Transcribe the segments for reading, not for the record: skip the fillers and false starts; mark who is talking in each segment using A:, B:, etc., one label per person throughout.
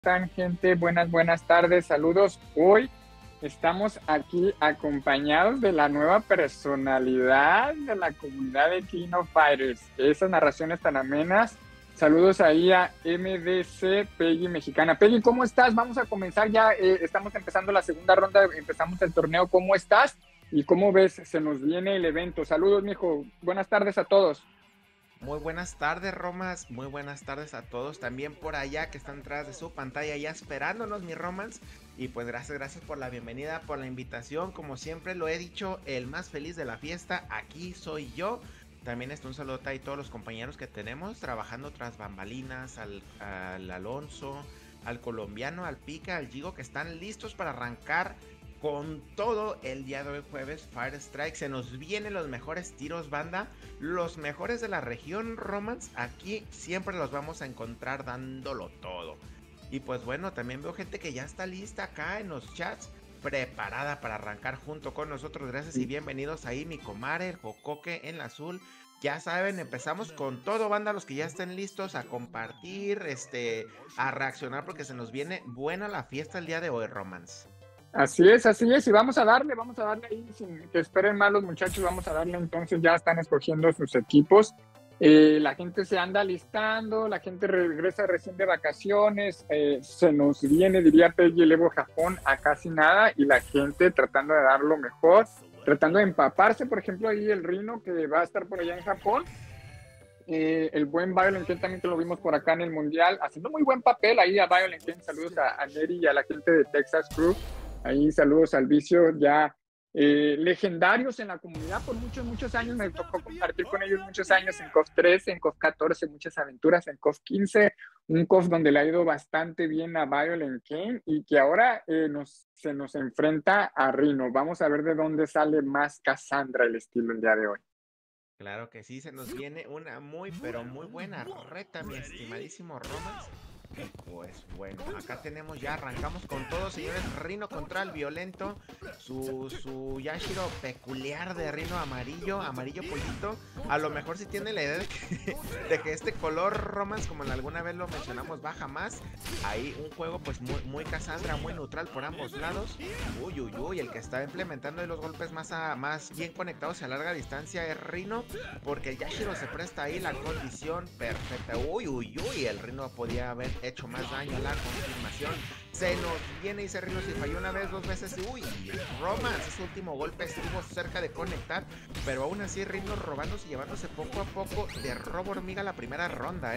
A: están, gente? Buenas tardes, saludos. Hoy estamos aquí acompañados de la nueva personalidad de la comunidad de King of Fighters. Esas narraciones tan amenas. Saludos ahí a MDC Peggy Mexicana. Peggy, ¿cómo estás? Vamos a comenzar ya, estamos empezando la segunda ronda, empezamos el torneo. ¿Cómo estás? ¿Y cómo ves? Se nos viene el evento. Saludos, mijo. Buenas tardes a todos.
B: Muy buenas tardes, Romans. Muy buenas tardes a todos. También por allá que están detrás de su pantalla ya esperándonos, mi Romans. Y pues gracias por la bienvenida, por la invitación. Como siempre lo he dicho, el más feliz de la fiesta, aquí soy yo. También un saludo a todos los compañeros que tenemos trabajando tras bambalinas, al Alonso, al colombiano, al Pica, al Gigo, que están listos para arrancar con todo el día de hoy jueves. Fire Strike, se nos vienen los mejores tiros, banda, los mejores de la región, Romance. Aquí siempre los vamos a encontrar dándolo todo. Y pues bueno, también veo gente que ya está lista acá en los chats, preparada para arrancar junto con nosotros. Gracias y bienvenidos ahí, mi comare, el Jocoque en la azul. Ya saben, empezamos con todo, banda, los que ya estén listos a compartir, a reaccionar, porque se nos viene buena la fiesta el día de hoy, Romance.
A: Así es, y vamos a darle ahí, sin que esperen más los muchachos, vamos a darle. Entonces ya están escogiendo sus equipos, la gente se anda listando, la gente regresa recién de vacaciones, se nos viene, diría Peggy, el Evo Japón a casi nada, y la gente tratando de dar lo mejor, tratando de empaparse. Por ejemplo, ahí el Rino, que va a estar por allá en Japón, el buen Violent Ken también, que lo vimos por acá en el Mundial, haciendo muy buen papel ahí a Violent Ken. Saludos a Neri y a la gente de Texas Crew. Ahí saludos al Vicio, ya legendarios en la comunidad por muchos años. Me tocó compartir con ellos muchos años en CoF 13, en CoF 14, muchas aventuras en CoF 15, un CoF donde le ha ido bastante bien a Violent Ken, y que ahora se nos enfrenta a Rino. Vamos a ver de dónde sale más Cassandra el estilo el día de hoy.
B: Claro que sí, se nos viene una muy pero muy buena reta, mi estimadísimo Romans. Pues bueno, acá tenemos, ya arrancamos con todo, señores. Rino contra el violento, su Yashiro peculiar de Rino amarillo pollito. A lo mejor si tiene la idea de que este color Romance, como alguna vez lo mencionamos, baja más. Ahí un juego pues muy Cassandra, muy neutral por ambos lados. Uy, el que está implementando los golpes más bien conectados a larga distancia es Rino, porque el Yashiro se presta ahí la condición perfecta. Uy, el Rino podía haber hecho más daño a la confirmación. Se nos viene y se Rino, si falló una vez, dos veces. Uy, Romance, ese último golpe estuvo cerca de conectar, pero aún así Rino robándose y llevándose poco a poco de robo hormiga la primera ronda,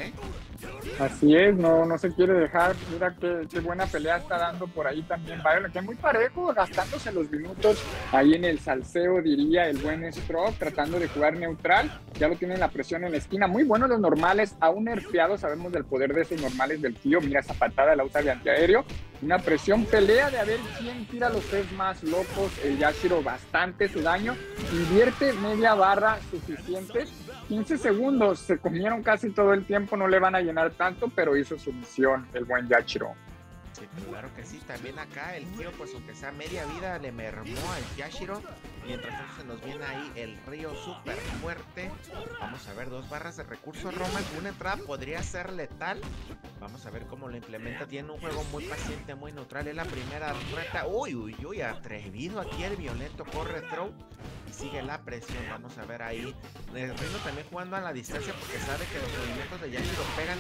A: Así es, no se quiere dejar. Mira qué buena pelea está dando por ahí también Byron, que es muy parejo, gastándose los minutos ahí en el salseo, diría el buen Stroke, tratando de jugar neutral. Ya lo tienen la presión en la esquina. Muy buenos los normales, aún nerfeados. Sabemos del poder de esos normales del tío. Mira esa patada, la usa de antiaéreo. Una presión, pelea de a ver quién tira los sets más locos. El Yashiro bastante su daño. Invierte media barra suficiente. 15 segundos, se comieron casi todo el tiempo, no le van a llenar tanto, pero hizo su misión el buen Yashiro.
B: Sí, claro que sí, también acá el tío, pues aunque sea media vida, le mermó al Yashiro. Mientras tanto se nos viene ahí el río súper fuerte. Vamos a ver, 2 barras de recursos, Roman. Una entrada podría ser letal. Vamos a ver cómo lo implementa. Tiene un juego muy paciente, muy neutral. Es la primera reta. Uy, atrevido aquí el violento. Corre throw y sigue la presión. Vamos a ver ahí. El Rino también jugando a la distancia, porque sabe que los movimientos de Yashiro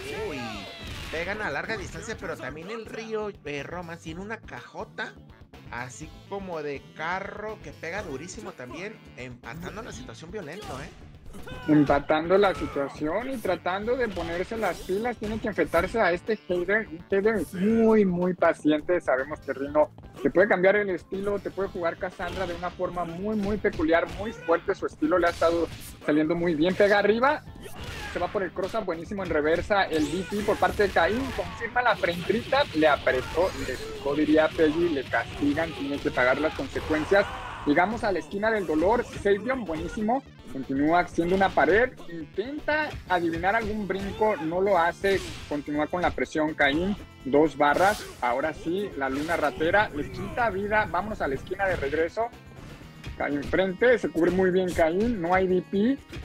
B: pegan a larga distancia, pero también el río Roman tiene una cajota así como de carro que pega durísimo también, empatando la situación violento,
A: Empatando la situación y tratando de ponerse las pilas. Tiene que enfrentarse a este Hader, un Hader muy paciente. Sabemos que Rino te puede cambiar el estilo, te puede jugar Cassandra de una forma muy peculiar, muy fuerte. Su estilo le ha estado saliendo muy bien. Pega arriba, se va por el cross-up, buenísimo en reversa. El DP por parte de Caín, confirma la frentrita, le apretó, le picó, diría Peggy, le castigan, tiene que pagar las consecuencias. Llegamos a la esquina del dolor. Savion, buenísimo, continúa haciendo una pared, intenta adivinar algún brinco, no lo hace, continúa con la presión Caín. 2 barras, ahora sí, la luna ratera le quita vida. Vámonos a la esquina de regreso. Caín frente, se cubre muy bien Caín, no hay DP.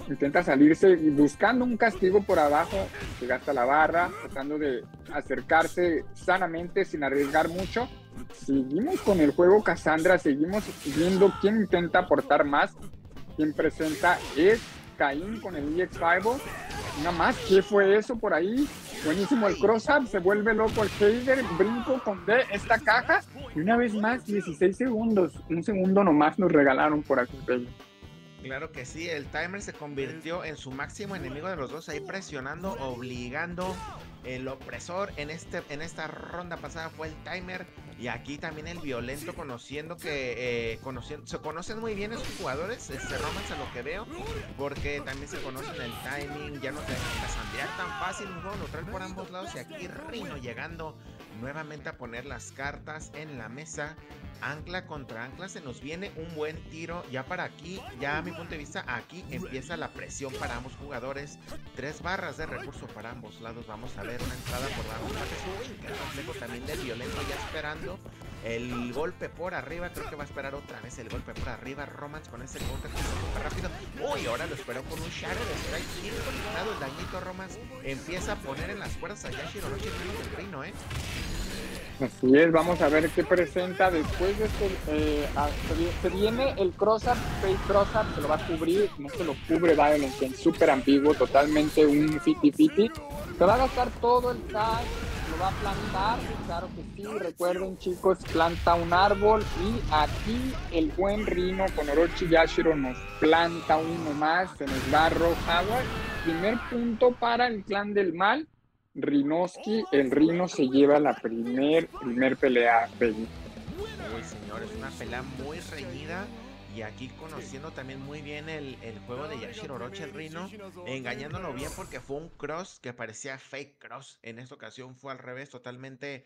A: intenta salirse buscando un castigo por abajo, que gasta la barra, tratando de acercarse sanamente sin arriesgar mucho. Seguimos con el juego Cassandra, seguimos viendo quién intenta aportar más. Quien presenta es Caín con el EX5. Nada más, ¿qué fue eso por ahí? Buenísimo el cross-up, se vuelve loco el Heider, brinco con D, esta caja, y una vez más, 16 segundos, un segundo nomás nos regalaron por aquí, Pello.
B: Claro que sí, el timer se convirtió en su máximo enemigo de los dos, ahí presionando, obligando. El opresor en esta ronda pasada fue el timer, y aquí también el violento, conociendo que se conocen muy bien esos jugadores, Romans, a lo que veo, porque también se conocen el timing, ya no te dejan casandear tan fácil, un juego neutral por ambos lados, y aquí Rhino llegando nuevamente a poner las cartas en la mesa. Ancla contra ancla, se nos viene un buen tiro. Ya para aquí, ya a mi punto de vista, aquí empieza la presión para ambos jugadores. 3 barras de recurso para ambos lados. Vamos a ver una entrada por ambos lados. Uy, qué complejo también del violento, ya esperando el golpe por arriba. Creo que va a esperar otra vez el golpe por arriba. Romance con ese counter que está súper rápido. Uy, ahora lo esperó con un Shattered Strike. Bien conectado el dañito. Romance empieza a poner en las cuerdas a Yashiro Orochi del Rhino,
A: Así es, vamos a ver qué presenta después de esto. Se viene el cross-up, face cross-up, se lo va a cubrir, no se lo cubre Violence, en súper ambiguo, totalmente un 50-50. Se va a gastar todo el cash, lo va a plantar, claro que sí, recuerden chicos, planta un árbol, y aquí el buen Rhino con Orochi Yashiro nos planta uno más, se nos va Rogue Howard. Primer punto para el clan del mal. Rhinoski, el Rhino se lleva la primer pelea, Peggy.
B: Uy, señores, una pelea muy reñida. Y aquí conociendo también muy bien el juego de Yashiro Orochi, el Rhino, engañándolo bien porque fue un cross que parecía fake cross. En esta ocasión fue al revés, totalmente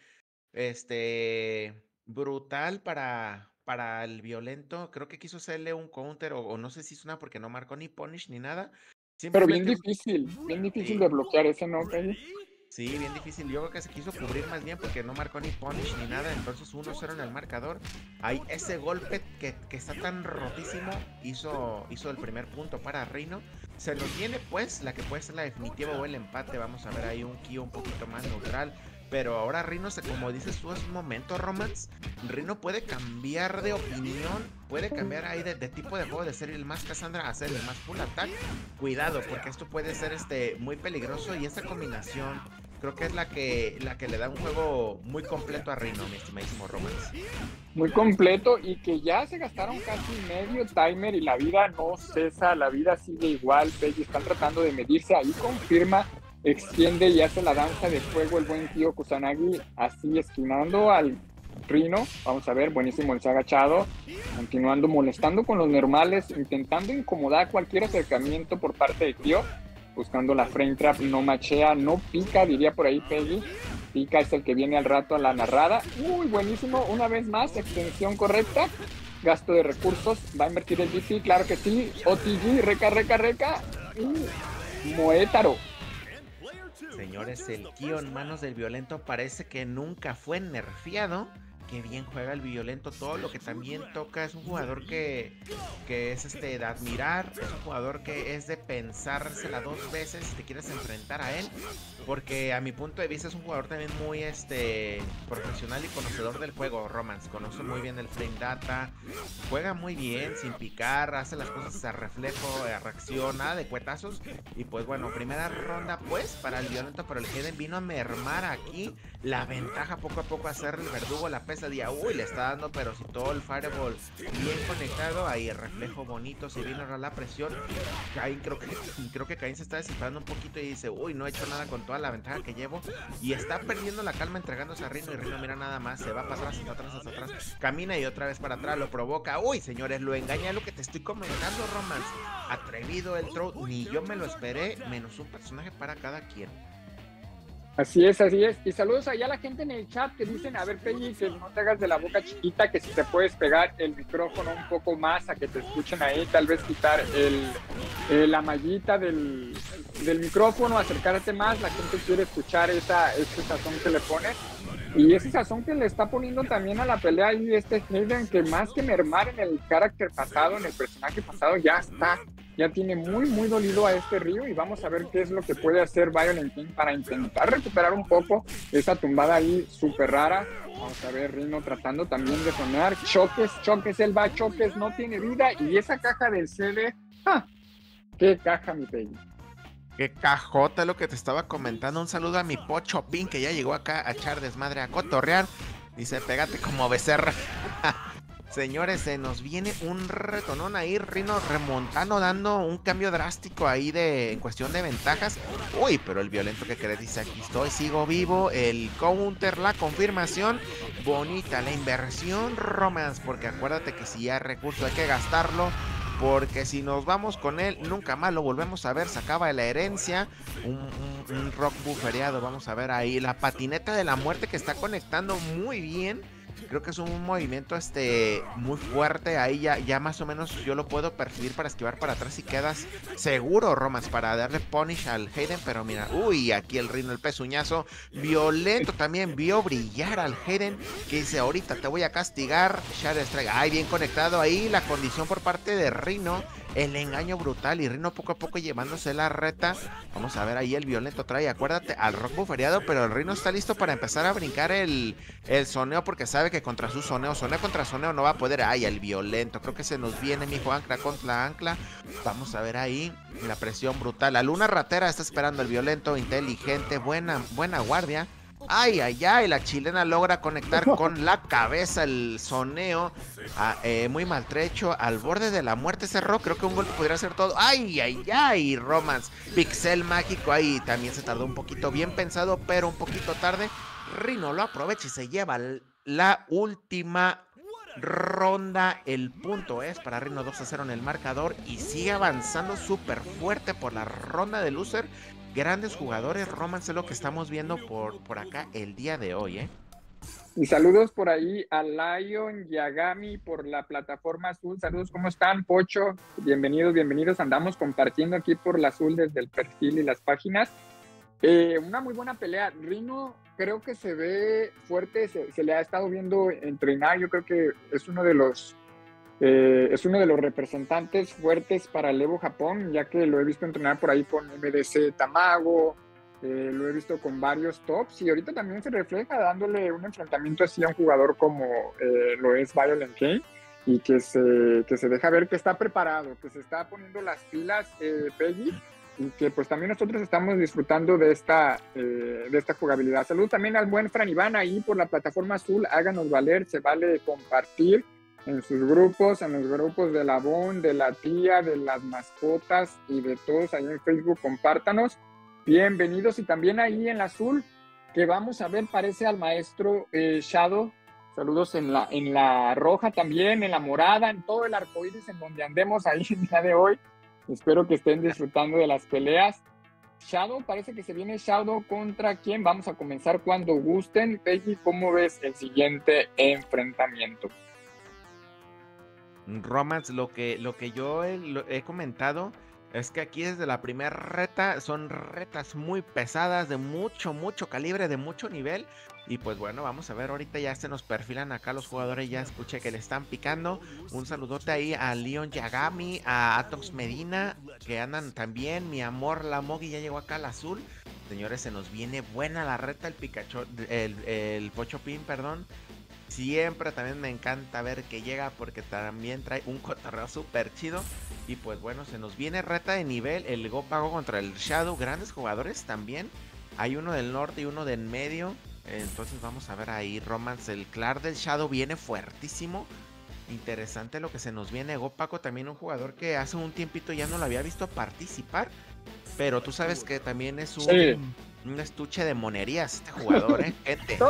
B: brutal para el violento. Creo que quiso hacerle un counter, o no sé si es una porque no marcó ni punish ni nada.
A: Pero
B: Simplemente
A: bien difícil de bloquear ese, ¿no, Peggy?
B: sí, bien difícil. Yo creo que se quiso cubrir más bien porque no marcó ni punish ni nada. Entonces 1-0 en el marcador. Ahí ese golpe que está tan rotísimo hizo el primer punto para Rhino. Se nos viene pues la que puede ser la definitiva o el empate. Vamos a ver ahí un Kyo un poquito más neutral. Pero ahora Rhino, como dices tú hace un momento, Romance, Rhino puede cambiar de opinión, puede cambiar ahí de tipo de juego, de ser el más Cassandra a ser el más full attack. Cuidado, porque esto puede ser muy peligroso, y esta combinación creo que es la que le da un juego muy completo a Rhino, mi estimadísimo Romance.
A: Muy completo, y que ya se gastaron casi medio timer y la vida no cesa, la vida sigue igual, Peggy, están tratando de medirse, ahí confirma, extiende y hace la danza de fuego el buen tío Kusanagi, así esquinando al Rhino. Vamos a ver, buenísimo el se ha agachado, continuando molestando con los normales, intentando incomodar cualquier acercamiento por parte de Kyo, buscando la frame trap, no machea, no pica, diría por ahí Peggy. Pica es el que viene al rato a la narrada. Uy, buenísimo, una vez más, extensión correcta, gasto de recursos, va a invertir el GP, claro que sí, OTG, reca, Moetaro.
B: Señores, el Kyo en manos del violento parece que nunca fue nerfeado. Qué bien juega el violento, todo lo que también toca. Es un jugador que es de admirar, es un jugador que es de pensársela 2 veces si te quieres enfrentar a él, porque a mi punto de vista es un jugador también muy profesional y conocedor del juego. Romance conoce muy bien el frame data, juega muy bien sin picar, hace las cosas a reflejo, a reacción, nada de cuetazos. Y pues bueno, primera ronda pues para el violento, pero el Hayden vino a mermar aquí la ventaja poco a poco, a hacer el verdugo, la pesadilla. Uy, le está dando, pero si todo el fireball bien conectado, ahí el reflejo bonito, se vino a la presión. Caín, creo que Caín se está desesperando un poquito y dice, uy, no he hecho nada con toda la ventaja que llevo, y está perdiendo la calma entregándose a Rhino, y Rhino mira nada más, se va para atrás, hasta atrás, camina y otra vez para atrás, lo provoca. Uy, señores, lo engaña, lo que te estoy comentando, Romance. Atrevido el throw, ni yo me lo esperé, menos un personaje para cada quien.
A: Así es. Y saludos allá a la gente en el chat que dicen, a ver, Peggy, que no te hagas de la boca chiquita, que si te puedes pegar el micrófono un poco más a que te escuchen ahí, tal vez quitar la mallita del micrófono, acercarte más, la gente quiere escuchar ese sazón que le pones. Y ese sazón que le está poniendo también a la pelea y Hayden, que más que mermar en el carácter pasado, en el personaje pasado, ya está ya tiene muy, muy dolido a este Ryu y vamos a ver qué es lo que puede hacer Violent King para intentar recuperar un poco esa tumbada ahí súper rara. Vamos a ver, Rino tratando también de sonar. Choques, él va, choques, no tiene vida. Y esa caja del CD, ¡ah! ¡Qué caja, mi Peggy!
B: Qué cajota lo que te estaba comentando. Un saludo a mi Pocho Pin que ya llegó acá a echar desmadre, a cotorrear. Dice, pégate como becerra. Señores, se nos viene un retonón ahí, Rino remontando, dando un cambio drástico ahí en cuestión de ventajas. Uy, pero el violento que crees dice, aquí estoy, sigo vivo. El counter, la confirmación. Bonita la inversión, Romance, porque acuérdate que si hay recurso hay que gastarlo. Porque si nos vamos con él, nunca más lo volvemos a ver. Se acaba de la herencia. Un rock buffereado. Vamos a ver ahí. La patineta de la muerte que está conectando muy bien. Creo que es un movimiento muy fuerte. Ahí ya más o menos yo lo puedo percibir para esquivar para atrás y quedas seguro, Romance, para darle punish al Hayden. Pero mira, uy, aquí el Rino, el pezuñazo violento también vio brillar al Hayden, que dice, ahorita te voy a castigar. Shadow Strike, ay, bien conectado ahí. La condición por parte de Rino, el engaño brutal y Rino poco a poco llevándose la reta. Vamos a ver ahí el violento trae, acuérdate, al rock buferiado, pero el Rino está listo para empezar a brincar el soneo, porque sabe que contra su soneo contra soneo no va a poder. Ay, el violento, creo que se nos viene, mijo, ancla contra ancla. Vamos a ver ahí la presión brutal. La luna ratera está esperando el violento, inteligente, buena guardia. Ay, la chilena logra conectar con la cabeza el soneo. Muy maltrecho, al borde de la muerte cerró. Creo que un golpe podría hacer todo. Ay, Romance, pixel mágico. Ahí también se tardó un poquito, bien pensado, pero un poquito tarde. Rino lo aprovecha y se lleva la última ronda. El punto es para Rino, 2-0 en el marcador y sigue avanzando súper fuerte por la ronda de loser. Grandes jugadores, Romance, es lo que estamos viendo por acá el día de hoy, ¿eh?
A: Y saludos por ahí a Lion Yagami por la plataforma azul. Saludos, ¿cómo están, Pocho? Bienvenidos. Andamos compartiendo aquí por la azul desde el perfil y las páginas. Una muy buena pelea. Rino creo que se ve fuerte, se le ha estado viendo entrenar. Yo creo que es uno de los representantes fuertes para el Evo Japón, ya que lo he visto entrenar por ahí con MDC Tamago, lo he visto con varios tops y ahorita también se refleja dándole un enfrentamiento así a un jugador como lo es Violent King, y que se deja ver que está preparado, que se está poniendo las pilas, Peggy, y que pues también nosotros estamos disfrutando de esta jugabilidad. Saludos también al buen Fran Iván ahí por la plataforma azul. Háganos valer, se vale compartir en sus grupos, en los grupos de la Bon, de la tía, de las mascotas y de todos ahí en Facebook. Compártanos. Bienvenidos. Y también ahí en la azul, que vamos a ver, parece al maestro Shadow. Saludos en la roja también, en la morada, en todo el arco iris en donde andemos ahí el día de hoy. Espero que estén disfrutando de las peleas. Shadow, parece que se viene Shadow contra quién. Vamos a comenzar cuando gusten. Peggy, ¿cómo ves el siguiente enfrentamiento?
B: Romance, lo que yo he comentado es que aquí desde la primera reta son retas muy pesadas, de mucho calibre, de mucho nivel. Y pues bueno, vamos a ver, ahorita ya se nos perfilan acá los jugadores, ya escuché que le están picando. Un saludote ahí a Leon Yagami, a Atox Medina, que andan también. Mi amor, la Mogi ya llegó acá al azul. Señores, se nos viene buena la reta, el Pikachu, el Pocho Pin, perdón. Siempre también me encanta ver que llega porque también trae un cotorreo súper chido. Y pues bueno, se nos viene reta de nivel. El Go Pago contra el Shadow. Grandes jugadores también. Hay uno del norte y uno del medio. Entonces vamos a ver ahí, Romance. El Clar del Shadow viene fuertísimo. Interesante lo que se nos viene. Go Paco también un jugador que hace un tiempito ya no lo había visto participar. Pero tú sabes que también es un estuche de monerías este jugador, ¿eh?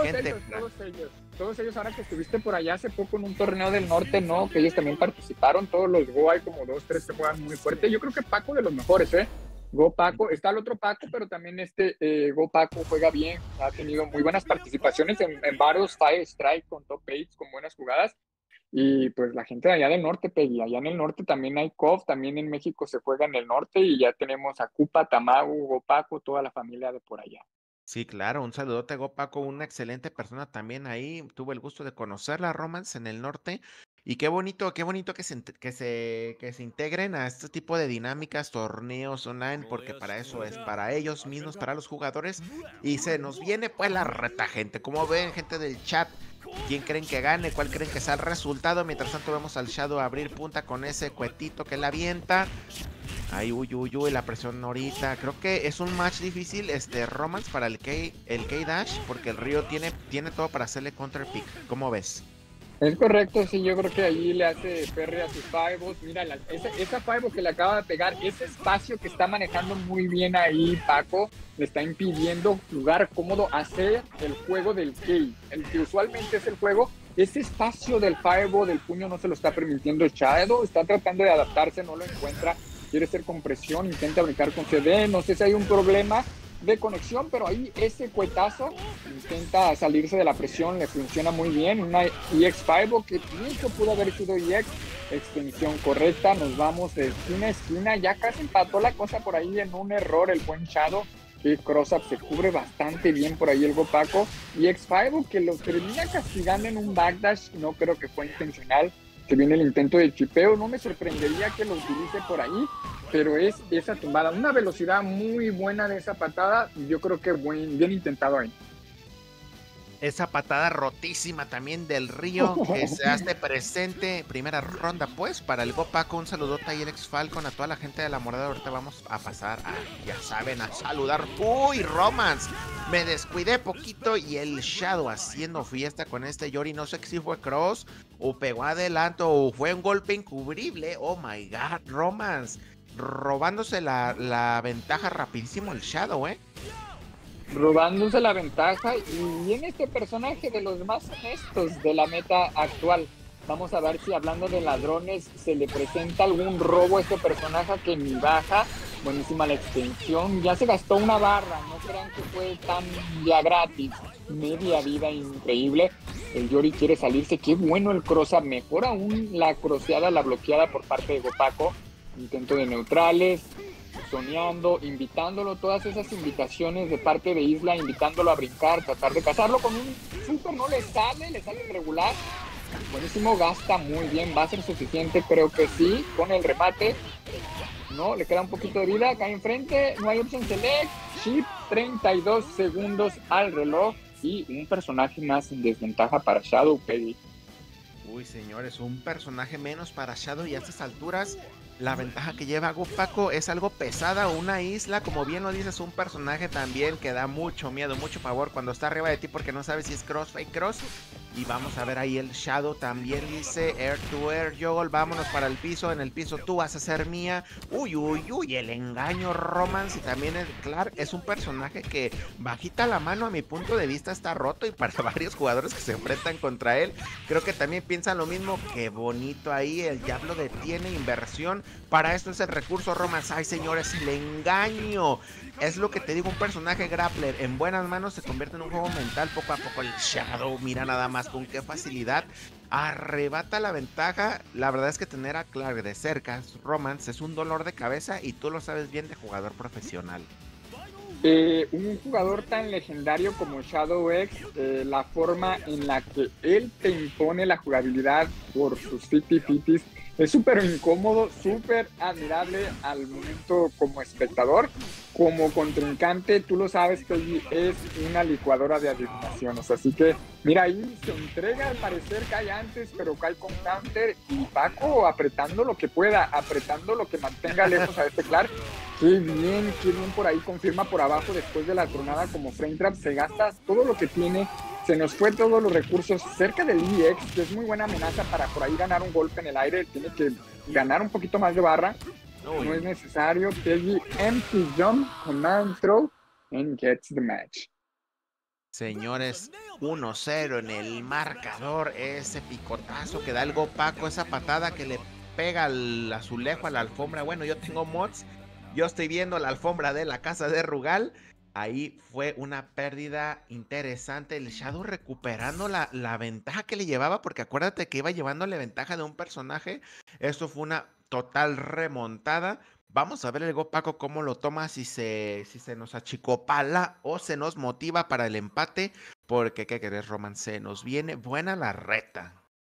A: Todos ellos, ahora que estuviste por allá hace poco en un torneo del norte, ¿no? Que ellos también participaron, todos los Go, hay como 2, 3 que juegan muy fuerte. Yo creo que Paco de los mejores, ¿eh? Go Paco, está el otro Paco, pero también Go Paco juega bien, ha tenido muy buenas participaciones en varios Fire Strike con top 8, con buenas jugadas. Y pues la gente de allá del norte, Peggy, allá en el norte también hay COF, también en México se juega en el norte y ya tenemos a Cupa, Tamago, Go Paco, toda la familia de por allá.
B: Sí, claro, un saludote a Go Paco, una excelente persona también ahí. Tuve el gusto de conocerla, Romance, en el norte. Y qué bonito que se integren a este tipo de dinámicas, torneos online, porque para eso es, para ellos mismos, para los jugadores. Y se nos viene pues la reta, gente. Como ven, gente del chat, ¿quién creen que gane? ¿Cuál creen que sea el resultado? Mientras tanto vemos al Shadow abrir punta con ese cuetito que la avienta. Ay, uy, uy, uy, la presión ahorita. Creo que es un match difícil, Romance para el K-Dash, porque el Río tiene todo para hacerle counter pick. ¿Cómo ves?
A: Es correcto, sí, yo creo que ahí le hace Ferry a sus Firebos. Mira, esa Fireball que le acaba de pegar, ese espacio que está manejando muy bien ahí Paco, le está impidiendo jugar cómodo, hacer el juego del Key, el que usualmente es el juego. Ese espacio del Fireball, del puño, no se lo está permitiendo Shadow, está tratando de adaptarse, no lo encuentra, quiere ser con presión, intenta brincar con CD, no sé si hay un problema de conexión, pero ahí ese cuetazo intenta salirse de la presión, le funciona muy bien, una EX5 que mucho pudo haber sido EX, extensión correcta, nos vamos de esquina a esquina, ya casi empató la cosa por ahí en un error el buen Shadow, que Cross-Up se cubre bastante bien por ahí el Gopaco, y X5 que lo termina castigando en un backdash, no creo que fue intencional, que viene el intento de chipeo, no me sorprendería que lo utilice por ahí, pero es esa tumbada, una velocidad muy buena de esa patada, yo creo que bien intentado ahí.
B: Esa patada rotísima también del Río que se hace presente. Primera ronda, pues, para el Gopaco. Un saludote ahí, el ex Falcon, a toda la gente de la morada. Ahorita vamos a pasar a, ya saben, a saludar. ¡Uy, Romance! Me descuidé poquito y el Shadow haciendo fiesta con este Yori. No sé si fue cross o pegó adelanto o fue un golpe encubrible. Oh my god, Romance. Robándose la ventaja rapidísimo el Shadow, ¿eh?
A: Robándose la ventaja y en este personaje de los más honestos de la meta actual. Vamos a ver si hablando de ladrones se le presenta algún robo a este personaje que ni baja. Buenísima la extensión. Ya se gastó una barra, no crean que fue tan ya gratis. Media vida increíble. El Yori quiere salirse. Qué bueno el cross-up. Mejor aún la croceada, la bloqueada por parte de Gopaco. Intento de neutrales soñando, invitándolo, todas esas invitaciones de parte de Isla, invitándolo a brincar, tratar de cazarlo con un super, no le sale regular. Buenísimo, gasta muy bien, va a ser suficiente, creo que sí, con el remate. No, le queda un poquito de vida, cae enfrente, no hay option select, chip, 32 segundos al reloj y un personaje más en desventaja para Shadow Peggy.
B: Uy, señores, un personaje menos para Shadow y a estas alturas la ventaja que lleva Gopaco es algo pesada, una isla, como bien lo dices, un personaje también que da mucho miedo, mucho pavor cuando está arriba de ti porque no sabes si es cross, fake cross. Y vamos a ver ahí el Shadow también dice air to air juggle, vámonos para el piso, en el piso tú vas a ser mía. Uy, uy, uy, el engaño Romance y también el Clark es un personaje que bajita la mano a mi punto de vista está roto y para varios jugadores que se enfrentan contra él, creo que también piensan lo mismo, que bonito ahí, el Diablo detiene inversión, para esto es el recurso Romance. Ay señores, el engaño, es lo que te digo, un personaje grappler en buenas manos se convierte en un juego mental poco a poco. El Shadow, mira nada más con qué facilidad arrebata la ventaja. La verdad es que tener a Clark de cerca, Romance, es un dolor de cabeza y tú lo sabes bien de jugador profesional.
A: Un jugador tan legendario como Shadow X, la forma en la que él te impone la jugabilidad por sus fiti-fitis es súper incómodo, súper admirable al momento como espectador. Como contrincante, tú lo sabes que es una licuadora de adivinaciones. Así que, mira, ahí se entrega, al parecer cae antes, pero cae con counter. Y Paco apretando lo que pueda, apretando lo que mantenga lejos a este Clark. Qué bien por ahí, confirma por abajo después de la tronada como frame trap, se gasta todo lo que tiene, se nos fue todos los recursos cerca del EX, que es muy buena amenaza para por ahí ganar un golpe en el aire, tiene que ganar un poquito más de barra, no es necesario. Peggy empty jump, command throw, and gets the match.
B: Señores, 1-0 en el marcador, ese picotazo que da el Gopaco, esa patada que le pega al azulejo, a la alfombra. Bueno, yo tengo mods, yo estoy viendo la alfombra de la casa de Rugal. Ahí fue una pérdida interesante. El Shadow recuperando la ventaja que le llevaba, porque acuérdate que iba llevándole ventaja de un personaje. Esto fue una total remontada. Vamos a ver el Gopaco cómo lo toma, si se nos achicopala o se nos motiva para el empate. Porque, ¿qué querés, Roman? Se nos viene buena la reta.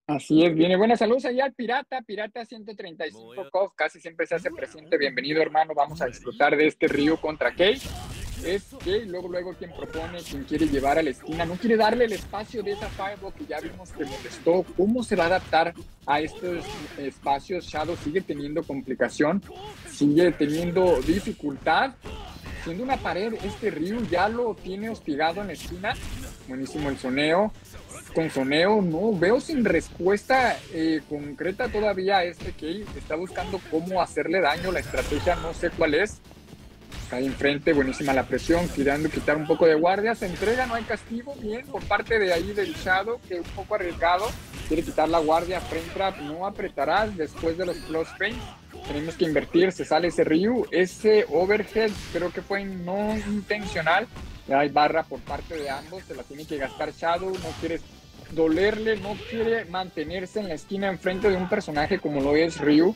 A: Así es, viene buenas saludos allá al Pirata, Pirata 135 COF, casi siempre se hace presente. Bienvenido, hermano, vamos a disfrutar de este Ryu contra Kei. Es Kei, luego quien propone, quien quiere llevar a la esquina, no quiere darle el espacio de esa Fireball que ya vimos que molestó. ¿Cómo se va a adaptar a estos espacios? Shadow sigue teniendo complicación, sigue teniendo dificultad. Siendo una pared, este Ryu ya lo tiene hostigado en la esquina. Buenísimo el soneo. Con soneo no veo sin respuesta concreta todavía a este Kei. Está buscando cómo hacerle daño. La estrategia no sé cuál es. Está ahí enfrente, buenísima la presión, quitando quitar un poco de guardia. Se entrega, no hay castigo. Bien por parte de ahí del Shadow, que un poco arriesgado. Quiere quitar la guardia. Frame Trap no apretarás después de los close frames. Tenemos que invertir, se sale ese Ryu. Ese overhead creo que fue no intencional. Hay barra por parte de ambos, se la tiene que gastar Shadow. No quiere dolerle, no quiere mantenerse en la esquina enfrente de un personaje como lo es Ryu.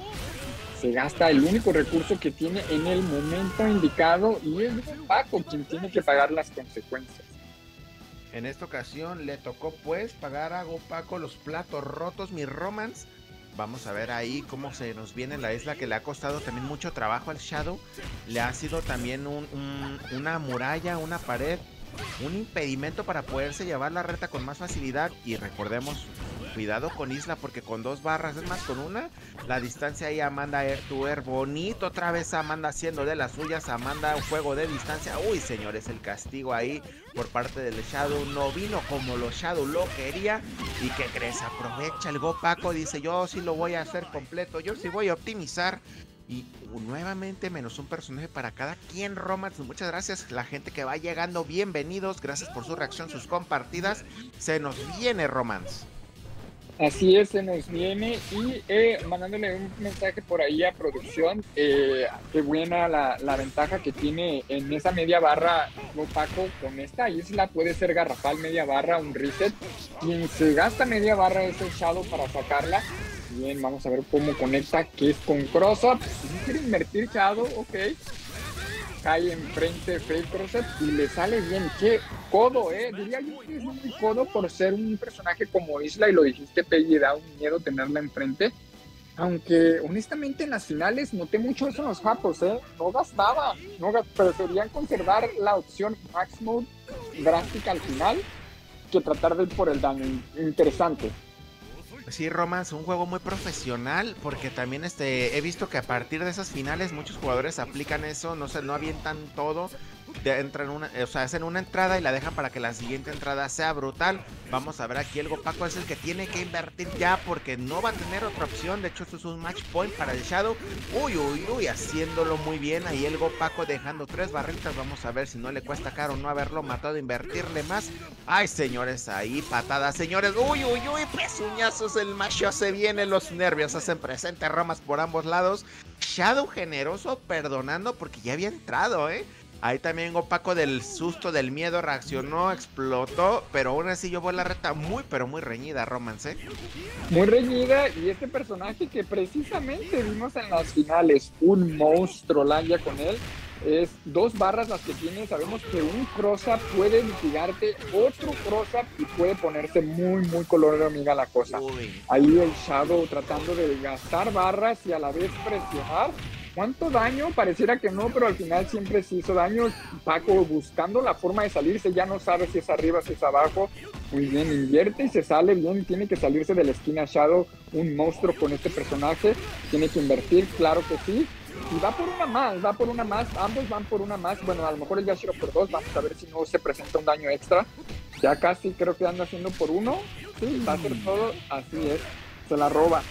A: Se gasta el único recurso que tiene en el momento indicado y es Paco quien tiene que pagar las consecuencias.
B: En esta ocasión le tocó pues pagar a Gopaco los platos rotos, mi Romance. Vamos a ver ahí cómo se nos viene la isla, que le ha costado también mucho trabajo al Shadow. Le ha sido también una muralla, una pared, un impedimento para poderse llevar la reta con más facilidad. Y recordemos, cuidado con Isla, porque con 2 barras, es más, con una, la distancia ahí Amanda Air to Air, bonito otra vez Amanda haciendo de las suyas. Amanda, un juego de distancia. Uy, señores, el castigo ahí por parte del Shadow no vino como los Shadow lo quería. ¿Y qué crees? Aprovecha el Gopaco, dice, yo sí lo voy a hacer completo, yo sí voy a optimizar. Y nuevamente menos un personaje para cada quien, Romance. Muchas gracias la gente que va llegando, bienvenidos, gracias por su reacción, sus compartidas. Se nos viene, Romance.
A: Así es, se nos viene y mandándole un mensaje por ahí a producción. Qué buena la ventaja que tiene en esa media barra Paco con esta isla. Puede ser garrafal, media barra, un reset. Quien se gasta media barra es el Shadow para sacarla. Bien, vamos a ver cómo conecta, que es con cross-up. Si quiere invertir Shadow, ok. Cae enfrente Fake Crosset y le sale bien. Qué codo, diría yo que es muy codo por ser un personaje como Isla, y lo dijiste, Peggy, da un miedo tenerla enfrente. Aunque honestamente en las finales noté mucho eso en los japos, no gastaba, preferían conservar la opción Max Mode drástica al final que tratar de ir por el daño. Interesante.
B: Sí, Romance, un juego muy profesional, porque también he visto que a partir de esas finales muchos jugadores aplican eso, no sé, no avientan todo, entran hacen una entrada y la dejan para que la siguiente entrada sea brutal. Vamos a ver aquí, el Gopaco es el que tiene que invertir ya, porque no va a tener otra opción. De hecho, esto es un match point para el Shadow. Uy, haciéndolo muy bien ahí el Gopaco, dejando 3 barritas. Vamos a ver si no le cuesta caro no haberlo matado, invertirle más. Ay, señores, ahí patadas, señores. Uy, pezuñazos, el macho se viene, los nervios hacen presente, ramas por ambos lados. Shadow generoso, perdonando porque ya había entrado, Ahí también Gopaco del susto, del miedo, reaccionó, explotó, pero aún así llevó la reta muy, pero muy reñida, Romance.
A: Muy reñida, y este personaje que precisamente vimos en las finales, un monstruo, Lanya con él, es 2 barras las que tiene. Sabemos que un cross-up puede mitigarte otro cross-up y puede ponerse muy, muy color de hormiga la cosa.
B: Uy.
A: Ahí el Shadow tratando de gastar barras y a la vez presionar. ¿Cuánto daño? Pareciera que no, pero al final siempre se hizo daño. Paco buscando la forma de salirse, ya no sabe si es arriba, si es abajo. Muy bien, invierte y se sale bien. Tiene que salirse de la esquina Shadow, un monstruo con este personaje. Tiene que invertir, claro que sí. Y va por una más, ambos van por una más. Bueno, a lo mejor el Yashiro por 2, vamos a ver si no se presenta un daño extra. Ya casi creo que anda haciendo por 1. Sí, va a hacer todo, así es, se la roba.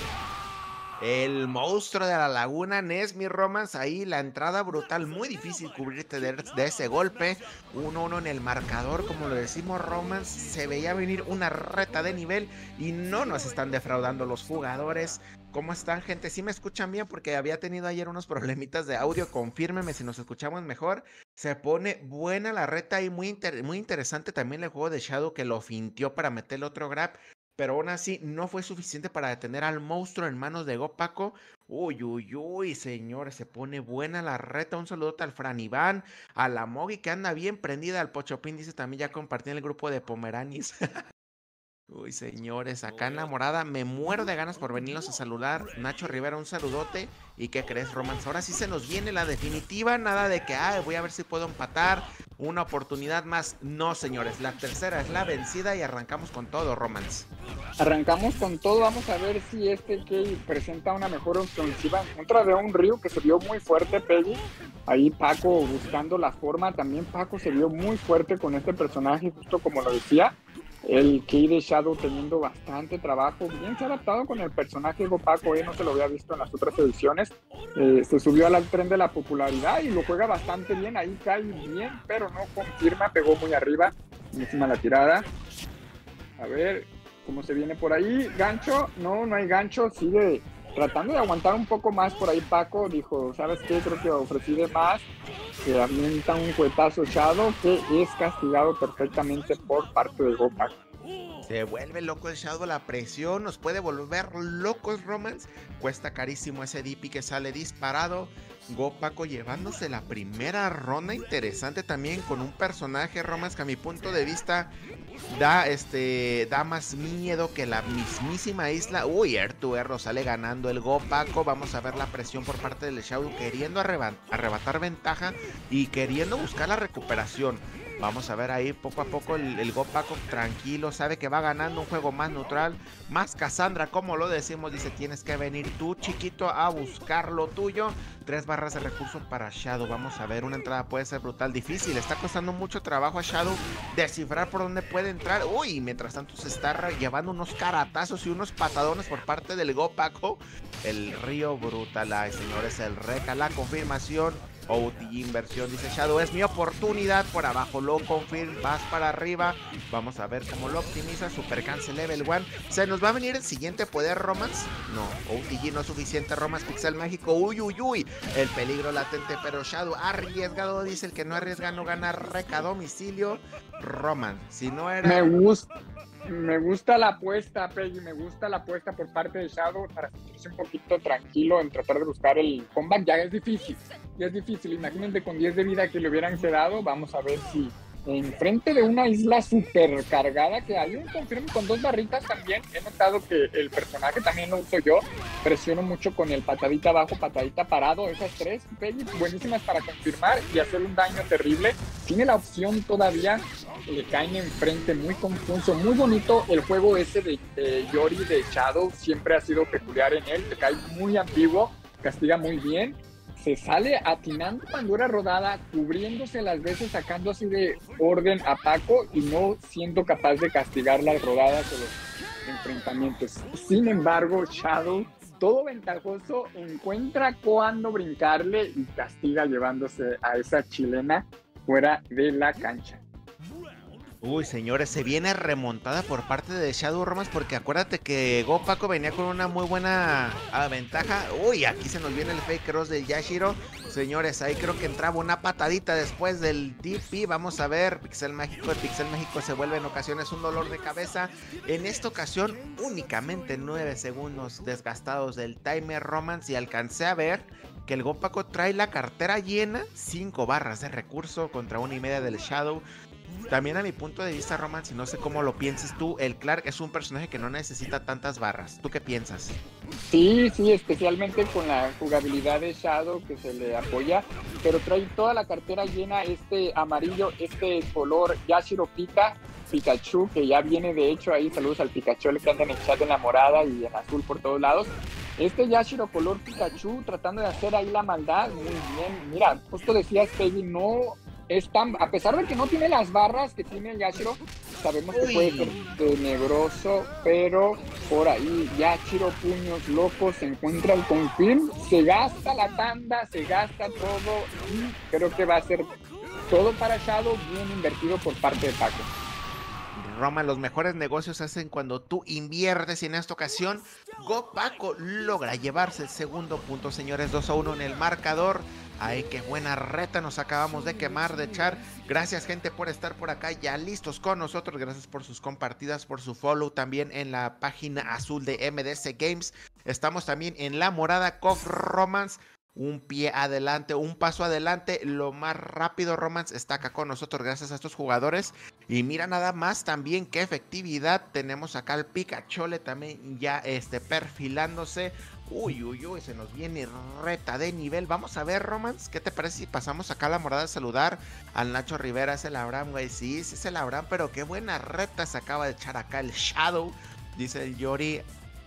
B: El monstruo de la laguna, Nesmi, Romance, ahí la entrada brutal, muy difícil cubrirte de ese golpe. 1-1 en el marcador, como lo decimos, Romance, se veía venir una reta de nivel y no nos están defraudando los jugadores. ¿Cómo están, gente? ¿Sí me escuchan bien? Porque había tenido ayer unos problemitas de audio, confírmeme si nos escuchamos mejor. Se pone buena la reta y muy interesante también el juego de Shadow, que lo fintió para meterle otro grab. Pero aún así no fue suficiente para detener al monstruo en manos de Gopaco. Uy, señores, se pone buena la reta. Un saludote al Fran Iván, a la Mogi que anda bien prendida, al Pochopín, dice también, ya compartí en el grupo de Pomeranis. Uy, señores, acá en la morada me muero de ganas por venirlos a saludar. Nacho Rivera, un saludote. ¿Y qué crees, Romance? Ahora sí se nos viene la definitiva, nada de que, voy a ver si puedo empatar, una oportunidad más. No, señores, la tercera es la vencida y arrancamos con todo, Romance.
A: Arrancamos con todo, vamos a ver si Kay presenta una mejor ofensiva en contra de un Ryu que se vio muy fuerte, Peggy. Ahí Paco buscando la forma, también Paco se vio muy fuerte con este personaje, justo como lo decía. El Key de Shadow teniendo bastante trabajo, bien se ha adaptado con el personaje Go Paco, no se lo había visto en las otras ediciones, se subió al tren de la popularidad y lo juega bastante bien, ahí cae bien, pero no confirma, pegó muy arriba, encima la tirada. A ver cómo se viene por ahí, gancho, no hay gancho, sigue tratando de aguantar un poco más por ahí Paco, dijo, ¿sabes qué? Creo que ofrecí de más, se avienta un cuetazo Shadow que es castigado perfectamente por parte de Go Paco.
B: Se vuelve loco el Shadow, la presión nos puede volver locos, Romance. Cuesta carísimo ese DP que sale disparado. Go Paco llevándose la primera ronda, interesante también con un personaje, Romance, que a mi punto de vista da más miedo que la mismísima isla. Uy, Ertuerro sale ganando el Go Paco. Vamos a ver la presión por parte del Shadow queriendo arrebatar ventaja y queriendo buscar la recuperación. Vamos a ver ahí poco a poco el Go Paco tranquilo, sabe que va ganando un juego más neutral, más Cassandra, como lo decimos, dice tienes que venir tú chiquito a buscar lo tuyo. 3 barras de recursos para Shadow, vamos a ver, una entrada puede ser brutal, difícil, está costando mucho trabajo a Shadow descifrar por dónde puede entrar. Uy, mientras tanto se está llevando unos caratazos y unos patadones por parte del Go Paco. El Río brutal, señores, el Reca, la confirmación. OTG inversión, dice Shadow, es mi oportunidad, por abajo lo confirm, vas para arriba, vamos a ver cómo lo optimiza, super cancel level 1, se nos va a venir el siguiente poder, Romance, no, OTG no es suficiente, Romance, Pixel Mágico, uy, el peligro latente, pero Shadow arriesgado, dice el que no arriesga no gana, Reca domicilio, Romance, si no era...
A: Me gusta la apuesta, Peggy, me gusta la apuesta por parte de Shadow para sentirse un poquito tranquilo en tratar de buscar el comeback. Ya es difícil, imagínense con 10 de vida que le hubieran quedado, vamos a ver si enfrente de una isla super cargada que hay un confirmo con 2 barritas también, he notado que el personaje también lo uso yo, presiono mucho con el patadita abajo, patadita parado, esas 3, Peggy, buenísimas para confirmar y hacer un daño terrible, tiene la opción todavía, le caen enfrente, muy confuso, muy bonito el juego ese de Yori de Shadow, siempre ha sido peculiar en él, te cae muy ambiguo, castiga muy bien, se sale atinando bandura rodada, cubriéndose las veces, sacando así de orden a Paco y no siendo capaz de castigar las rodadas o los enfrentamientos. Sin embargo, Shadow, todo ventajoso, encuentra cuándo brincarle y castiga llevándose a esa chilena fuera de la cancha.
B: Uy, señores, se viene remontada por parte de Shadow Romance porque acuérdate que Go Paco venía con una muy buena ventaja. Uy, aquí se nos viene el fake cross del Yashiro. Señores, ahí creo que entraba una patadita después del DP. Vamos a ver, Pixel Mágico. El Pixel Mágico se vuelve en ocasiones un dolor de cabeza. En esta ocasión, únicamente 9 segundos desgastados del timer, Romance, y alcancé a ver que el Go Paco trae la cartera llena, 5 barras de recurso contra 1.5 del Shadow. También a mi punto de vista, Romance, y no sé cómo lo pienses tú, el Clark es un personaje que no necesita tantas barras. ¿Tú qué piensas?
A: Sí, especialmente con la jugabilidad de Shadow que se le apoya, pero trae toda la cartera llena, amarillo, color Yashiro Pikachu, que ya viene de hecho ahí, saludos al Pikachu que anda en el chat en la morada y en azul por todos lados. Yashiro color Pikachu tratando de hacer ahí la maldad, muy bien. Mira, justo decías, Peggy, no es tan, a pesar de que no tiene las barras que tiene el Yashiro, sabemos que puede ser tenebroso, pero por ahí Yashiro puños locos, se encuentra el confirm, se gasta la tanda, se gasta todo y creo que va a ser todo para Shadow bien invertido por parte de Paco.
B: Roma, los mejores negocios se hacen cuando tú inviertes, y en esta ocasión Go Paco logra llevarse el segundo punto, señores, 2-1 en el marcador. Ay, qué buena reta nos acabamos de quemar, de echar. Gracias, gente, por estar por acá ya listos con nosotros. Gracias por sus compartidas, por su follow también en la página azul de MDS Games. Estamos también en la morada KOF Romance. un pie adelante, un paso adelante, lo más rápido. Romance está acá con nosotros gracias a estos jugadores. Y mira nada más también qué efectividad tenemos acá al Picachole también ya perfilándose. Uy, uy, uy, se nos viene reta de nivel. Vamos a ver, Romance, ¿qué te parece si pasamos acá a la morada a saludar al Nacho Rivera? Es el Abraham, güey. Sí, es el Abraham, pero qué buena reta se acaba de echar acá el Shadow. Dice el Yori,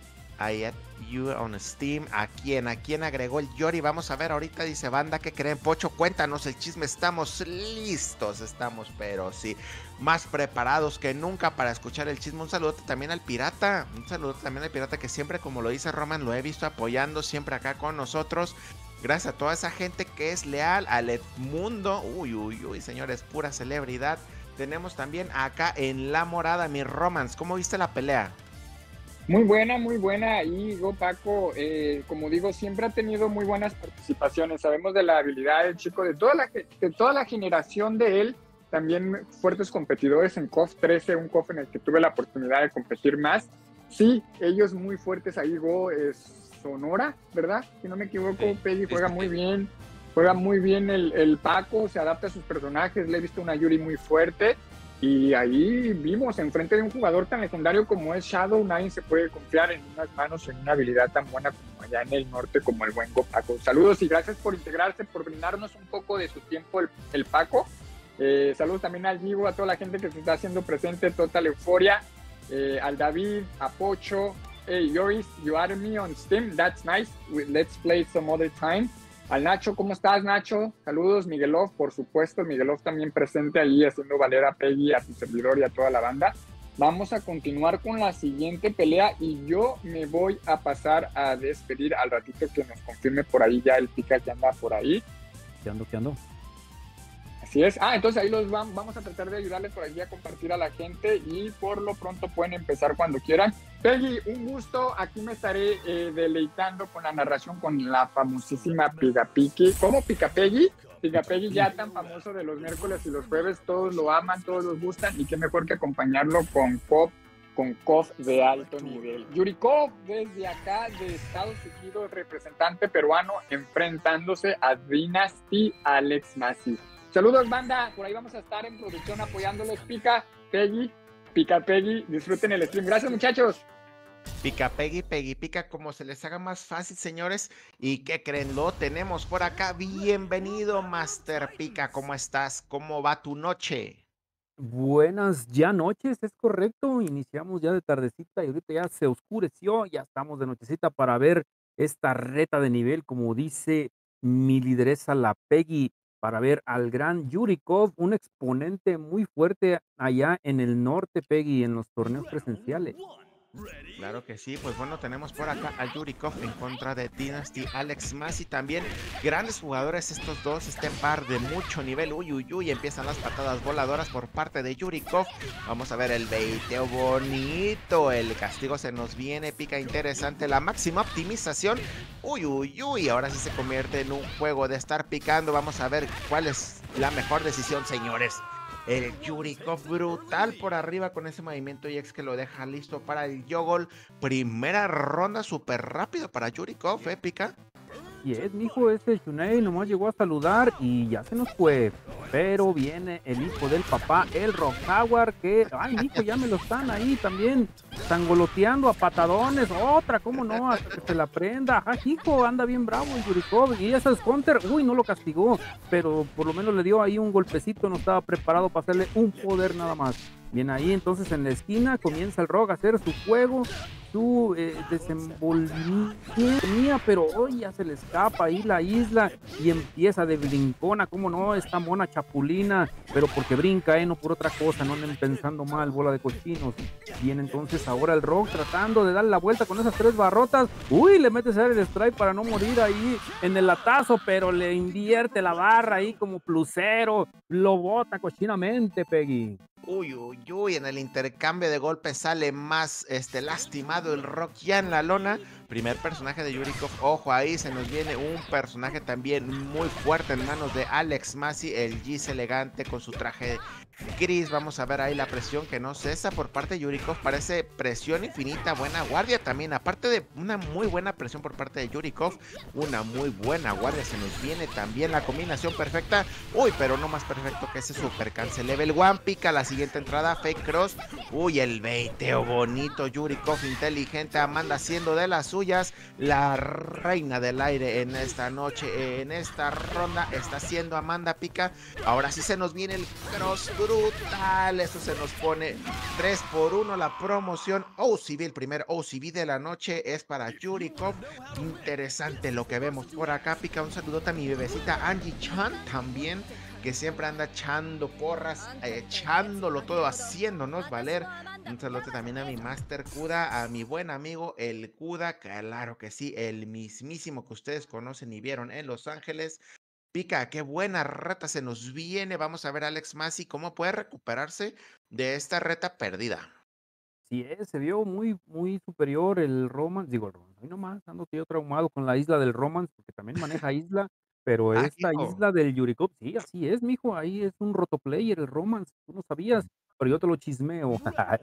B: I add you on Steam. ¿A quién? ¿A quién agregó el Yori? Vamos a ver ahorita, dice banda, ¿qué creen? Pocho, cuéntanos el chisme. Estamos listos, estamos, pero sí, más preparados que nunca para escuchar el chisme. Un saludo también al Pirata. Un saludo también al Pirata que siempre, como lo dice Roman, lo he visto apoyando siempre acá con nosotros. Gracias a toda esa gente que es leal al Edmundo. Uy, uy, uy, señores, pura celebridad. Tenemos también acá en la morada, mi Romance. ¿Cómo viste la pelea?
A: Muy buena. Y Go Paco, como digo, siempre ha tenido muy buenas participaciones. Sabemos de la habilidad del chico, de toda la generación de él. También fuertes competidores en KOF 13, un KOF en el que tuve la oportunidad de competir más. Sí, ellos muy fuertes ahí. Go es Sonora, ¿verdad? Si no me equivoco, sí. Peggy juega muy bien. Juega muy bien el Paco, se adapta a sus personajes. Le he visto una Yuri muy fuerte. Y ahí vimos, enfrente de un jugador tan legendario como es Shadow, nadie se puede confiar en unas manos, en una habilidad tan buena como allá en el norte, como el buen Go Paco. Saludos y gracias por integrarse, por brindarnos un poco de su tiempo el Paco. Saludos también al Givo, a toda la gente que se está haciendo presente, Total Euforia, al David, a Pocho. Hey, Yoris, you added me on Steam, that's nice. Let's play some other time. Al Nacho, ¿cómo estás, Nacho? Saludos, Miguelov, por supuesto, Miguelov también presente ahí haciendo valer a Peggy, a su servidor y a toda la banda. Vamos a continuar con la siguiente pelea y yo me voy a pasar a despedir al ratito que nos confirme por ahí ya el Pica que anda por ahí.
C: ¿Qué ando?
A: Así es. Entonces ahí vamos a tratar de ayudarles por allí a compartir a la gente y por lo pronto pueden empezar cuando quieran. Peggy, un gusto. Aquí me estaré deleitando con la narración con la famosísima Picapiqui. ¿Cómo Picapeggy? Picapeggy ya tan famoso de los miércoles y los jueves. Todos lo aman, todos los gustan y qué mejor que acompañarlo con KOF de alto nivel. Yurikov desde acá de Estados Unidos, representante peruano, enfrentándose a Dynasty Alex Massey. Saludos, banda. Por ahí vamos a estar en producción apoyándolos. Pica Peggy. Disfruten el stream. Gracias, muchachos.
B: Pica Peggy, pica como se les haga más fácil, señores. ¿Y qué creen? Lo tenemos por acá. Bienvenido, Master Pica. ¿Cómo estás? ¿Cómo va tu noche?
C: Buenas ya noches, es correcto. Iniciamos ya de tardecita y ahorita ya se oscureció. Ya estamos de nochecita para ver esta reta de nivel, como dice mi lideresa, la Peggy, para ver al gran Yurikov, un exponente muy fuerte allá en el norte, Peggy, en los torneos presenciales.
B: Claro que sí, pues bueno, tenemos por acá a Yurikov en contra de Dynasty Alex Massey. También grandes jugadores estos dos, este par de mucho nivel. Uy, empiezan las patadas voladoras por parte de Yurikov. Vamos a ver el beiteo bonito, el castigo se nos viene, Pica interesante, la máxima optimización. Uy, ahora sí se convierte en un juego de estar picando. Vamos a ver cuál es la mejor decisión, señores. El Yurikov brutal por arriba con ese movimiento y que lo deja listo para el Yogol. Primera ronda súper rápido para Yurikov, Pica.
C: Y es, mijo, ese Shunei nomás llegó a saludar y ya se nos fue. Pero viene el hijo del papá, el Rockawar, que, mijo, ya me lo están ahí también sangoloteando a patadones. Otra, ¿cómo no? Hasta que se la prenda. Hijo, anda bien bravo el Yurikov. Y ese Counter, no lo castigó, pero por lo menos le dio ahí un golpecito, no estaba preparado para hacerle un poder nada más. Bien ahí, entonces en la esquina comienza el Rock a hacer su juego, su desenvolvimiento, pero hoy ya se le escapa ahí la isla y empieza de brincona, cómo no, esta mona chapulina, pero porque brinca, no por otra cosa, no anden pensando mal, bola de cochinos. Bien, entonces ahora el Rock tratando de darle la vuelta con esas 3 barrotas, le mete el strike para no morir ahí en el latazo, pero le invierte la barra ahí como plusero, lo bota cochinamente, Peggy.
B: En el intercambio de golpes sale más lastimado el Rock ya en la lona, Primer personaje de Yurikov. Ojo, ahí se nos viene un personaje también muy fuerte en manos de Alex Massey, el Giz elegante con su traje gris. Vamos a ver ahí la presión que no cesa por parte de Yurikov. Parece presión infinita, buena guardia también. Aparte de una muy buena presión por parte de Yurikov, una muy buena guardia se nos viene también. La combinación perfecta. Uy, pero no más perfecto que ese super cancel level one. Pica la siguiente entrada, fake cross. Uy, el baiteo bonito. Yurikov inteligente. Amanda haciendo de las suyas. La reina del aire en esta noche, en esta ronda, está siendo Amanda Pica. Ahora sí se nos viene el cross brutal. Eso se nos pone 3-1 la promoción. OCB, el primer OCB de la noche es para Yurikov. Interesante lo que vemos por acá. Pica, un saludote a mi bebecita Angie Chan también, que siempre anda echando porras, echándolo todo, haciéndonos valer. Un saludo también a mi Master Kuda, a mi buen amigo el Kuda, claro que sí, el mismísimo que ustedes conocen y vieron en Los Ángeles. Pica, qué buena reta se nos viene. Vamos a ver a Alex Massey cómo puede recuperarse de esta reta perdida.
C: Sí, se vio muy, muy superior el Romance, digo, el Romance, hoy nomás ando yo traumado con la isla del Romance, porque también maneja isla, pero
B: Ah,
C: esta
B: hijo.
C: isla del Yurikov, sí, así es, mijo, ahí es un rotoplayer el Romance, tú no sabías, pero yo te lo chismeo.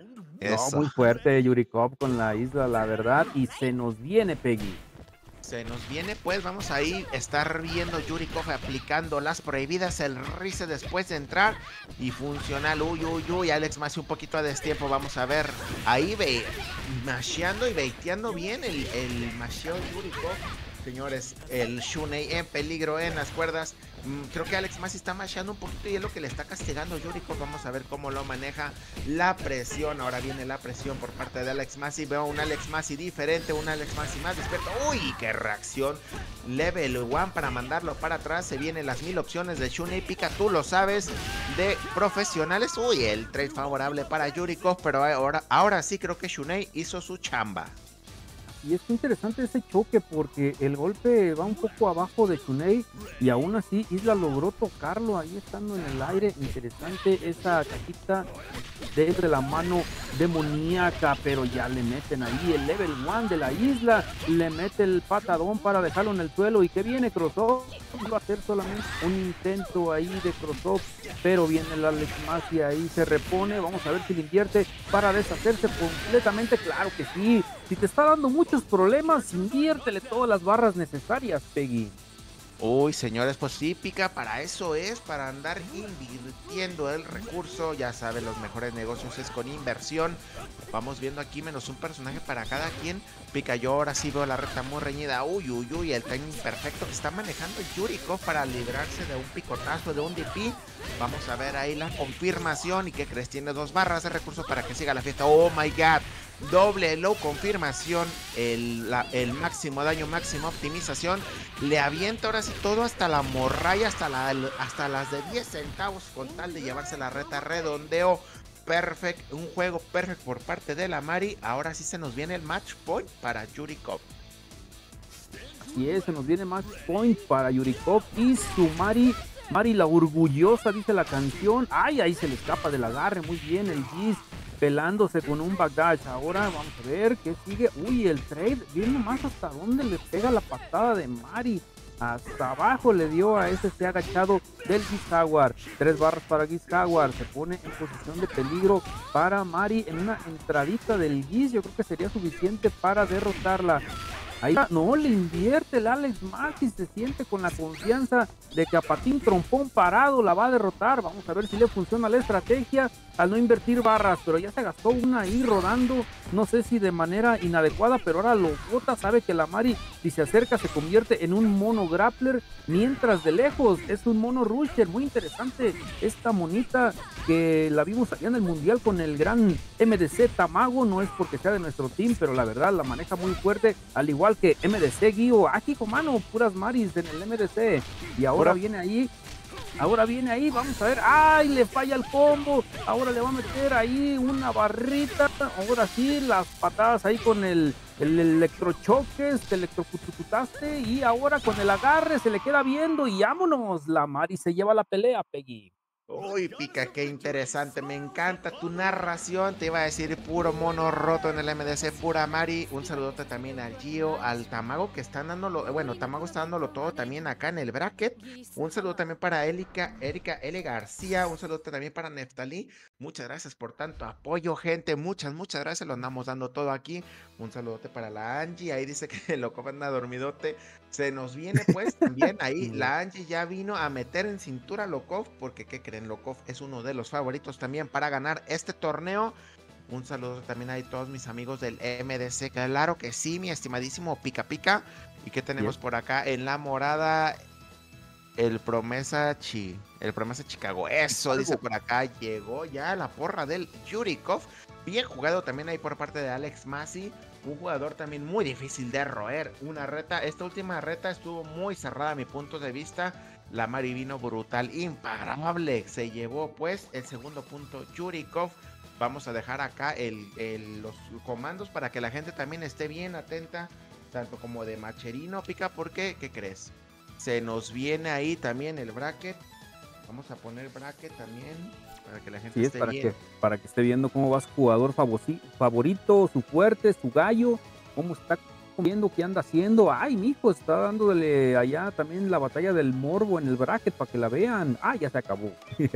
C: No,
B: Eso.
C: muy fuerte Yurikov con la isla, la verdad, y se nos viene Peggy.
B: Se nos viene, pues vamos a ir estar viendo Yurikov aplicando las prohibidas, el Rize después de entrar y funcional. Uy, Alex Massey un poquito a destiempo. Vamos a ver ahí masheando y baiteando bien el masheo de Yurikov. Señores, el Shunei en peligro en las cuerdas. Creo que Alex Massey está masheando un poquito y es lo que le está castigando Yurikov. Vamos a ver cómo lo maneja la presión. Ahora viene la presión por parte de Alex Massey. Veo un Alex Massey diferente, un Alex Massey más despierto. Uy, qué reacción. Level 1 para mandarlo para atrás. Se vienen las 1000 opciones de Shunei. Pica, tú lo sabes, de profesionales. Uy, el trade favorable para Yurikov, pero ahora sí creo que Shunei hizo su chamba.
C: Y es interesante ese choque porque el golpe va un poco abajo de Shunei y aún así Isla logró tocarlo ahí estando en el aire. Interesante esa cajita de la mano demoníaca, pero ya le meten ahí el level 1 de la Isla, le mete el patadón para dejarlo en el suelo y que viene crossover. Va a hacer solamente un intento ahí de crossover, pero viene el Alex Massey ahí, se repone. Vamos a ver si le invierte para deshacerse completamente. Claro que sí. Si te está dando muchos problemas, inviértele todas las barras necesarias, Peggy.
B: Uy, señores, pues sí, Pica, para eso es, para andar invirtiendo el recurso. Ya saben, los mejores negocios es con inversión. Vamos viendo aquí menos un personaje para cada quien. Pica, yo ahora sí veo la recta muy reñida. Uy, el timing perfecto que está manejando el Yurikov para librarse de un picotazo, de un DP. Vamos a ver ahí la confirmación. ¿Y qué crees? Tiene 2 barras de recurso para que siga la fiesta. Oh my god. Doble low confirmación, el máximo daño, máxima optimización. Le avienta ahora sí todo hasta la morralla, hasta las de 10 centavos con tal de llevarse la reta. Redondeo perfect, un juego perfect por parte de la Mari. Ahora sí se nos viene el match point para Yurikov.
C: Así es, se nos viene match point para Yurikov y su Mari la orgullosa, dice la canción. Ay, ahí se le escapa del agarre, muy bien el Giz pelándose con un backdash. Ahora vamos a ver qué sigue. Uy, el trade, viene más hasta dónde le pega la patada de Mari. Hasta abajo le dio a ese agachado del Giz Jaguar. 3 barras para Giz Jaguar. Se pone en posición de peligro para Mari en una entradita del Giz. Yo creo que sería suficiente para derrotarla. Ahí no le invierte el Alex Massey, se siente con la confianza de que a patín trompón parado la va a derrotar. Vamos a ver si le funciona la estrategia al no invertir barras, pero ya se gastó una ahí rodando, no sé si de manera inadecuada, pero ahora lo bota. Sabe que la Mari, si se acerca, se convierte en un mono grappler, mientras de lejos es un mono rusher. Muy interesante esta monita que la vimos allá en el mundial con el gran MDC Tamago. No es porque sea de nuestro team, pero la verdad la maneja muy fuerte, al igual que MDC Guío. Ágico, mano, puras Maris en el MDC. Y ahora viene ahí, vamos a ver. ¡Ay! Le falla el combo. Ahora le va a meter ahí una barrita. Ahora sí, las patadas ahí con el electrochoques, te electrocutaste. Y ahora con el agarre se le queda viendo y vámonos. La Mari se lleva la pelea, Peggy.
B: Uy, Pica, qué interesante, me encanta tu narración, te iba a decir puro mono roto en el MDC, pura Mari, un saludote también al Gio, al Tamago que están dándolo, bueno, Tamago está dándolo todo también acá en el bracket, un saludo también para Erika L. García, un saludo también para Neftalí, muchas gracias por tanto apoyo, gente, muchas gracias, lo andamos dando todo aquí, un saludote para la Angie, ahí dice que loco anda dormidote, se nos viene pues también ahí, la Angie ya vino a meter en cintura a Lokov, porque ¿qué creen? Lokov es uno de los favoritos también para ganar este torneo. Un saludo también a todos mis amigos del MDC, claro que sí, mi estimadísimo Pica Pica. ¿Y qué tenemos por acá en la morada? El promesa Chicago, eso dice por acá, llegó ya la porra del Yurikov, bien jugado también ahí por parte de Alex Masi, un jugador también muy difícil de roer, esta última reta estuvo muy cerrada a mi punto de vista, la Mari vino brutal, imparable, se llevó pues el segundo punto Yurikov. Vamos a dejar acá los comandos para que la gente también esté bien atenta, tanto como de Macherino, Pica, porque, ¿qué crees? Se nos viene ahí también el bracket. Vamos a poner bracket también para que la gente esté bien.
C: Para que esté viendo cómo va su jugador favorito, su fuerte, su gallo, cómo está comiendo, qué anda haciendo. Ay, mijo, está dándole allá también la batalla del morbo en el bracket para que la vean. Ah, ya se acabó.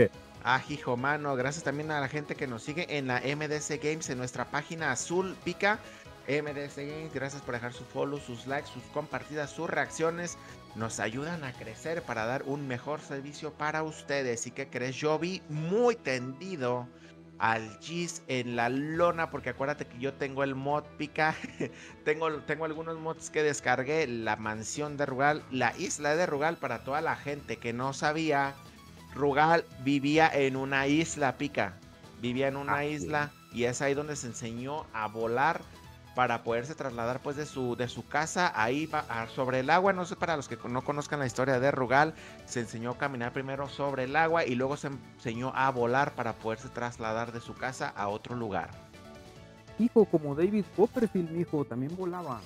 B: Hijo mano, gracias también a la gente que nos sigue en la MDC Games, en nuestra página azul, Pica. MDC Games, gracias por dejar su follow, sus likes, sus compartidas, sus reacciones, nos ayudan a crecer para dar un mejor servicio para ustedes. ¿Y qué crees? Yo vi muy tendido al Giz en la lona, porque acuérdate que yo tengo el mod, Pica, tengo algunos mods que descargué, la mansión de Rugal, la isla de Rugal, para toda la gente que no sabía, Rugal vivía en una isla, Pica, vivía en una isla, y es ahí donde se enseñó a volar para poderse trasladar pues de su casa ahí sobre el agua. No sé, para los que no conozcan la historia de Rugal, se enseñó a caminar primero sobre el agua y luego se enseñó a volar para poderse trasladar de su casa a otro lugar.
C: Hijo, como David Copperfield, mijo, también volaba.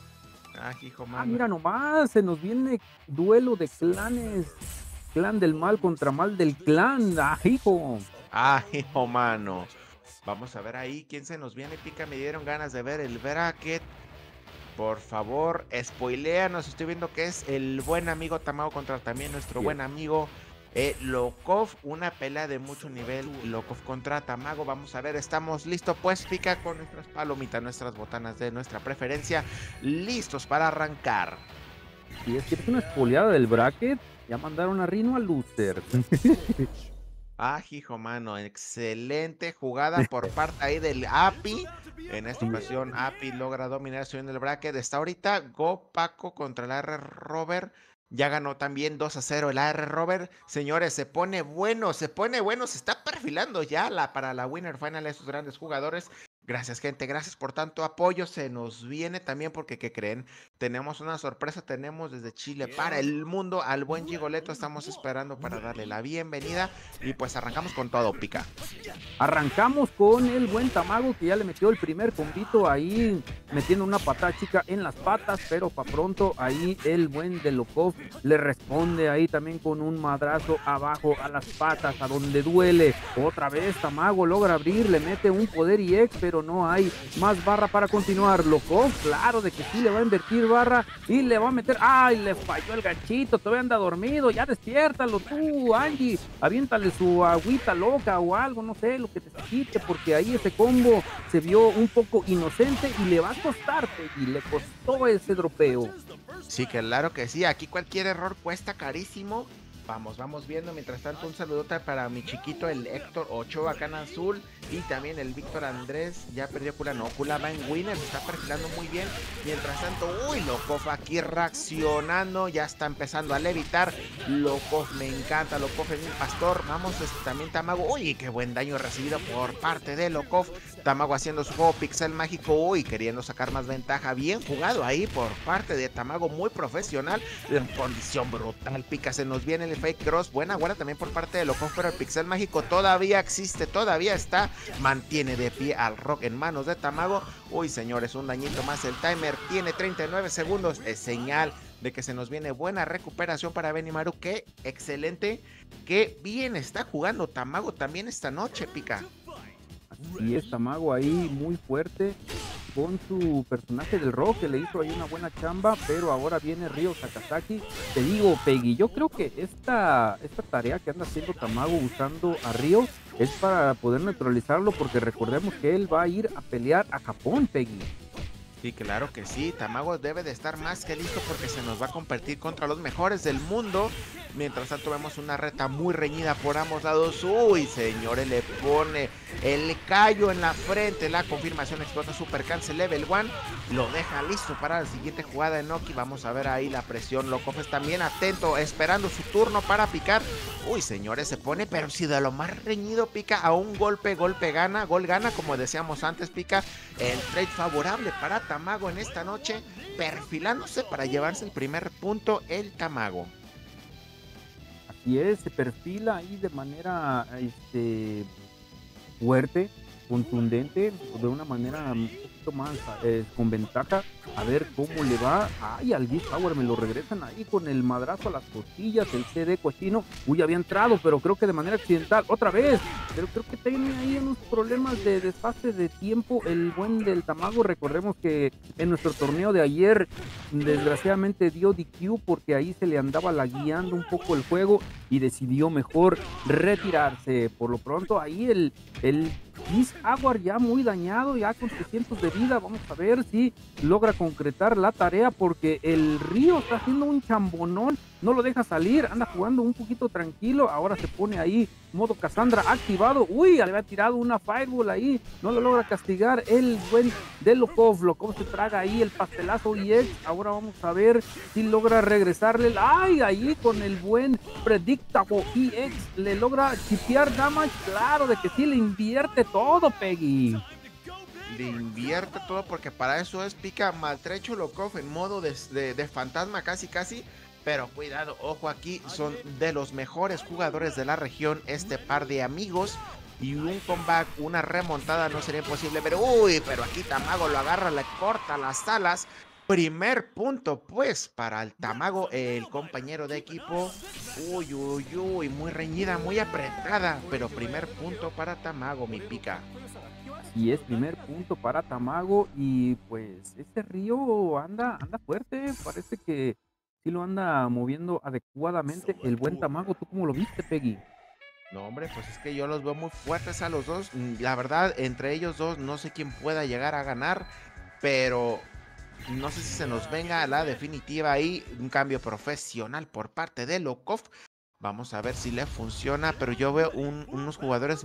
B: Hijo, mano.
C: Mira nomás, se nos viene duelo de clanes, clan del mal contra mal del clan, hijo.
B: Hijo, mano. Vamos a ver ahí quién se nos viene, Pica. Me dieron ganas de ver el bracket. Por favor, spoiléanos. Estoy viendo que es el buen amigo Tamago contra también nuestro buen amigo Lokov. Una pelea de mucho nivel. Lokov contra Tamago. Vamos a ver, estamos listos pues, Pica, con nuestras palomitas, nuestras botanas de nuestra preferencia. Listos para arrancar.
C: Y es que es una spoileada del bracket. Ya mandaron a Rino a loser.
B: Hijo, mano, excelente jugada por parte ahí del API. En esta ocasión, API logra dominar en el bracket. Está ahorita Go Paco contra el AR Robert. Ya ganó también 2-0 el AR Robert. Señores, se pone bueno, se está perfilando ya para la Winner Final de estos grandes jugadores. Gracias, gente, gracias por tanto apoyo. Se nos viene también porque, ¿qué creen? Tenemos una sorpresa, tenemos desde Chile para el mundo al buen Gigoleto. Estamos esperando para darle la bienvenida y pues arrancamos con todo, Pica.
C: Arrancamos con el buen Tamago, que ya le metió el primer combito ahí, metiendo una patada chica en las patas, pero para pronto ahí el buen de Lokov le responde ahí también con un madrazo abajo a las patas, a donde duele. Otra vez Tamago logra abrir, le mete un poder EX, pero no hay más barra para continuar. Lokov, claro de que sí le va a invertir barra y le va a meter. ¡Ay! Le falló el ganchito, todavía anda dormido. Ya despiértalo tú, Angie. Aviéntale su agüita loca o algo, no sé, lo que te quite, porque ahí ese combo se vio un poco inocente y le va a costarte, y le costó ese dropeo.
B: Sí, claro que sí. Aquí cualquier error cuesta carísimo. Vamos viendo. Mientras tanto, un saludote para mi chiquito, el Héctor Ochoa, acá en azul. Y también el Víctor Andrés. Ya perdió Kula, no. Kula va en winner, se está perfilando muy bien. Mientras tanto, Lokov aquí reaccionando. Ya está empezando a levitar. Lokov me encanta. Lokov es mi pastor. Vamos, también Tamago. Qué buen daño recibido por parte de Lokov. Tamago haciendo su juego pixel mágico. Queriendo sacar más ventaja. Bien jugado ahí por parte de Tamago. Muy profesional. En condición brutal. Pica, se nos viene el fake cross, buena guarda también por parte de Lokov, pero el pixel mágico todavía existe, todavía está, mantiene de pie al Rock en manos de Tamago. Señores, un dañito más, el timer tiene 39 segundos, es señal de que se nos viene buena recuperación para Benimaru. Qué excelente, qué bien está jugando Tamago también esta noche, Pica.
C: Así es, Tamago ahí muy fuerte con su personaje del rock, que le hizo ahí una buena chamba, pero ahora viene Ryo Sakazaki. Te digo, Peggy, yo creo que esta tarea que anda haciendo Tamago usando a Ryo es para poder neutralizarlo, porque recordemos que él va a ir a pelear a Japón, Peggy.
B: Sí, claro que sí, Tamago debe de estar más que listo porque se nos va a competir contra los mejores del mundo. Mientras tanto vemos una reta muy reñida por ambos lados. Uy, señores, le pone el callo en la frente. La confirmación explota Super Cancel Level 1. Lo deja listo para la siguiente jugada de Noki. Vamos a ver ahí la presión. Locov es también atento, esperando su turno para picar. Uy, señores, se pone, pero si de lo más reñido, Pica, a un golpe gana, gol gana, como decíamos antes, Pica. El trade favorable para Tamago en esta noche, perfilándose para llevarse el primer punto el Tamago.
C: Así es, se perfila ahí de manera fuerte, contundente, de una manera un poquito más con ventaja. A ver cómo le va. Ay, al G-Power me lo regresan ahí con el madrazo a las costillas, el CD cochino. Uy, había entrado, pero creo que de manera accidental, otra vez. Pero creo que tiene ahí unos problemas de desfase de tiempo el buen del Tamago. Recordemos que en nuestro torneo de ayer, desgraciadamente dio DQ porque ahí se le andaba lagueando un poco el juego y decidió mejor retirarse. Por lo pronto, ahí el Miss Aguar ya muy dañado, ya con 300 de vida. Vamos a ver si logra concretar la tarea, porque el Ryo está haciendo un chambonón, no lo deja salir, anda jugando un poquito tranquilo. Ahora se pone ahí modo Cassandra activado. Uy, le había tirado una Fireball ahí, no lo logra castigar el buen de Locov. Locov se traga ahí el pastelazo EX. Ahora vamos a ver si logra regresarle. Ay, ahí con el buen Predictable EX le logra chipear damage. Claro de que sí, le invierte todo, Peggy.
B: Le invierte todo porque para eso es, Pica. Maltrecho Locov en modo de fantasma casi. Pero cuidado, ojo, aquí son de los mejores jugadores de la región este par de amigos. Y un comeback, una remontada no sería imposible. Pero aquí Tamago lo agarra, le corta las alas. Primer punto pues para el Tamago, el compañero de equipo. Uy, muy reñida, muy apretada. Pero primer punto para Tamago, mi Pica.
C: Y es primer punto para Tamago. Y pues este Ryo anda fuerte. Parece que sí lo anda moviendo adecuadamente el buen Tamago. ¿Tú cómo lo viste, Peggy?
B: No, hombre, pues es que yo los veo muy fuertes a los dos. La verdad, entre ellos dos no sé quién pueda llegar a ganar, pero no sé si se nos venga a la definitiva ahí un cambio profesional por parte de Locov. Vamos a ver si le funciona, pero yo veo unos jugadores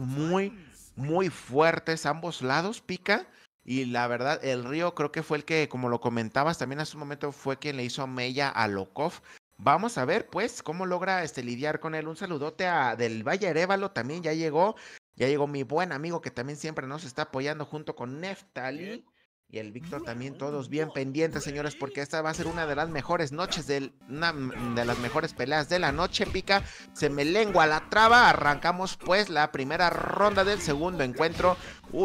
B: muy fuertes ambos lados, Pica. Y la verdad, el Ryo creo que fue el que, como lo comentabas también hace un momento, fue quien le hizo mella a Locov. Vamos a ver, pues, cómo logra lidiar con él. Un saludote del Valle Arévalo, también ya llegó mi buen amigo que también siempre nos está apoyando junto con Neftali. Y el Víctor también, todos bien pendientes, señores, porque esta va a ser una de las mejores noches, una de las mejores peleas de la noche, Pica. Se me lengua la traba, arrancamos pues la primera ronda del segundo encuentro.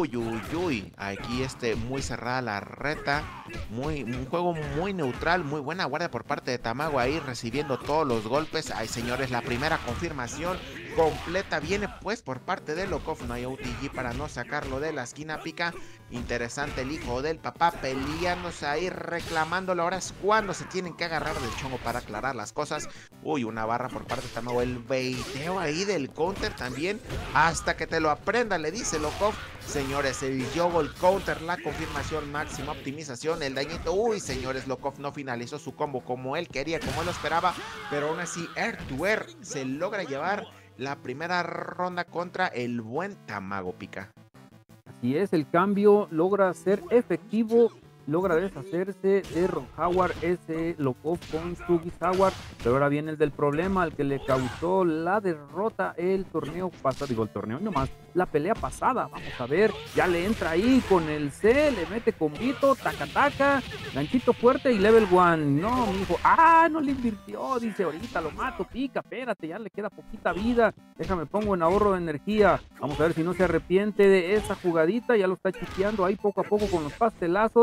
B: Uy, aquí muy cerrada la reta, un juego muy neutral, muy buena guardia por parte de Tamago ahí, recibiendo todos los golpes. Ay, señores, la primera confirmación completa viene pues por parte de Locov. No hay OTG para no sacarlo de la esquina, Pica. Interesante el hijo del papá peleándose ahí, reclamándolo. Ahora es cuando se tienen que agarrar del chongo para aclarar las cosas. Una barra por parte de Tamago, el baiteo ahí del counter también, hasta que te lo aprenda, le dice Locov. Señores, el juggle counter, la confirmación, máxima optimización, el dañito. Señores, Locov no finalizó su combo como él quería, como él lo esperaba, pero aún así Air to Air se logra llevar la primera ronda contra el buen Tamago, Pica.
C: Así es, el cambio logra ser efectivo, logra deshacerse de Ron Howard, ese Locov con su Howard, pero ahora viene el del problema, el que le causó la derrota el torneo pasado, la pelea pasada. Vamos a ver, ya le entra ahí con el C, le mete combito, taca, ganchito fuerte y level 1. No, mijo, no le invirtió, dice, ahorita lo mato, Pica, espérate, ya le queda poquita vida, déjame pongo en ahorro de energía. Vamos a ver si no se arrepiente de esa jugadita, ya lo está chiqueando ahí poco a poco con los pastelazos.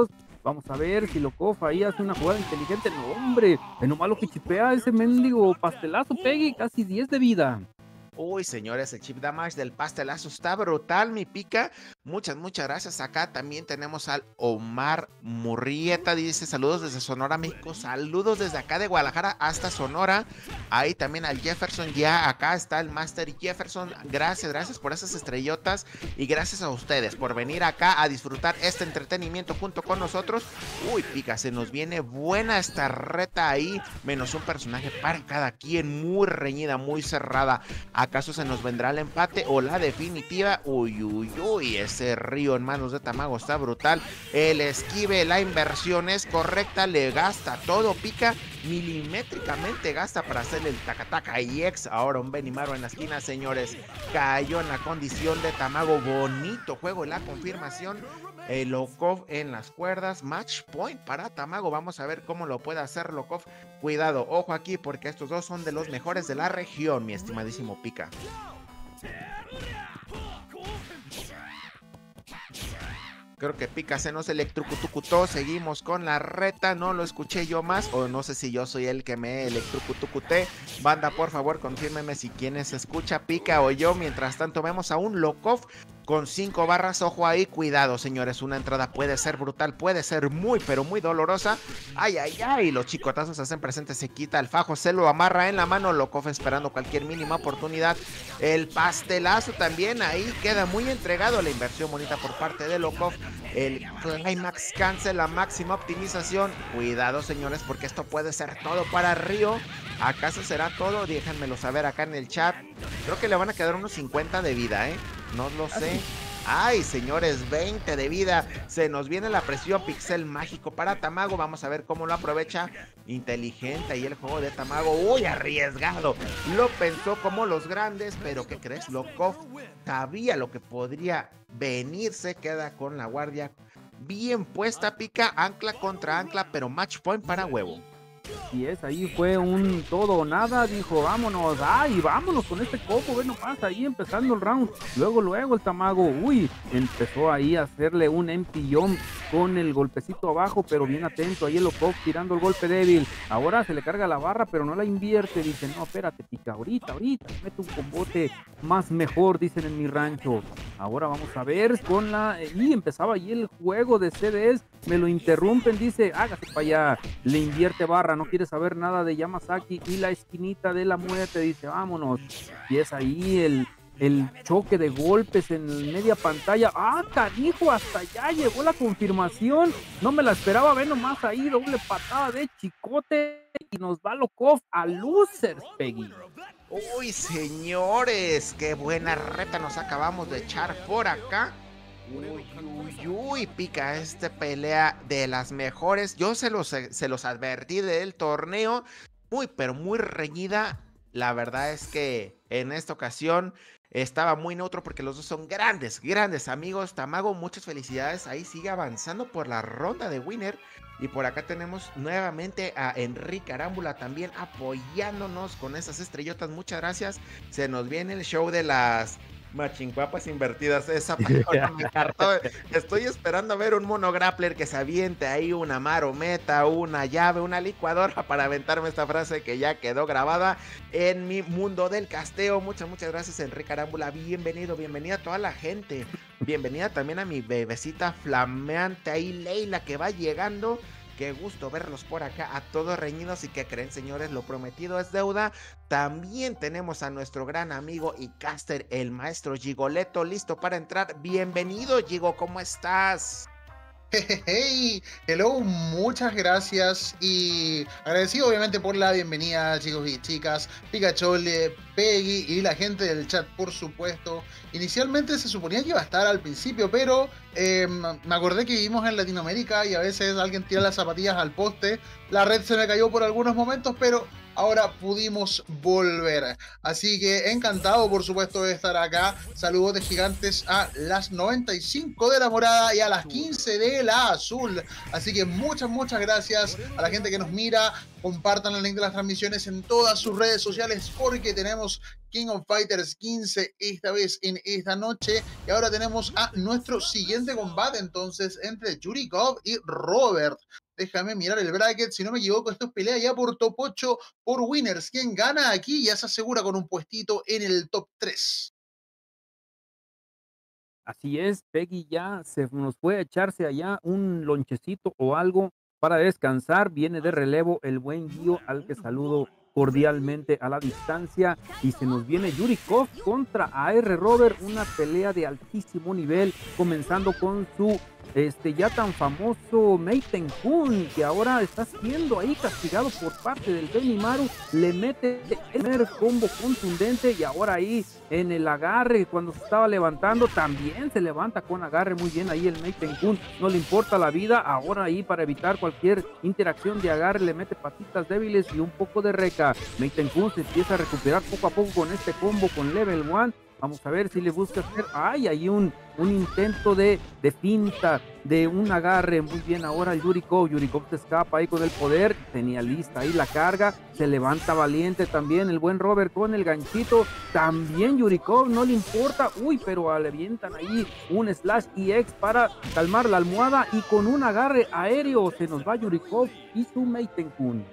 C: Vamos a ver si Locov ahí hace una jugada inteligente. No, hombre, es nomás lo que chipea ese mendigo pastelazo, Peggy, casi 10 de vida.
B: Uy, señores, el chip damage del pastelazo está brutal, mi pica. Muchas gracias. Acá también tenemos al Omar Murrieta, dice saludos desde Sonora, México. Saludos desde acá de Guadalajara hasta Sonora. Ahí también al Jefferson, ya acá está el Master Jefferson. Gracias por esas estrellotas y gracias a ustedes por venir acá a disfrutar este entretenimiento junto con nosotros. Uy, pica, se nos viene buena esta reta ahí, menos un personaje para cada quien, muy reñida, muy cerrada. ¿Acaso se nos vendrá el empate o la definitiva? Uy, ese Río en manos de Tamago está brutal. El esquive, la inversión es correcta, le gasta todo, pica, milimétricamente gasta para hacer el taca-taca y ex. Ahora un Benimaru en la esquina, señores. Cayó en la condición de Tamago. Bonito juego, la confirmación. Locov en las cuerdas, match point para Tamago. Vamos a ver cómo lo puede hacer Locov. Cuidado, ojo aquí, porque estos dos son de los mejores de la región, mi estimadísimo pica. Creo que Pica se nos electrocutó. Seguimos con la reta. No lo escuché yo más. O no sé si yo soy el que me electrocuté. Banda, por favor, confírmeme si quienes escucha Pica o yo. Mientras tanto, vemos a un Locov con 5 barras. Ojo ahí, cuidado, señores. Una entrada puede ser brutal, puede ser muy, pero muy dolorosa. Ay. Los chicotazos se hacen presentes. Se quita el fajo, se lo amarra en la mano. Locov esperando cualquier mínima oportunidad. El pastelazo también ahí queda muy entregado. La inversión bonita por parte de Locov. El Climax Cancel, la máxima optimización. Cuidado, señores, porque esto puede ser todo para Río. ¿Acaso será todo? Déjenmelo saber acá en el chat. Creo que le van a quedar unos 50 de vida, no lo sé. Ay, señores, 20 de vida. Se nos viene la presión, pixel mágico para Tamago. Vamos a ver cómo lo aprovecha. Inteligente ahí el juego de Tamago. Uy, arriesgado. Lo pensó como los grandes, pero ¿qué crees? Locov sabía lo que podría venirse. Queda con la guardia bien puesta, pica, ancla contra ancla, pero match point para huevo.
C: Y ahí fue un todo o nada, dijo, vámonos, vámonos con este copo, ve nomás, ahí empezando el round, luego el Tamago, empezó ahí a hacerle un empillón con el golpecito abajo, pero bien atento, ahí el Locov tirando el golpe débil, ahora se le carga la barra, pero no la invierte, dice, no, espérate, pica, ahorita, mete un combote más mejor, dicen en mi rancho, ahora vamos a ver con empezaba ahí el juego de CDs, me lo interrumpen, dice, hágase para allá, le invierte barra, no quiere saber nada de Yamazaki y la esquinita de la muerte, dice, vámonos, y es ahí el choque de golpes en media pantalla, canijo, hasta allá llegó la confirmación, no me la esperaba, ve nomás ahí, doble patada de chicote, y nos va Locov a losers, Peggy.
B: Uy, señores, qué buena reta nos acabamos de echar por acá. Uy, pica, pelea de las mejores. Yo se los advertí del torneo. Pero muy reñida. La verdad es que en esta ocasión estaba muy neutro porque los dos son grandes amigos. Tamago, muchas felicidades. Ahí sigue avanzando por la ronda de winner. Y por acá tenemos nuevamente a Enrique Arámbula también apoyándonos con esas estrellotas. Muchas gracias. Se nos viene el show de las machincuapas invertidas. Esa palabra me encantó. Estoy esperando a ver un mono grappler que se aviente ahí una marometa, una llave, una licuadora para aventarme esta frase que ya quedó grabada en mi mundo del casteo. Muchas gracias, Enrique Arámbula. Bienvenida a toda la gente. Bienvenida también a mi bebecita flameante ahí, Leila, que va llegando. Qué gusto verlos por acá a todos reñidos. Y que creen, señores, lo prometido es deuda. También tenemos a nuestro gran amigo y caster, el maestro Gigoleto, listo para entrar. Bienvenido, Gigo, ¿cómo estás?
D: Hey, hello, muchas gracias y agradecido obviamente por la bienvenida, chicos y chicas, Picachole, Peggy y la gente del chat, por supuesto. Inicialmente se suponía que iba a estar al principio, pero me acordé que vivimos en Latinoamérica y a veces alguien tira las zapatillas al poste. La red se me cayó por algunos momentos, pero ahora pudimos volver. Así que encantado, por supuesto, de estar acá. Saludos de gigantes a las 95 de la morada y a las 15 de la azul. Así que muchas gracias a la gente que nos mira. Compartan el link de las transmisiones en todas sus redes sociales porque tenemos King of Fighters 15 esta vez en esta noche. Y ahora tenemos a nuestro siguiente combate entonces entre Jurikov y Robert. Déjame mirar el bracket, si no me equivoco, esto es pelea ya por top 8 por winners. Quien gana aquí ya se asegura con un puestito en el top 3.
C: Así es, Peggy ya se nos puede echarse allá un lonchecito o algo para descansar. Viene de relevo el buen Guío, al que saludo cordialmente a la distancia. Y se nos viene Jurikov contra AR Robert, una pelea de altísimo nivel, comenzando con su ya tan famoso Meiten Kun, que ahora está siendo ahí castigado por parte del Benimaru. Le mete el primer combo contundente y ahora ahí en el agarre, cuando se estaba levantando, también se levanta con agarre muy bien ahí el Meiten Kun. No le importa la vida, ahora ahí para evitar cualquier interacción de agarre le mete patitas débiles y un poco de reca. Meiten Kun se empieza a recuperar poco a poco con este combo con level 1. Vamos a ver si le busca hacer. ¡Ay! Hay un intento de finta, de un agarre. Muy bien ahora el Jurikov. Jurikov se escapa ahí con el poder. Tenía lista ahí la carga. Se levanta valiente también el buen Robert con el ganchito. También Jurikov no le importa. Uy, pero le avientan ahí un slash EX para calmar la almohada. Y con un agarre aéreo se nos va Jurikov y su Meiten Kun.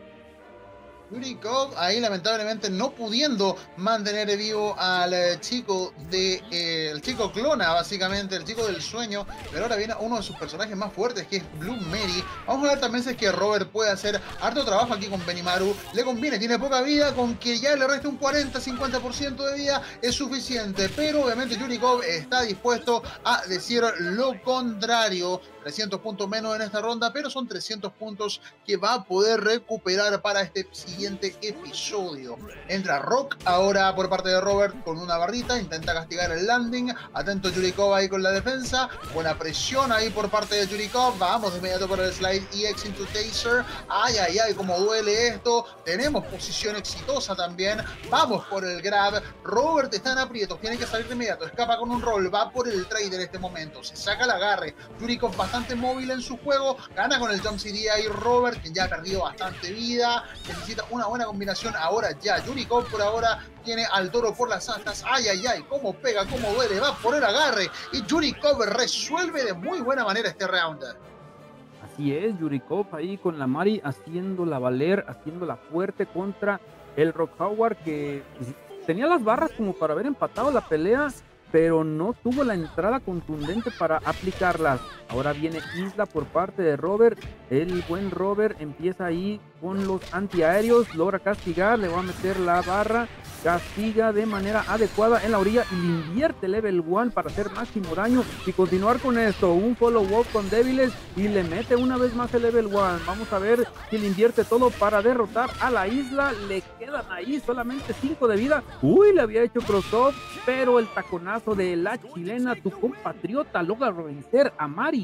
D: Jurikov ahí lamentablemente no pudiendo mantener vivo al chico el chico clona, básicamente, el chico del sueño, pero ahora viene uno de sus personajes más fuertes, que es Blue Mary. Vamos a ver también si es que Robert puede hacer harto trabajo aquí con Benimaru. Le conviene, tiene poca vida, con que ya le reste un 40-50% de vida es suficiente, pero obviamente Jurikov está dispuesto a decir lo contrario. 300 puntos menos en esta ronda, pero son 300 puntos que va a poder recuperar para este siguiente episodio. Entra Rock ahora por parte de Robert con una barrita, intenta castigar el landing. Atento Jurikov ahí con la defensa, buena presión ahí por parte de Jurikov. Vamos de inmediato por el slide EX into Taser. Ay, cómo duele esto. Tenemos posición exitosa también. Vamos por el grab. Robert está en aprietos, tiene que salir de inmediato. Escapa con un roll, va por el trade en este momento. Se saca el agarre. Jurikov bastante móvil en su juego, gana con el jump CD ahí Robert, que ya ha perdido bastante vida, necesita una buena combinación ahora ya. Jurikov por ahora tiene al toro por las astas. Cómo pega, cómo duele, va por el agarre y Jurikov resuelve de muy buena manera este round.
C: Así es, Jurikov ahí con la Mari haciéndola valer, haciéndola fuerte contra el Rock Howard, que tenía las barras como para haber empatado la pelea, pero no tuvo la entrada contundente para aplicarlas. Ahora viene Isla por parte de Robert. El buen Robert empieza ahí con los antiaéreos, logra castigar, le va a meter la barra, castiga de manera adecuada en la orilla y le invierte level 1 para hacer máximo daño y continuar con esto. Un follow-up con débiles y le mete una vez más el level 1. Vamos a ver si le invierte todo para derrotar a la Isla. Le quedan ahí solamente 5 de vida. Uy, le había hecho cross-off, pero el taconazo de la chilena, tu compatriota, logra vencer a Mari.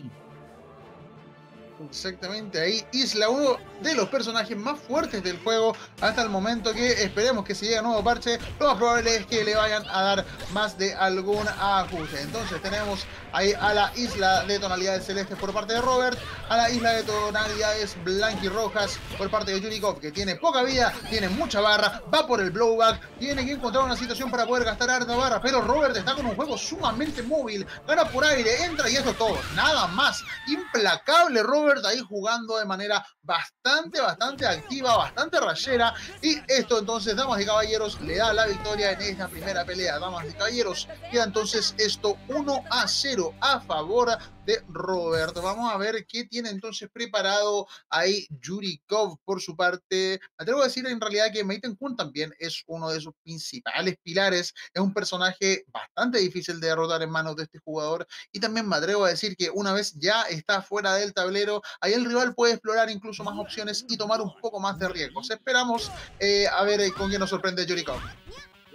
D: Exactamente, ahí Isla, uno de los personajes más fuertes del juego hasta el momento, que esperemos que si llega nuevo parche, lo más probable es que le vayan a dar más de algún ajuste. Entonces tenemos ahí a la Isla de tonalidades celestes por parte de Robert, a la Isla de tonalidades blanquirrojas por parte de Jurikov, que tiene poca vida, tiene mucha barra, va por el blowback, tiene que encontrar una situación para poder gastar harta barra, pero Robert está con un juego sumamente móvil, gana por aire, entra y eso es todo, nada más. Implacable Robert ahí jugando de manera bastante activa, bastante rayera, y esto entonces, damas y caballeros, le da la victoria en esta primera pelea. Damas y caballeros, queda entonces esto 1-0 a favor de Roberto. Vamos a ver qué tiene entonces preparado ahí Jurikov por su parte. Me atrevo a decir en realidad que Meiten Kun también es uno de sus principales pilares, es un personaje bastante difícil de derrotar en manos de este jugador, y también me atrevo a decir que una vez ya está fuera del tablero, ahí el rival puede explorar incluso más opciones y tomar un poco más de riesgos. Esperamos a ver con qué nos sorprende Jurikov.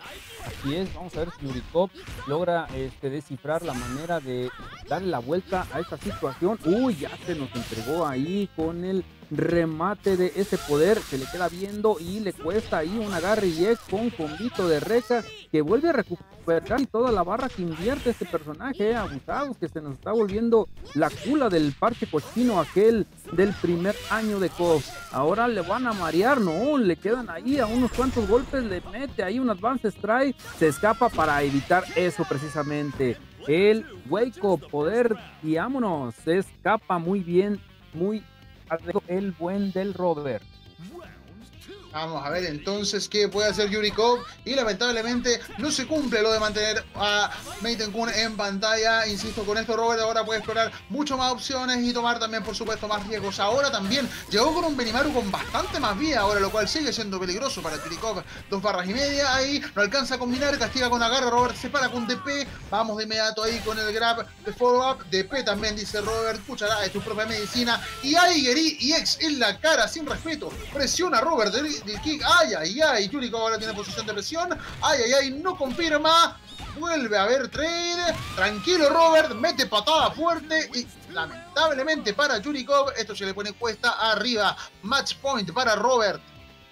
C: Así es, vamos a ver si Yurikov logra descifrar la manera de darle la vuelta a esta situación. Uy, ya se nos entregó ahí con el remate de ese poder, se le queda viendo y le cuesta ahí un agarre y es con combito de Reca que vuelve a recuperar y toda la barra que invierte este personaje, abusados, que se nos está volviendo la cula del parche cochino aquel del primer año de KOF. Ahora le van a marear, no, le quedan ahí a unos cuantos golpes, le mete ahí un advance strike, se escapa para evitar eso precisamente. El Wake Up, poder y vámonos, se escapa muy bien, muy el buen del Robert.
D: Vamos a ver entonces qué puede hacer Yurikov, y lamentablemente no se cumple lo de mantener a Meiten Kun en pantalla. Insisto, con esto Robert ahora puede explorar mucho más opciones y tomar también, por supuesto, más riesgos. Ahora también llegó con un Benimaru con bastante más vida ahora, lo cual sigue siendo peligroso para Yurikov. 2 barras y media, ahí no alcanza a combinar, castiga con agarre, Robert se para con DP, vamos de inmediato ahí con el grab de follow-up, DP también dice Robert, cucharada de tu propia medicina, y ahí Geri y X en la cara, sin respeto, presiona a Robert del kick, ay, Yurikov ahora tiene posición de presión, ay, no confirma, vuelve a haber trade, tranquilo Robert, mete patada fuerte y lamentablemente para Yurikov esto se le pone cuesta arriba. Match point para Robert.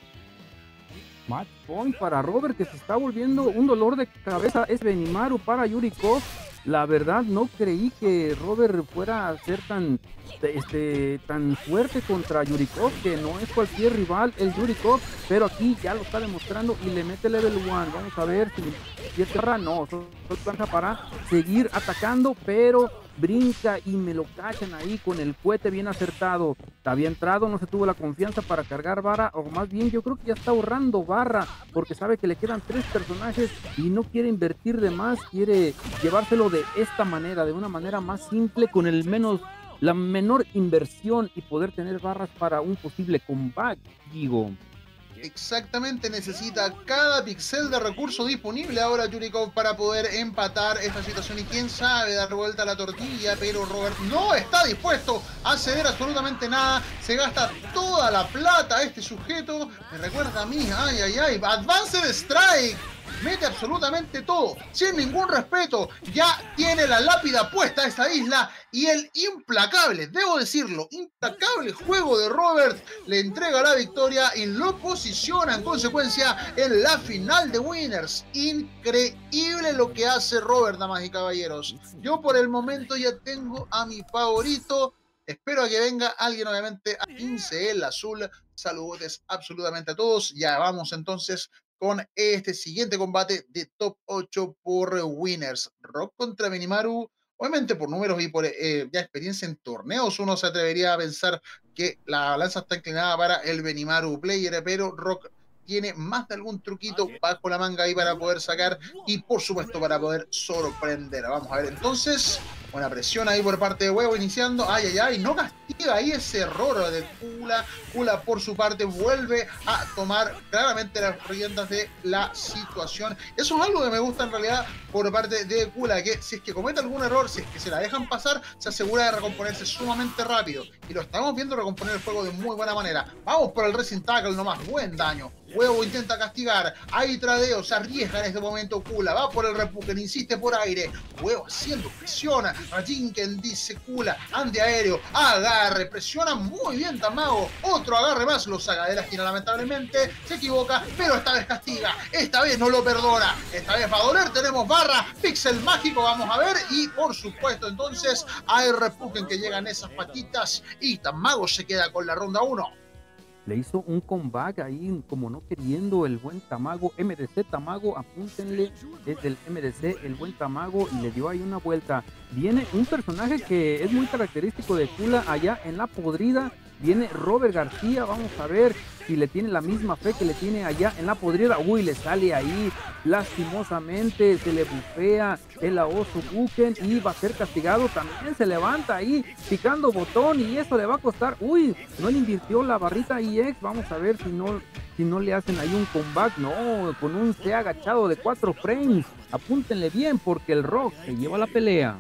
C: Match point para Robert, que se está volviendo un dolor de cabeza. Es Benimaru para Yurikov. La verdad no creí que Robert fuera a ser tan fuerte contra Yurikov, que no es cualquier rival el Yurikov, pero aquí ya lo está demostrando y le mete level 1. Vamos a ver si es garra, no, solo alcanza para seguir atacando, pero brinca y me lo cachan ahí con el cohete bien acertado. Había entrado, no se tuvo la confianza para cargar barra, o más bien yo creo que ya está ahorrando barra, porque sabe que le quedan 3 personajes y no quiere invertir de más, quiere llevárselo de esta manera, de una manera más simple, con la menor inversión y poder tener barras para un posible comeback, digo.
D: Exactamente, necesita cada pixel de recurso disponible ahora Yurikov para poder empatar esta situación y quién sabe dar vuelta a la tortilla, pero Robert no está dispuesto a ceder absolutamente nada, se gasta toda la plata este sujeto, me recuerda a mí, Advanced Strike, mete absolutamente todo, sin ningún respeto, ya tiene la lápida puesta a esta isla y el implacable, debo decirlo, implacable juego de Robert le entrega la victoria y lo posiciona en consecuencia en la final de Winners. Increíble lo que hace Robert, damas y caballeros. Yo por el momento ya tengo a mi favorito. Espero a que venga alguien, obviamente, a 15 el azul. Saludos absolutamente a todos. Ya vamos entonces con este siguiente combate de top 8 por Winners. Rock contra Benimaru. Obviamente por números y por ya experiencia en torneos uno se atrevería a pensar que la balanza está inclinada para el Benimaru player, pero Rock tiene más de algún truquito bajo la manga ahí para poder sacar y por supuesto para poder sorprender. Vamos a ver entonces, buena presión ahí por parte de Huevo iniciando, no castiga ahí ese error de Kula. Kula por su parte vuelve a tomar claramente las riendas de la situación. Eso es algo que me gusta en realidad por parte de Kula, que si es que comete algún error, si es que se la dejan pasar, se asegura de recomponerse sumamente rápido y lo estamos viendo recomponer el juego de muy buena manera. Vamos por el Racing Tackle nomás, buen daño. Huevo intenta castigar, hay tradeo, se arriesga en este momento Kula, va por el repuken, insiste por aire, Huevo haciendo presión, Rajinken dice Kula, antiaéreo, agarre, presiona muy bien Tamago, otro agarre más, lo saca de la esquina lamentablemente, se equivoca, pero esta vez castiga, esta vez no lo perdona, esta vez va a doler, tenemos barra, pixel mágico, vamos a ver, y por supuesto entonces hay repuken que llegan esas patitas y Tamago se queda con la ronda 1.
C: Le hizo un comeback ahí como no queriendo el buen Tamago, MDC Tamago, apúntenle, es del MDC el buen Tamago y le dio ahí una vuelta. Viene un personaje que es muy característico de Kula allá en la podrida, viene Robert García, vamos a ver si le tiene la misma fe que le tiene allá en la podrida. Uy, le sale ahí lastimosamente, se le bufea el Aosu Buken y va a ser castigado, también se levanta ahí picando botón y eso le va a costar. Uy, no le invirtió la barrita EX, vamos a ver si no le hacen ahí un comeback, no, con un C agachado de 4 frames, apúntenle bien porque el Rock se lleva la pelea.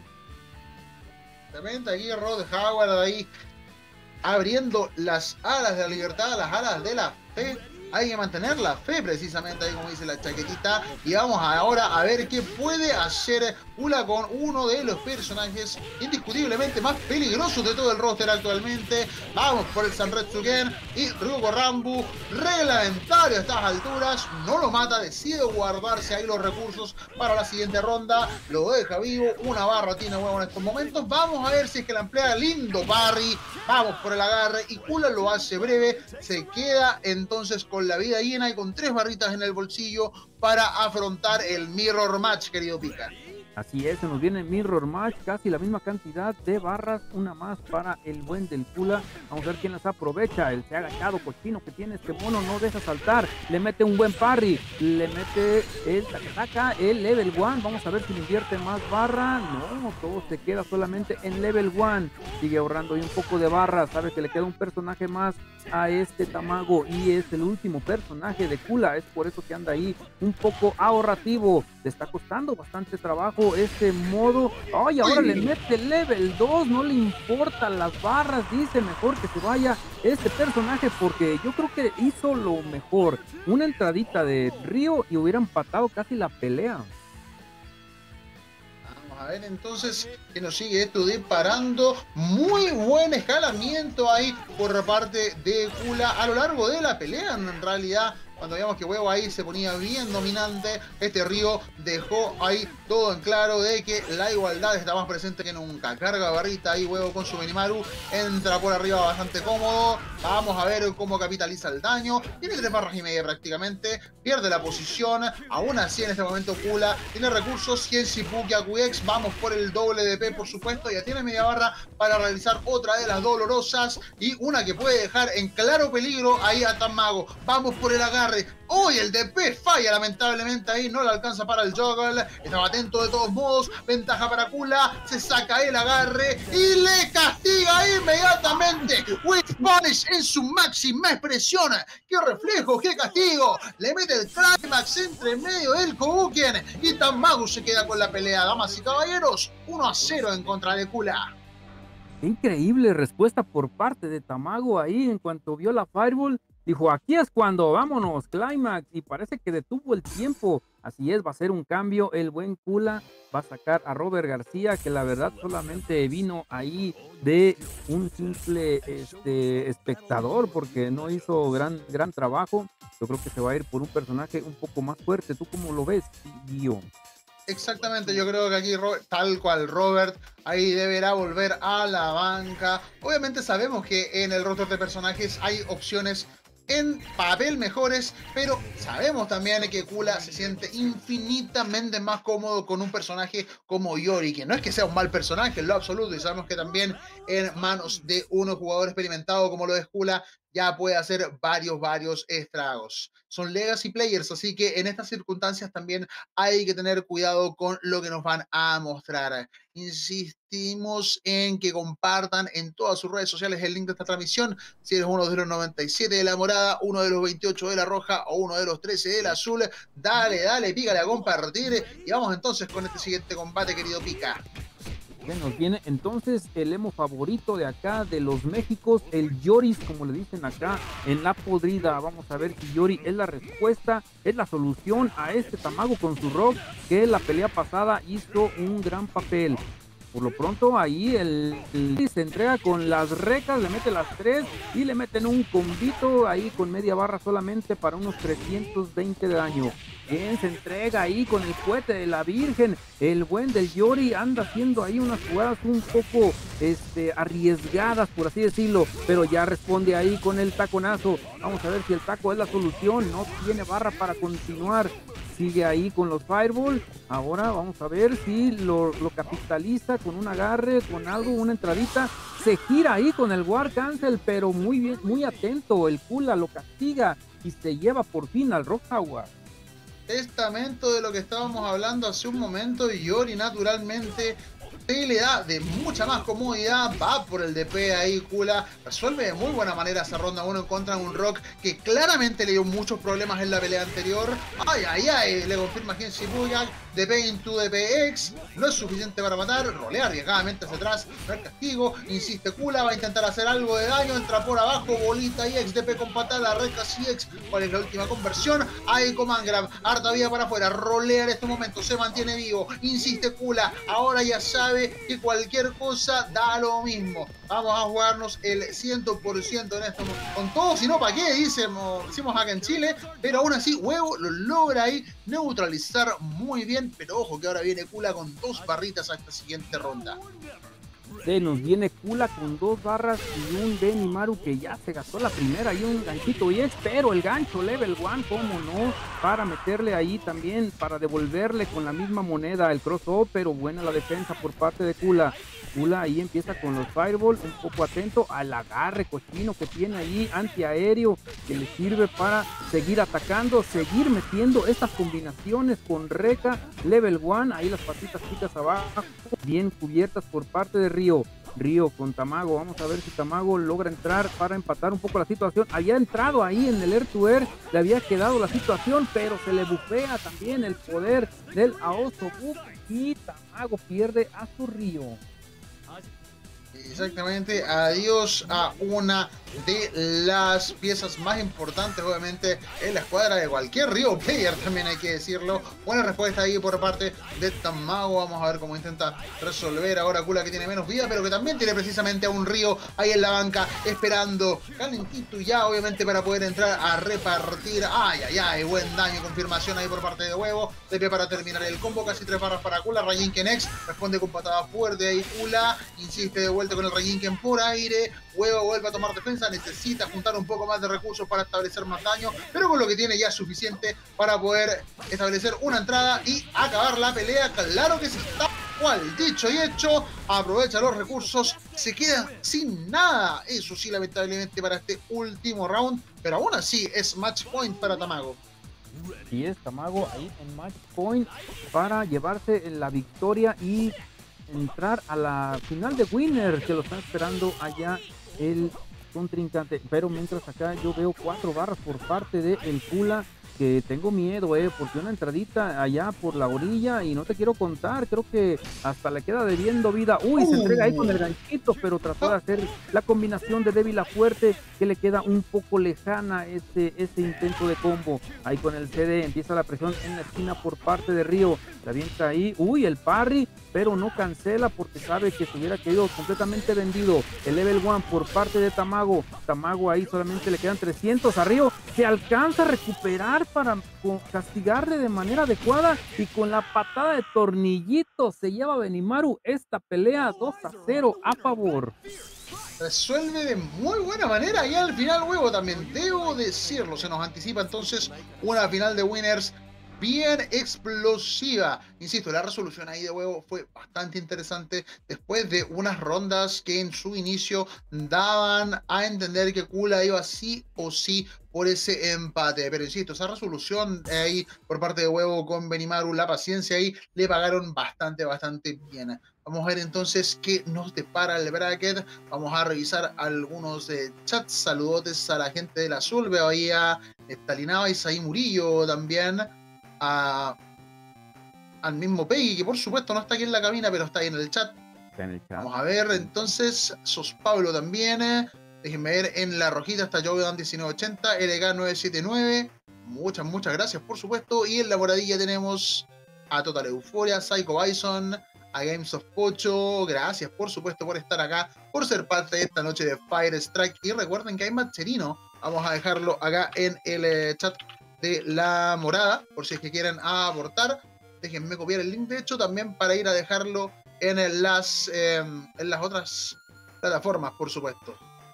D: Exactamente, aquí Rod Howard ahí abriendo las alas de la libertad, las alas de la fe, hay que mantener la fe precisamente ahí como dice la chaquetita. Y vamos ahora a ver qué puede hacer Kula con uno de los personajes indiscutiblemente más peligrosos de todo el roster actualmente. Vamos por el Sanretsuken y Ryuko Rambu, reglamentario a estas alturas, no lo mata, decide guardarse ahí los recursos para la siguiente ronda, lo deja vivo, una barra tiene huevo en estos momentos. Vamos a ver si es que la emplea, lindo parry, vamos por el agarre y Kula lo hace breve, se queda entonces con la vida llena y con 3 barritas en el bolsillo para afrontar el Mirror Match, querido Pika.
C: Así es, se nos viene Mirror Match, casi la misma cantidad de barras, una más para el buen del Kula. Vamos a ver quién las aprovecha. El se ha agachado, cochino que tiene este mono, no deja saltar, le mete un buen parry, le mete el saca el level 1. Vamos a ver si le invierte más barra. No, todo se queda solamente en level 1. Sigue ahorrando ahí un poco de barra, sabe que le queda un personaje más a este Tamago y es el último personaje de Kula, es por eso que anda ahí un poco ahorrativo. Le está costando bastante trabajo este modo. Ay, ahora le mete level 2, no le importan las barras, dice mejor que se vaya este personaje porque yo creo que hizo lo mejor. Una entradita de Ryo y hubiera empatado casi la pelea.
D: A ver, entonces, que nos sigue esto disparando. Muy buen escalamiento ahí por parte de Kula a lo largo de la pelea, en realidad. Cuando veíamos que Huevo ahí se ponía bien dominante, este Ryo dejó ahí todo en claro de que la igualdad está más presente que nunca. Carga barrita ahí Huevo con su Benimaru, entra por arriba bastante cómodo. Vamos a ver cómo capitaliza el daño. Tiene 3 barras y media prácticamente, pierde la posición. Aún así en este momento Kula tiene recursos, 100 Shibuya QX. Vamos por el doble de P por supuesto, ya tiene media barra para realizar otra de las dolorosas y una que puede dejar en claro peligro ahí a Tamago. Vamos por el agarre. Hoy el DP falla lamentablemente ahí, no le alcanza para el juggle, estaba atento de todos modos, ventaja para Kula, se saca el agarre y le castiga inmediatamente. With Punish en su máxima expresión, qué reflejo, qué castigo, le mete el climax entre medio del Kobuken y Tamago se queda con la pelea. Damas y caballeros, 1-0 en contra de Kula.
C: Increíble respuesta por parte de Tamago ahí en cuanto vio la Fireball. Dijo, aquí es cuando, vámonos, Climax, y parece que detuvo el tiempo. Así es, va a ser un cambio, el buen Kula va a sacar a Robert García, que la verdad solamente vino ahí de un simple espectador, porque no hizo gran trabajo. Yo creo que se va a ir por un personaje un poco más fuerte. ¿Tú cómo lo ves, Guillo?
D: Exactamente, yo creo que aquí tal cual Robert ahí deberá volver a la banca. Obviamente sabemos que en el roster de personajes hay opciones en papel mejores, pero sabemos también que Kula se siente infinitamente más cómodo con un personaje como Yori, que no es que sea un mal personaje en lo absoluto, y sabemos que también en manos de un jugador experimentado como lo es Kula, ya puede hacer varios estragos. Son legacy players, así que en estas circunstancias también hay que tener cuidado con lo que nos van a mostrar. Insistimos en que compartan en todas sus redes sociales el link de esta transmisión. Si eres uno de los 97 de la morada, uno de los 28 de la roja o uno de los 13 del azul, dale, pícale a compartir. Y vamos entonces con este siguiente combate, querido Pica.
C: Que nos viene entonces el emo favorito de acá de los Méxicos, el Yoris, como le dicen acá en la podrida. Vamos a ver si Yori es la respuesta, es la solución a este Tamago con su rock, que la pelea pasada hizo un gran papel. Por lo pronto ahí el se entrega con las recas, le mete las 3 y le meten un combito ahí con media barra solamente para unos 320 de daño. Bien, se entrega ahí con el cohete de la Virgen. El buen del Yori anda haciendo ahí unas jugadas un poco arriesgadas, por así decirlo, pero ya responde ahí con el taconazo. Vamos a ver si el taco es la solución. No tiene barra para continuar. Sigue ahí con los Fireball. Ahora vamos a ver si lo capitaliza con un agarre, con algo, una entradita. Se gira ahí con el War Cancel, pero muy bien, muy atento. El Kula lo castiga y se lleva por fin al Rock Tower.
D: Testamento de lo que estábamos hablando hace un momento, y Yori naturalmente le da de mucha más comodidad, va por el DP ahí, Kula resuelve de muy buena manera esa ronda 1 en contra de un Rock que claramente le dio muchos problemas en la pelea anterior. Ay, le confirma aquí en Shibuya, de Pain to the PX, no es suficiente para matar, rolea arriesgadamente hacia atrás, no hay castigo, insiste Kula, va a intentar hacer algo de daño, entra por abajo, bolita y ex, DP con patada, reca CX, ¿cuál es la última conversión? Ahí Command Grab, harta vida para afuera, rolea en este momento, se mantiene vivo, insiste Kula, ahora ya sabe que cualquier cosa da lo mismo. Vamos a jugarnos el 100% en esto, con todo, si no, ¿para qué? Decimos acá en Chile, pero aún así, Huevo lo logra ahí neutralizar muy bien, pero ojo que ahora viene Kula con 2 barritas a esta siguiente ronda.
C: Nos viene Kula con 2 barras y un Benimaru que ya se gastó la primera y un ganchito y pero el gancho level 1, cómo no, para meterle ahí también, para devolverle con la misma moneda el crossover, pero buena la defensa por parte de Kula. Kula ahí empieza con los Fireball, un poco atento al agarre cochino que tiene ahí, antiaéreo, que le sirve para seguir atacando, seguir metiendo estas combinaciones con Reca, level 1, ahí las patitas chicas abajo, bien cubiertas por parte de Río con Tamago. Vamos a ver si Tamago logra entrar para empatar un poco la situación. Había entrado ahí en el Air to Air, le había quedado la situación, pero se le bufea también el poder del Aoso Buff y Tamago pierde a su Río.
D: Exactamente, adiós a una de las piezas más importantes, obviamente, en la escuadra de cualquier Río player, también hay que decirlo. Buena respuesta ahí por parte de Tamago. Vamos a ver cómo intenta resolver ahora Kula, que tiene menos vida, pero que también tiene precisamente a un Río ahí en la banca, esperando calentito ya, obviamente, para poder entrar a repartir. Ay, buen daño, confirmación ahí por parte de Huevo. De pie para terminar el combo, casi 3 barras para Kula. Rajinken X responde con patada fuerte ahí Kula, insiste de vuelta con el Rajinken por aire. Huevo vuelve a tomar defensa, necesita juntar un poco más de recursos para establecer más daño, pero con lo que tiene ya es suficiente para poder establecer una entrada y acabar la pelea. Claro que sí, está cual, dicho y hecho, aprovecha los recursos, se queda sin nada, eso sí, lamentablemente para este último round, pero aún así es match point para Tamago.
C: Y es Tamago ahí en match point para llevarse la victoria y entrar a la final de Winner, que lo están esperando allá el contrincante. Pero mientras acá yo veo 4 barras por parte de el Kula, que tengo miedo, porque una entradita allá por la orilla y no te quiero contar, creo que hasta le queda debiendo vida. Se entrega ahí con el ganchito, pero trató de hacer la combinación de débil a fuerte, que le queda un poco lejana ese intento de combo. Ahí con el CD empieza la presión en la esquina por parte de Río, la avienta ahí, el parry, pero no cancela porque sabe que se hubiera quedado completamente vendido. El level 1 por parte de Tamago ahí solamente le quedan 300 a Río, se alcanza a recuperar para castigarle de manera adecuada y con la patada de tornillito se lleva Benimaru esta pelea 2-0 a favor.
D: Resuelve de muy buena manera y al final Huevo también, debo decirlo, se nos anticipa entonces una final de Winners bien explosiva. Insisto, la resolución ahí de Huevo fue bastante interesante después de unas rondas que en su inicio daban a entender que Kula iba sí o sí por ese empate. Pero insisto, esa resolución ahí por parte de Huevo con Benimaru, la paciencia ahí, le pagaron bastante bien. Vamos a ver entonces qué nos depara el bracket. Vamos a revisar algunos chats. Saludotes a la gente del Azul. Veo ahí a Stalinaba, Isaí Murillo también. Al mismo Peggy, que por supuesto no está aquí en la cabina, pero está ahí en el chat. Vamos a ver, entonces, Sos Pablo también. Déjenme ver, en la rojita está Jovedan 1980, LK 979. Muchas gracias, por supuesto. Y en la moradilla tenemos a Total Euforia, Psycho Bison, a Games of Pocho. Gracias, por supuesto, por estar acá, por ser parte de esta noche de Fire Strike. Y recuerden que hay Matcherino. Vamos a dejarlo acá en el chat de la morada, por si es que quieren aportar. Déjenme copiar el link, de hecho, también para ir a dejarlo en las otras plataformas, por supuesto.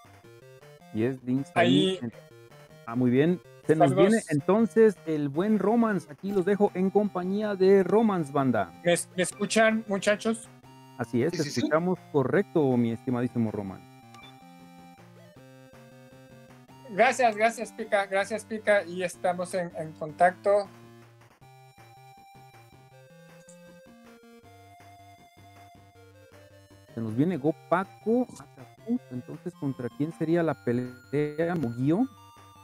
C: Y es links ahí. Muy bien. Se nos viene entonces el buen Romance. Aquí los dejo en compañía de Romance, banda.
A: ¿Me escuchan, muchachos?
C: Así es, te escuchamos correcto, mi estimadísimo Romance.
A: Gracias, Pica, y estamos en contacto.
C: Se nos viene Gopaco. Entonces, ¿contra quién sería la pelea? ¿Moguío?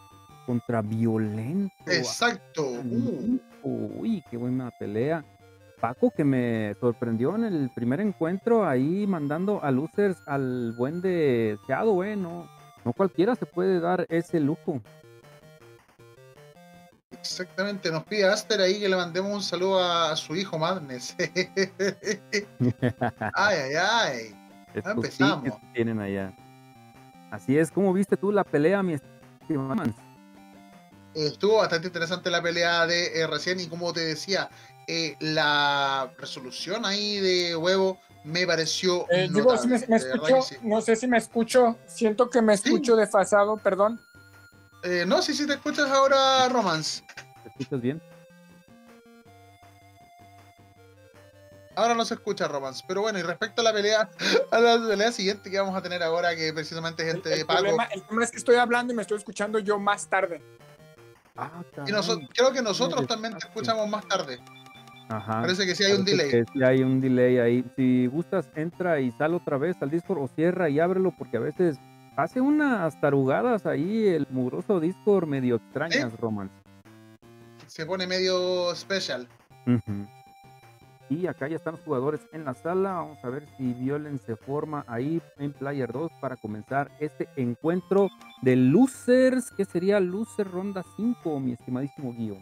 C: Contra Violento.
D: Exacto.
C: Uy, qué buena pelea. Paco, que me sorprendió en el primer encuentro, ahí mandando a losers al buen de Shadow, no, no cualquiera se puede dar ese lujo.
D: Exactamente, nos pide Aster ahí que le mandemos un saludo a su hijo Madness. Ay, ay, ay. Ya
C: Estos
D: empezamos.
C: piques que tienen allá. Así es, ¿cómo viste tú la pelea, mi estimado Mans?
D: Estuvo bastante interesante la pelea de recién y como te decía, la resolución ahí de Huevo me pareció
A: Digo, si
D: notable.
A: me
D: De verdad
A: escucho,
D: que sí.
A: no sé si me escucho, siento que me escucho desfasado, perdón.
D: No, sí, sí te escuchas ahora, Romance.
C: ¿Te escuchas bien?
D: Ahora no se escucha, Romance. Pero bueno, y respecto a la pelea siguiente que vamos a tener ahora, que precisamente gente de Paco.
A: El problema es que estoy hablando y me estoy escuchando yo más tarde.
C: Ah,
D: Y creo que nosotros también te escuchamos más tarde.
C: Ajá.
D: Parece que sí hay un delay.
C: Que sí hay un delay ahí. Si gustas, entra y sal otra vez al Discord o cierra y ábrelo porque a veces hace unas tarugadas ahí el mugroso Discord medio extrañas, Romance.
D: Se pone medio special.
C: Y acá ya están los jugadores en la sala. Vamos a ver si Violen se forma ahí en Player 2 para comenzar este encuentro de losers, que sería loser ronda 5, mi estimadísimo Guío.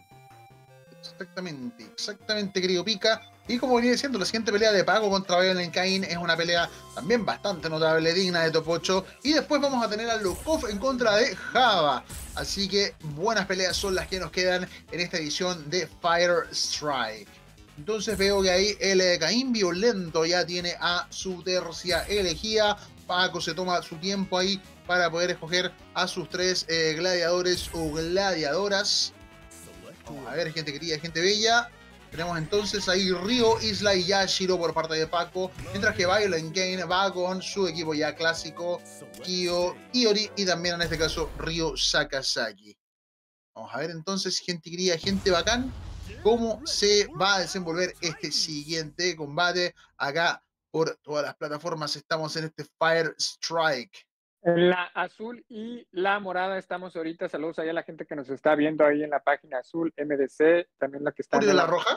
D: Exactamente, querido Pica. Y como venía diciendo, la siguiente pelea de Paco contra Violent Cain es una pelea también bastante notable, digna de top 8. Y después vamos a tener a Lukov en contra de Java. Así que buenas peleas son las que nos quedan en esta edición de Fire Strike. Entonces veo que ahí el Caín Violento ya tiene a su tercia elegida. Paco se toma su tiempo ahí para poder escoger a sus 3 gladiadores o gladiadoras. Vamos a ver, gente querida, gente bella. Tenemos entonces ahí Ryo, Isla y Yashiro por parte de Paco, mientras que Violent Cain va con su equipo ya clásico, Kyo, Iori y también en este caso Ryo Sakazaki. Vamos a ver entonces, gente querida, gente bacán, cómo se va a desenvolver este siguiente combate. Acá por todas las plataformas estamos en este Fire Strike.
A: En la azul y la morada estamos ahorita. Saludos ahí a la gente que nos está viendo ahí en la página azul, MDC, también la que está
D: en la roja.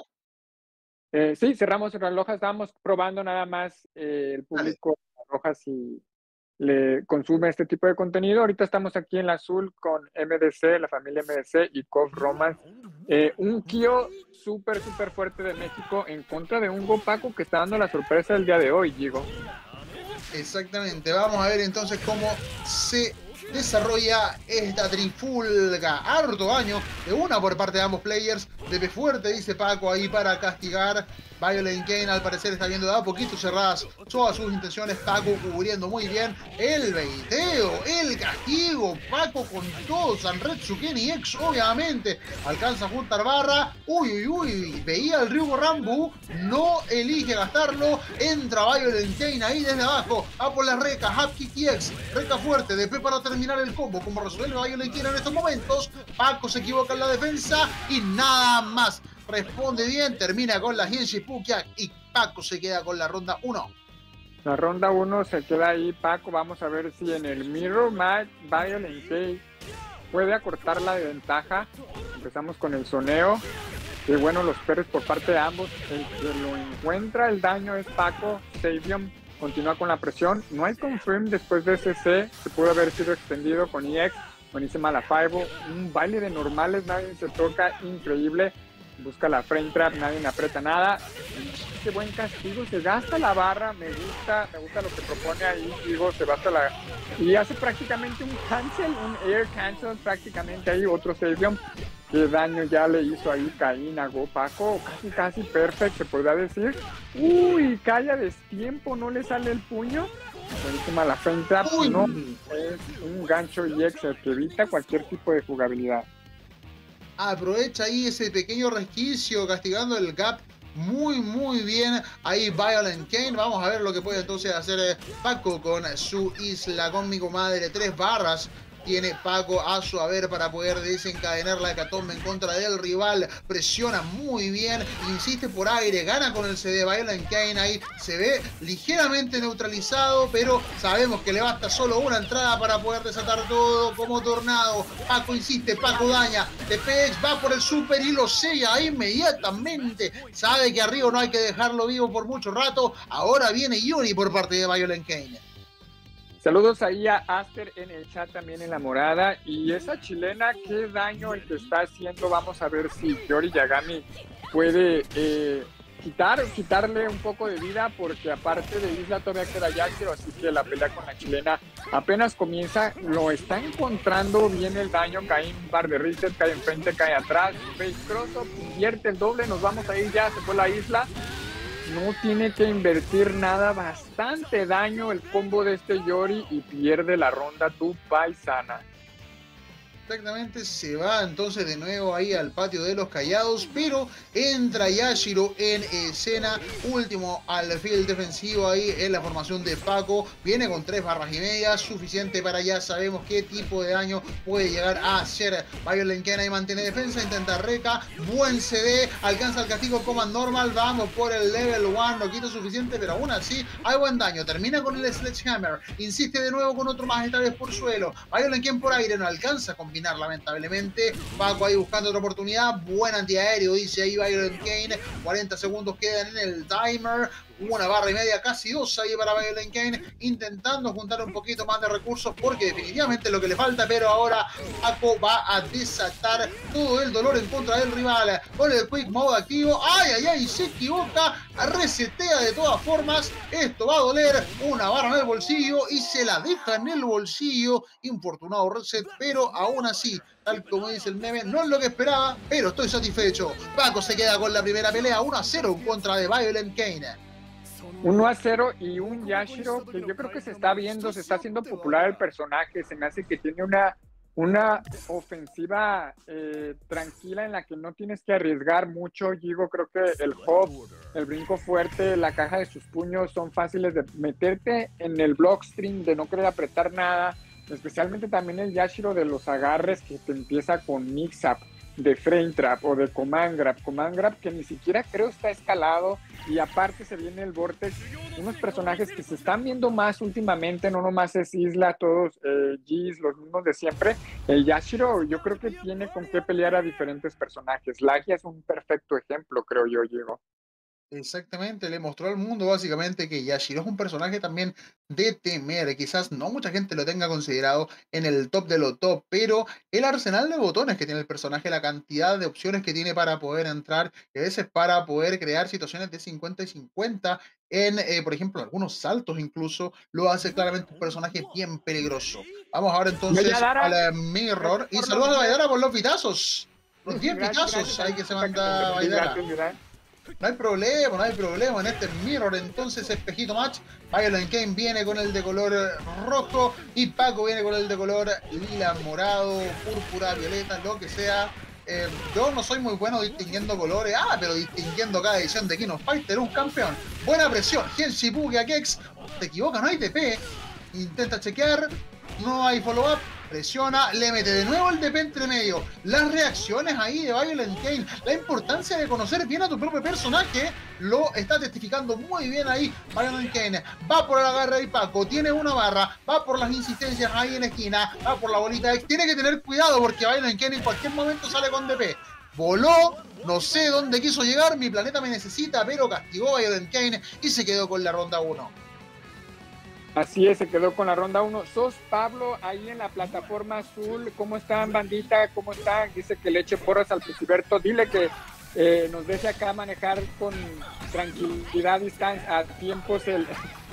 A: Sí, cerramos en la roja. Estábamos probando nada más el público en la roja si le consume este tipo de contenido. Ahorita estamos aquí en la azul con MDC, la familia MDC y KOF Romance. Un Kyo súper fuerte de México en contra de un Paco que está dando la sorpresa el día de hoy, Diego.
D: Exactamente, vamos a ver entonces cómo se desarrolla esta trifulga. Harto daño de una por parte de ambos players. Debe fuerte, dice Paco ahí para castigar. Violent Cain al parecer está viendo de a poquito cerradas todas sus intenciones. Paco cubriendo muy bien el beiteo, el castigo. Paco con todo. Sanretsu Kenny X obviamente alcanza a juntar barra. Uy, veía el Ryugo Rambu, no elige gastarlo. Entra Violent Cain ahí desde abajo, a por la reca, Hapkick X, reca fuerte, DP para terminar el combo. Como resuelve Violent Cain en estos momentos, Paco se equivoca en la defensa y nada más. Responde bien, termina con la Hienshi Pukiak y Paco se queda con la ronda 1.
A: La ronda 1 se queda ahí, Paco. Vamos a ver si en el Mirror Match Violent Cain puede acortar la ventaja. Empezamos con el soneo. Y bueno, los perros por parte de ambos. El que lo encuentra el daño es Paco. Savion continúa con la presión. No hay confirm después de ese C. Se pudo haber sido extendido con EX. Buenísima la Five. Un baile de normales, nadie se toca, increíble. Busca la frame trap, nadie me aprieta nada. Qué buen castigo, se gasta la barra, me gusta lo que propone ahí, digo, se gasta la... Y hace prácticamente un cancel, un air cancel prácticamente ahí, otro Savion. Qué daño ya le hizo ahí Caín a Paco, casi perfect, se podría decir. Uy, cae a destiempo, no le sale el puño. Buenísima la frame trap, no, es un gancho EX el que evita cualquier tipo de jugabilidad.
D: Aprovecha ahí ese pequeño resquicio, castigando el gap muy bien. Ahí Violent Cain. Vamos a ver lo que puede entonces hacer Paco con su isla, con mi comadre. 3 barras tiene Paco a su haber para poder desencadenar la hecatombe en contra del rival. Presiona muy bien, insiste por aire, gana con el CD. Violent Kane ahí se ve ligeramente neutralizado, pero sabemos que le basta solo una entrada para poder desatar todo como tornado. Paco insiste, Paco daña, TPX va por el super y lo sella inmediatamente. Sabe que arriba no hay que dejarlo vivo por mucho rato. Ahora viene Yuri por parte de Violent Kane.
A: Saludos ahí a Aster en el chat también en la morada. Y esa chilena, qué daño el que está haciendo. Vamos a ver si Yori Yagami puede quitarle un poco de vida, porque aparte de Isla todavía queda Yashiro, así que la pelea con la chilena apenas comienza. Lo está encontrando bien el daño. Cae un par de reset, cae enfrente, cae atrás. Face cross-up, invierte el doble. Nos vamos a ir ya, se fue la Isla. No tiene que invertir nada, bastante daño el combo de este Yori y pierde la ronda tu paisana.
D: Exactamente, se va entonces de nuevo ahí al patio de los callados, pero entra Yashiro en escena, último al field defensivo ahí en la formación de Paco, viene con 3 barras y media, suficiente para ya sabemos qué tipo de daño puede llegar a hacer. Violent Kane ahí mantiene defensa, intenta reca, buen CD, alcanza el castigo command normal, vamos por el level 1, no quita suficiente, pero aún así hay buen daño, termina con el sledgehammer, insiste de nuevo con otro más, esta vez por suelo. Violent Kane por aire, no alcanza a combinar lamentablemente. Paco ahí buscando otra oportunidad, buen antiaéreo, dice ahí Violent Kane. 40 segundos quedan en el timer, una barra y media, casi 2 ahí para Violent Kane, intentando juntar un poquito más de recursos porque definitivamente es lo que le falta, pero ahora Paco va a desatar todo el dolor en contra del rival con el quick mode activo. Ay, se equivoca, resetea de todas formas, esto va a doler, una barra en el bolsillo y se la deja en el bolsillo, infortunado reset, pero aún así, tal como dice el meme, no es lo que esperaba, pero estoy satisfecho. Paco se queda con la primera pelea 1-0 en contra de Violent Kane.
A: 1-0 y un Yashiro que yo creo que se está viendo, se está haciendo popular el personaje. Se me hace que tiene una ofensiva tranquila en la que no tienes que arriesgar mucho. Digo, creo que el hop, el brinco fuerte, la caja de sus puños son fáciles de meterte en el blockstream, de no querer apretar nada, especialmente también el Yashiro de los agarres que te empieza con mix-up, de frame trap o de command grab que ni siquiera creo está escalado, y aparte se viene el Vortex, unos personajes que se están viendo más últimamente, no nomás es Isla, todos G's, los mismos de siempre. El Yashiro yo creo que tiene con qué pelear a diferentes personajes. Lagia es un perfecto ejemplo, creo yo, Diego.
D: Exactamente, le mostró al mundo básicamente que Yashiro es un personaje también de temer. Quizás no mucha gente lo tenga considerado en el top de lo top, pero el arsenal de botones que tiene el personaje, la cantidad de opciones que tiene para poder entrar, y a veces para poder crear situaciones de 50 y 50 en, por ejemplo, algunos saltos incluso, lo hace claramente un personaje bien peligroso. Vamos ahora entonces a la Mirror, y saludos a Vaidara por los pitazos. Los 10 pitazos ahí que se manda Vaidara. No hay problema en este Mirror, entonces espejito match. Violent Kane viene con el de color rojo y Paco viene con el de color lila, morado, púrpura, violeta, lo que sea. Yo no soy muy bueno distinguiendo colores, pero distinguiendo cada edición de King of Fighter, un campeón. Buena presión, Henshibuki a Kex, te equivoca, no hay TP, intenta chequear, no hay follow-up, presiona, le mete de nuevo el TP entre medio. Las reacciones ahí de Violent Kane, la importancia de conocer bien a tu propio personaje, lo está testificando muy bien ahí Violent Kane. Va por el agarre y Paco, tiene una barra, va por las insistencias ahí en esquina, va por la bolita X. Tiene que tener cuidado porque Violent Kane en cualquier momento sale con DP. Voló, no sé dónde quiso llegar, mi planeta me necesita, pero castigó a Violent Kane y se quedó con la ronda 1.
A: Así es, se quedó con la ronda 1. Sos Pablo, ahí en la plataforma azul. ¿Cómo están, bandita? ¿Cómo están? Dice que le eche porras al Puciberto. Dile que nos deje acá manejar con tranquilidad, distancia, a tiempos el...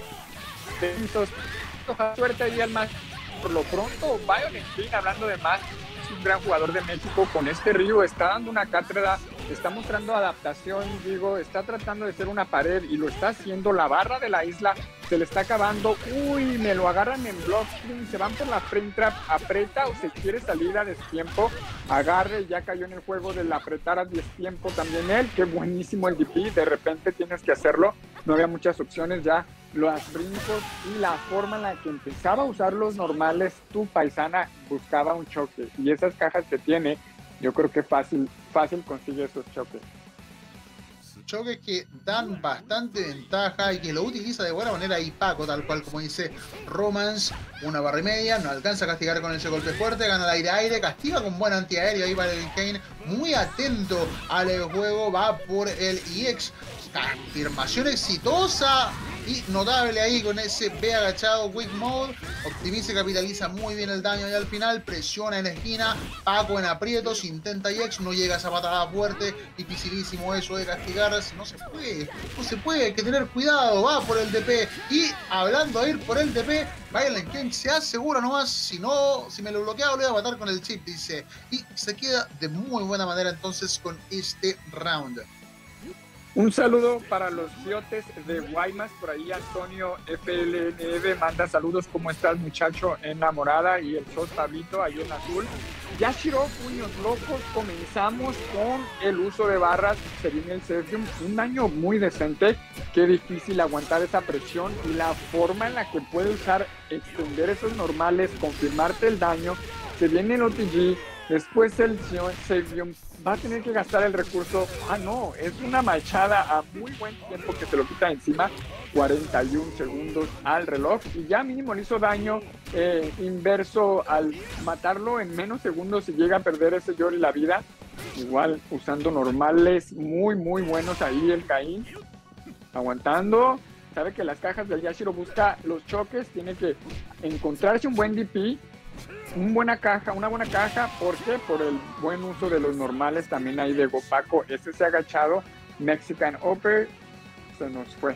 A: Suerte ahí al más. Por lo pronto, Violent Kane, hablando de más, es un gran jugador de México. Con este Río está dando una cátedra, está mostrando adaptación, digo, está tratando de ser una pared y lo está haciendo. La barra de la isla se le está acabando. Uy, me lo agarran en blockstream, se van por la frame trap, aprieta o se quiere salir a destiempo, agarre, ya cayó en el juego del apretar a destiempo también él. Qué buenísimo el DP, de repente tienes que hacerlo, no había muchas opciones, ya los brincos y la forma en la que empezaba a usar los normales, tu paisana buscaba un choque. Y esas cajas que tiene, yo creo que fácil consigue esos choques.
D: Choques que dan bastante ventaja y que lo utiliza de buena manera ahí Paco, tal cual como dice Romance, una barra y media, no alcanza a castigar con ese golpe fuerte, gana el aire-aire, castiga con buen antiaéreo ahí para el Kane, muy atento al juego, va por el EX, afirmación exitosa y notable ahí con ese B agachado, Weak Mode, optimiza y capitaliza muy bien el daño y al final presiona en la esquina, Paco en aprietos, intenta EX, no llega a esa patada fuerte, dificilísimo eso de castigar, no se puede, hay que tener cuidado, va por el DP y hablando de ir por el DP, Violent King se asegura nomás, si me lo bloquea lo voy a matar con el chip, dice, y se queda de muy buena manera entonces con este round.
A: Un saludo para los fiotes de Guaymas, por ahí Antonio FLNV manda saludos, ¿cómo estás muchacho? Enamorada y el Sos Pablito ahí en azul. Yashiro, puños locos, comenzamos con el uso de barras, se viene el Sefium, un daño muy decente, qué difícil aguantar esa presión y la forma en la que puede usar, extender esos normales, confirmarte el daño, se viene el OTG, después el Sefium, va a tener que gastar el recurso, no, es una machada a muy buen tiempo que se lo quita encima, 41 segundos al reloj y ya mínimo le hizo daño inverso al matarlo en menos segundos si llega a perder ese Yori la vida, igual usando normales muy buenos ahí el Caín, aguantando, sabe que las cajas del Yashiro busca los choques, tiene que encontrarse un buen DP, una buena caja, ¿por qué? Por el buen uso de los normales también ahí de Gopaco, ese se ha agachado, Mexican Upper, se nos fue.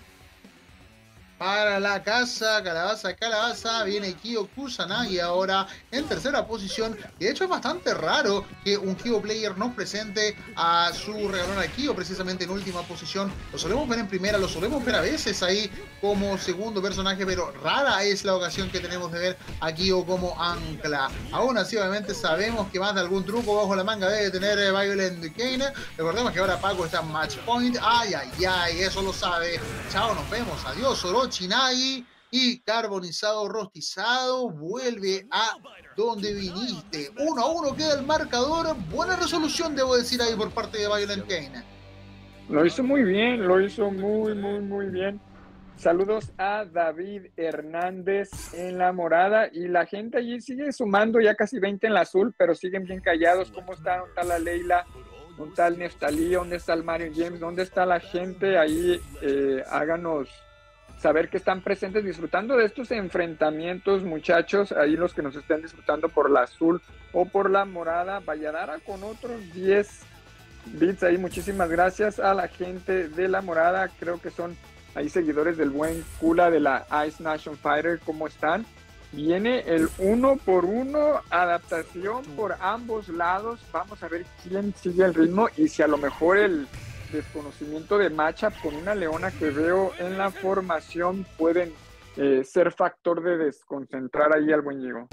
D: Para la casa, calabaza, viene Kyo Kusanagi ahora en tercera posición. Y de hecho es bastante raro que un Kyo player no presente a su regalona Kyo precisamente en última posición. Lo solemos ver en primera, lo solemos ver a veces ahí como segundo personaje, pero rara es la ocasión que tenemos de ver a Kyo como ancla. Aún así, obviamente sabemos que más de algún truco bajo la manga debe tener Violent Kane. Recordemos que ahora Paco está en match point. Ay, eso lo sabe. Chao, nos vemos. Adiós, Orochi. Chinagi y carbonizado rostizado vuelve a donde viniste. 1-1 queda el marcador. Buena resolución, debo decir, ahí por parte de Violent Kane.
A: Lo hizo muy bien, lo hizo muy bien. Saludos a David Hernández en la morada y la gente allí sigue sumando, ya casi 20 en la azul, pero siguen bien callados. ¿Cómo está? ¿Dónde está la Leila? ¿Dónde está el Neftalí? ¿Dónde está el Mario James? ¿Dónde está la gente? Ahí háganos saber que están presentes disfrutando de estos enfrentamientos, muchachos, ahí los que nos estén disfrutando por la azul o por la morada, Valladara con otros 10 bits ahí, muchísimas gracias a la gente de la morada, creo que son ahí seguidores del buen Kula de la Ice Nation Fighter, ¿cómo están? Viene el 1-1, adaptación por ambos lados, vamos a ver quién sigue el ritmo y si a lo mejor el desconocimiento de matchup con una leona que veo en la formación pueden ser factor de desconcentrar ahí al buen Diego.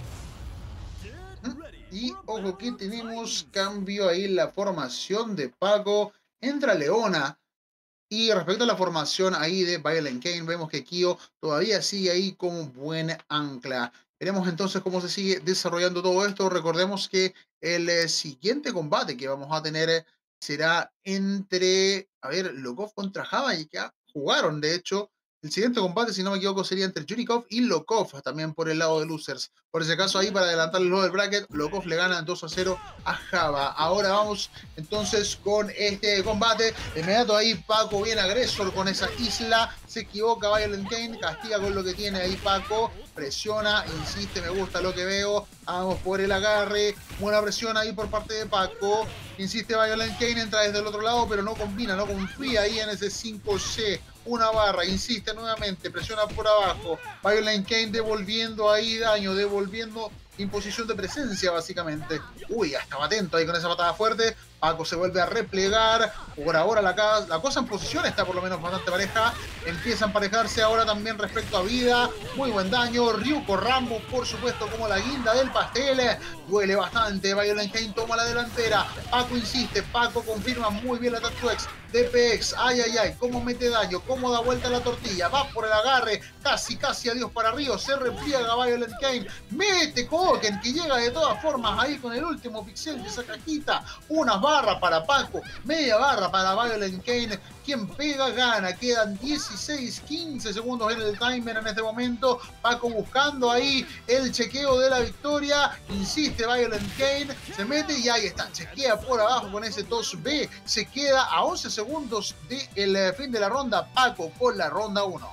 D: Y ojo que tenemos cambio ahí en la formación de Paco, entra Leona y respecto a la formación ahí de Violent Kane vemos que Kyo todavía sigue ahí como buen ancla. Veremos entonces cómo se sigue desarrollando todo esto. Recordemos que el siguiente combate que vamos a tener será entre, Lokov contra Java, y que jugaron, de hecho, el siguiente combate, si no me equivoco, sería entre Jurikov y Lokov, también por el lado de Losers. Por ese caso, ahí para adelantarle lo del bracket, Lokov le gana 2-0 a Java. Ahora vamos entonces con este combate. De inmediato ahí Paco bien agresor con esa isla, se equivoca Violent Kane, castiga con lo que tiene ahí Paco, presiona, insiste, me gusta lo que veo, vamos por el agarre, buena presión ahí por parte de Paco, insiste Violent Kane, entra desde el otro lado, pero no combina, no confía ahí en ese 5C, una barra, insiste nuevamente, presiona por abajo, Violent Kane devolviendo ahí daño, devolviendo imposición de presencia básicamente. Uy, ya estaba atento ahí con esa patada fuerte. Paco se vuelve a replegar. Por ahora la cosa en posición está por lo menos bastante pareja. Empieza a emparejarse ahora también respecto a vida. Muy buen daño. Ryuko Rambo, por supuesto, como la guinda del pastel. Duele bastante. Violent Kane toma la delantera. Paco insiste. Paco confirma muy bien la Tatuex. DPX. Ay, ay, ay. Cómo mete daño. Cómo da vuelta la tortilla. Va por el agarre. Casi, casi adiós para Río. Se repliega Violent Kane. Mete Koken, que llega de todas formas ahí con el último pixel de esa cajita. Unas barra para Paco, media barra para Violent Kane. Quien pega gana. Quedan 16, 15 segundos en el timer en este momento. Paco buscando ahí el chequeo de la victoria. Insiste Violent Kane. Se mete y ahí está. Chequea por abajo con ese 2B. Se queda a 11 segundos del fin de la ronda. Paco con la ronda 1.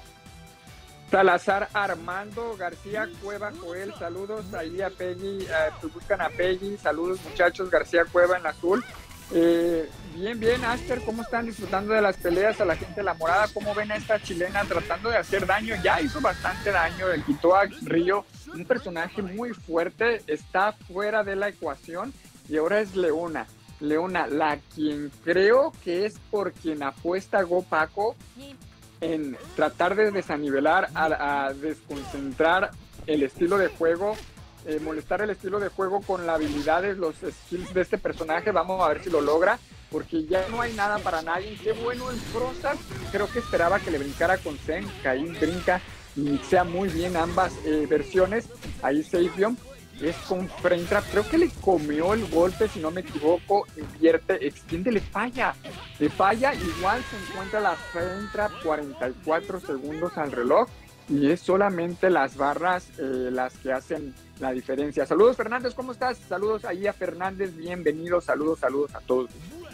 A: Salazar Armando, García Cueva, Joel, saludos ahí a Peggy, buscan a Peggy, saludos muchachos, García Cueva en azul. Bien, bien, Aster, ¿cómo están disfrutando de las peleas a la gente de la morada? ¿Cómo ven a esta chilena tratando de hacer daño? Ya hizo bastante daño, el quitó a Río, un personaje muy fuerte, está fuera de la ecuación y ahora es Leona. Leona, la quien creo que es por quien apuesta Go Paco en tratar de desanivelar, a desconcentrar el estilo de juego, molestar el estilo de juego con las habilidades, los skills de este personaje. Vamos a ver si lo logra, porque ya no hay nada para nadie. Qué bueno el Frostar, creo que esperaba que le brincara con Zen, Caín brinca y mixea muy bien ambas versiones. Ahí Seifion es con frame trap, creo que le comió el golpe, si no me equivoco, invierte, extiende, le falla, igual se encuentra la frame trap, 44 segundos al reloj, y es solamente las barras las que hacen la diferencia. Saludos Fernández, ¿cómo estás? Saludos ahí a Fernández, bienvenidos, saludos a todos.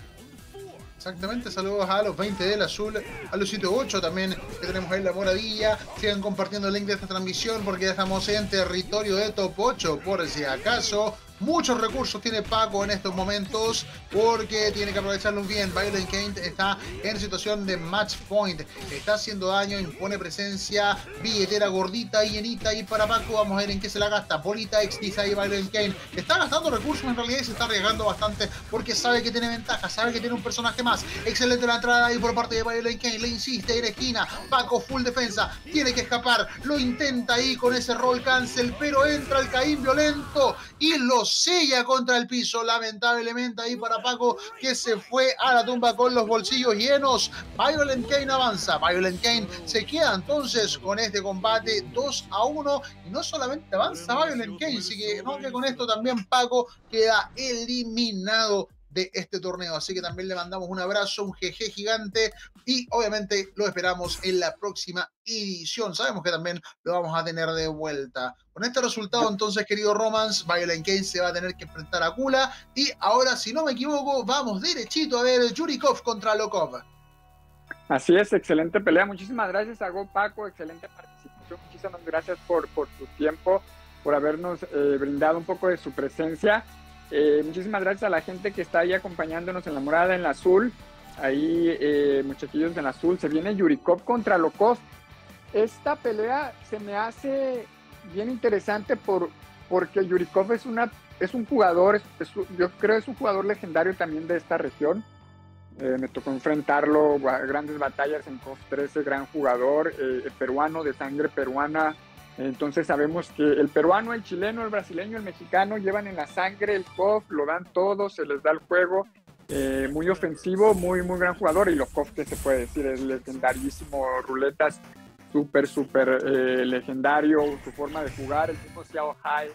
D: Exactamente, saludos a los 20 del azul, a los 108 también que tenemos en la moradilla. Sigan compartiendo el link de esta transmisión porque ya estamos en territorio de top 8 por si acaso. Muchos recursos tiene Paco en estos momentos porque tiene que aprovecharlos bien. Violent Kane está en situación de match point, está haciendo daño, impone presencia, billetera gordita y llenita ahí para Paco. Vamos a ver en qué se la gasta. Bolita X dice ahí Violent Kane. Está gastando recursos en realidad y se está arriesgando bastante porque sabe que tiene ventaja, sabe que tiene un personaje más. Excelente la entrada ahí por parte de Violent Kane. Le insiste en esquina. Paco full defensa. Tiene que escapar. Lo intenta ahí con ese roll cancel, pero entra el Caín violento y los sella contra el piso, lamentablemente ahí para Paco, que se fue a la tumba con los bolsillos llenos. Violent Kane avanza, Violent Kane se queda entonces con este combate 2-1, y no solamente avanza Violent Kane, sino que con esto también Paco queda eliminado de este torneo, así que también le mandamos un abrazo, un jeje gigante, y obviamente lo esperamos en la próxima edición. Sabemos que también lo vamos a tener de vuelta. Con este resultado entonces, querido Romance, Violent Kane se va a tener que enfrentar a Kula, y ahora, si no me equivoco, vamos derechito a ver Yurikov contra Lokov.
A: Así es, excelente pelea, muchísimas gracias a Go Paco, excelente participación, muchísimas gracias por su tiempo, por habernos brindado un poco de su presencia. Muchísimas gracias a la gente que está ahí acompañándonos en la morada, en la azul. Ahí, muchachillos en la azul. Se viene Yurikov contra Lokov. Esta pelea se me hace bien interesante porque Yurikov es un jugador, yo creo es un jugador legendario también de esta región. Me tocó enfrentarlo a grandes batallas en KOF 13, gran jugador, peruano, de sangre peruana. Entonces sabemos que el peruano, el chileno, el brasileño, el mexicano llevan en la sangre el KOF, lo dan todo, se les da el juego, muy ofensivo, muy gran jugador, y los KOF, que se puede decir, es legendarísimo, ruletas, súper legendario, su forma de jugar, el mismo Xiao Hai,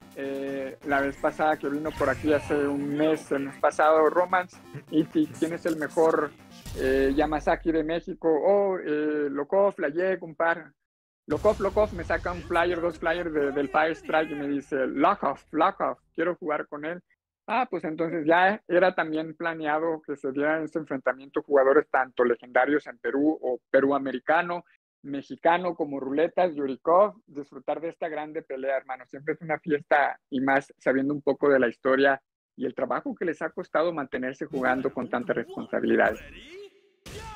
A: la vez pasada que vino por aquí hace un mes, el mes pasado, Romance, y quién es el mejor Yamazaki de México, Lokov, Layek, un par. Lokov me saca un flyer, 2 flyers del Fire Strike y me dice, Lokov, quiero jugar con él. Pues entonces ya era también planeado que se diera este enfrentamiento, jugadores tanto legendarios en Perú o peruamericano, mexicano como ruletas, Yurikov, disfrutar de esta grande pelea, hermano. Siempre es una fiesta, y más sabiendo un poco de la historia y el trabajo que les ha costado mantenerse jugando con tanta responsabilidad.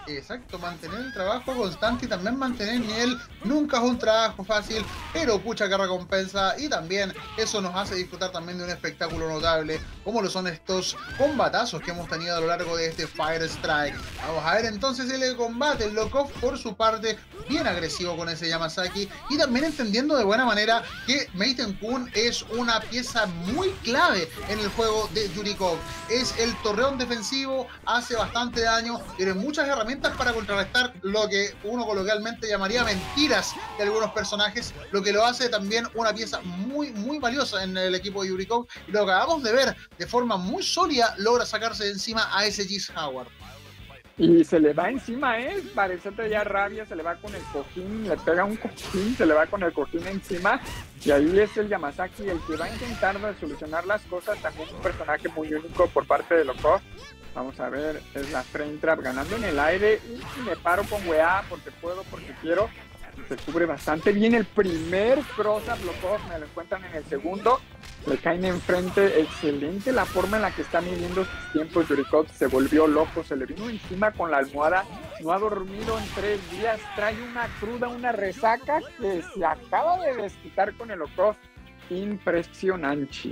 D: Exacto, mantener el trabajo constante y también mantener el nivel nunca es un trabajo fácil, pero pucha que recompensa, y también eso nos hace disfrutar también de un espectáculo notable, como lo son estos combatazos que hemos tenido a lo largo de este Fire Strike. Vamos a ver entonces el combate. El Lokov por su parte, bien agresivo con ese Yamazaki, y también entendiendo de buena manera que Meiten Kun es una pieza muy clave en el juego de Yurikov. Es el torreón defensivo, hace bastante daño, tiene muchas herramientas para contrarrestar lo que uno coloquialmente llamaría mentiras de algunos personajes, lo que lo hace también una pieza muy valiosa en el equipo de Yurikov, y lo que acabamos de ver de forma muy sólida logra sacarse de encima a ese Geese Howard.
A: Y se le va encima, parece ya rabia, se le va con el cojín, le pega un cojín, se le va con el cojín encima, y ahí es el Yamazaki el que va a intentar solucionar las cosas, también un personaje muy único por parte de Lokov. Vamos a ver, es la frame trap ganando en el aire, y me paro con weá porque puedo, porque quiero. Se cubre bastante bien el primer cross-up, Lokov, me lo encuentran en el segundo, le caen enfrente, excelente la forma en la que está midiendo sus tiempos. Yurikov se volvió loco, se le vino encima con la almohada, no ha dormido en 3 días, trae una cruda, una resaca que se acaba de desquitar con el Lokov, impresionante.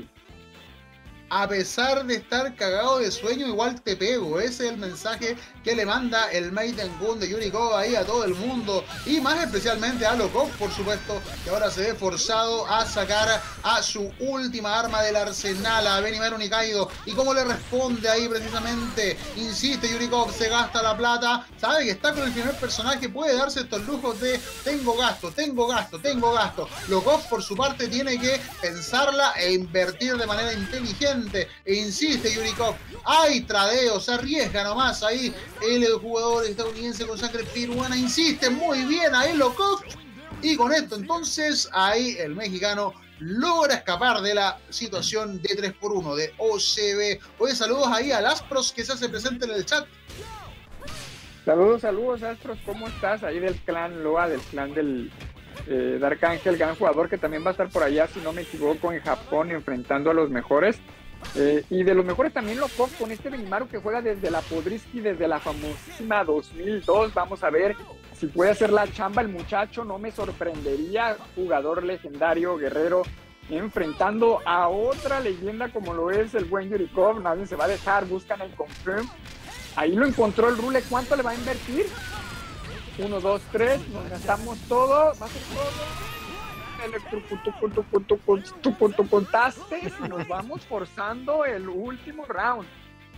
D: A pesar de estar cagado de sueño, igual te pego. Ese es el mensaje que le manda el Meiten Kun de Yurikov ahí a todo el mundo, y más especialmente a Lokov, por supuesto, que ahora se ve forzado a sacar a su última arma del arsenal, a Benimaru Nikaido. ¿Y cómo le responde ahí precisamente? Insiste Yurikov, se gasta la plata, sabe que está con el primer personaje, puede darse estos lujos de tengo gasto. Lokov, por su parte, tiene que pensarla e invertir de manera inteligente. E insiste Yurikov, hay tradeo, se arriesga nomás ahí el jugador estadounidense con sangre peruana, insiste muy bien ahí Lokov, y con esto entonces ahí el mexicano logra escapar de la situación de 3-1 de OCB. Oye, saludos ahí a Laspros que se hace presente en el chat.
A: Saludos Astros, ¿cómo estás? Ahí del clan Loa, del clan del Dark Angel, gran jugador que también va a estar por allá, si no me equivoco, en Japón, enfrentando a los mejores. Y de los mejores también Lokov con este Benimaru que juega desde la Podriski, desde la famosísima 2002. Vamos a ver si puede hacer la chamba el muchacho, no me sorprendería. Jugador legendario, guerrero, enfrentando a otra leyenda como lo es el buen Yurikov. Nadie se va a dejar, buscan el confirm. Ahí lo encontró el Rule, ¿cuánto le va a invertir? 1, 2, 3, nos gastamos todo, va a ser todo. Electrocontaste y nos vamos forzando el último round.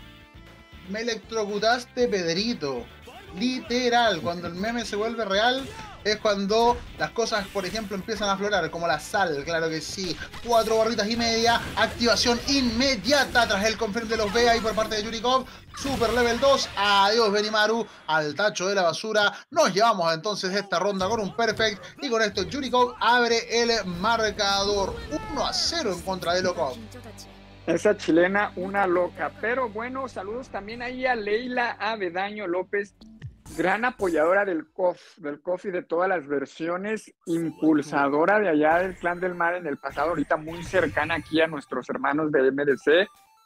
D: Me electrocutaste, Pedrito. Literal, cuando el meme se vuelve real es cuando las cosas, por ejemplo, empiezan a aflorar, como la sal, claro que sí. 4 barritas y media, activación inmediata tras el confirm de los B ahí por parte de Yurikov. Super level 2, adiós Benimaru, al tacho de la basura. Nos llevamos entonces esta ronda con un perfect, y con esto Yurikov abre el marcador 1-0 en contra de Lokov.
A: Esa chilena, una loca. Pero bueno, saludos también ahí a Leila Avedaño López, gran apoyadora del COF y de todas las versiones, impulsadora de allá del Clan del Mar en el pasado, ahorita muy cercana aquí a nuestros hermanos de MDC.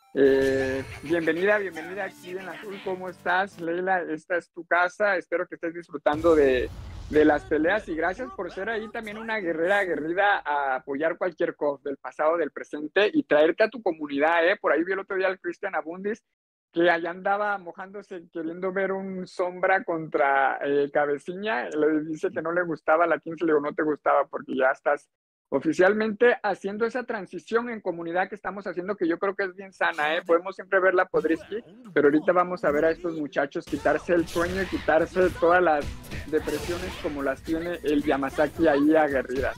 A: Bienvenida aquí en Azul, ¿cómo estás, Leila? Esta es tu casa, espero que estés disfrutando de las peleas, y gracias por ser ahí también una guerrera aguerrida a apoyar cualquier COF del pasado, del presente, y traerte a tu comunidad, por ahí vi el otro día al Cristian Abundis, que allá andaba mojándose queriendo ver un Sombra contra Cabeciña. Le dice que no le gustaba la 15, le digo, no te gustaba porque ya estás oficialmente haciendo esa transición en comunidad que estamos haciendo, que yo creo que es bien sana, podemos siempre ver la Podriski, pero ahorita vamos a ver a estos muchachos quitarse el sueño y quitarse todas las depresiones como las tiene el Yamazaki ahí aguerridas.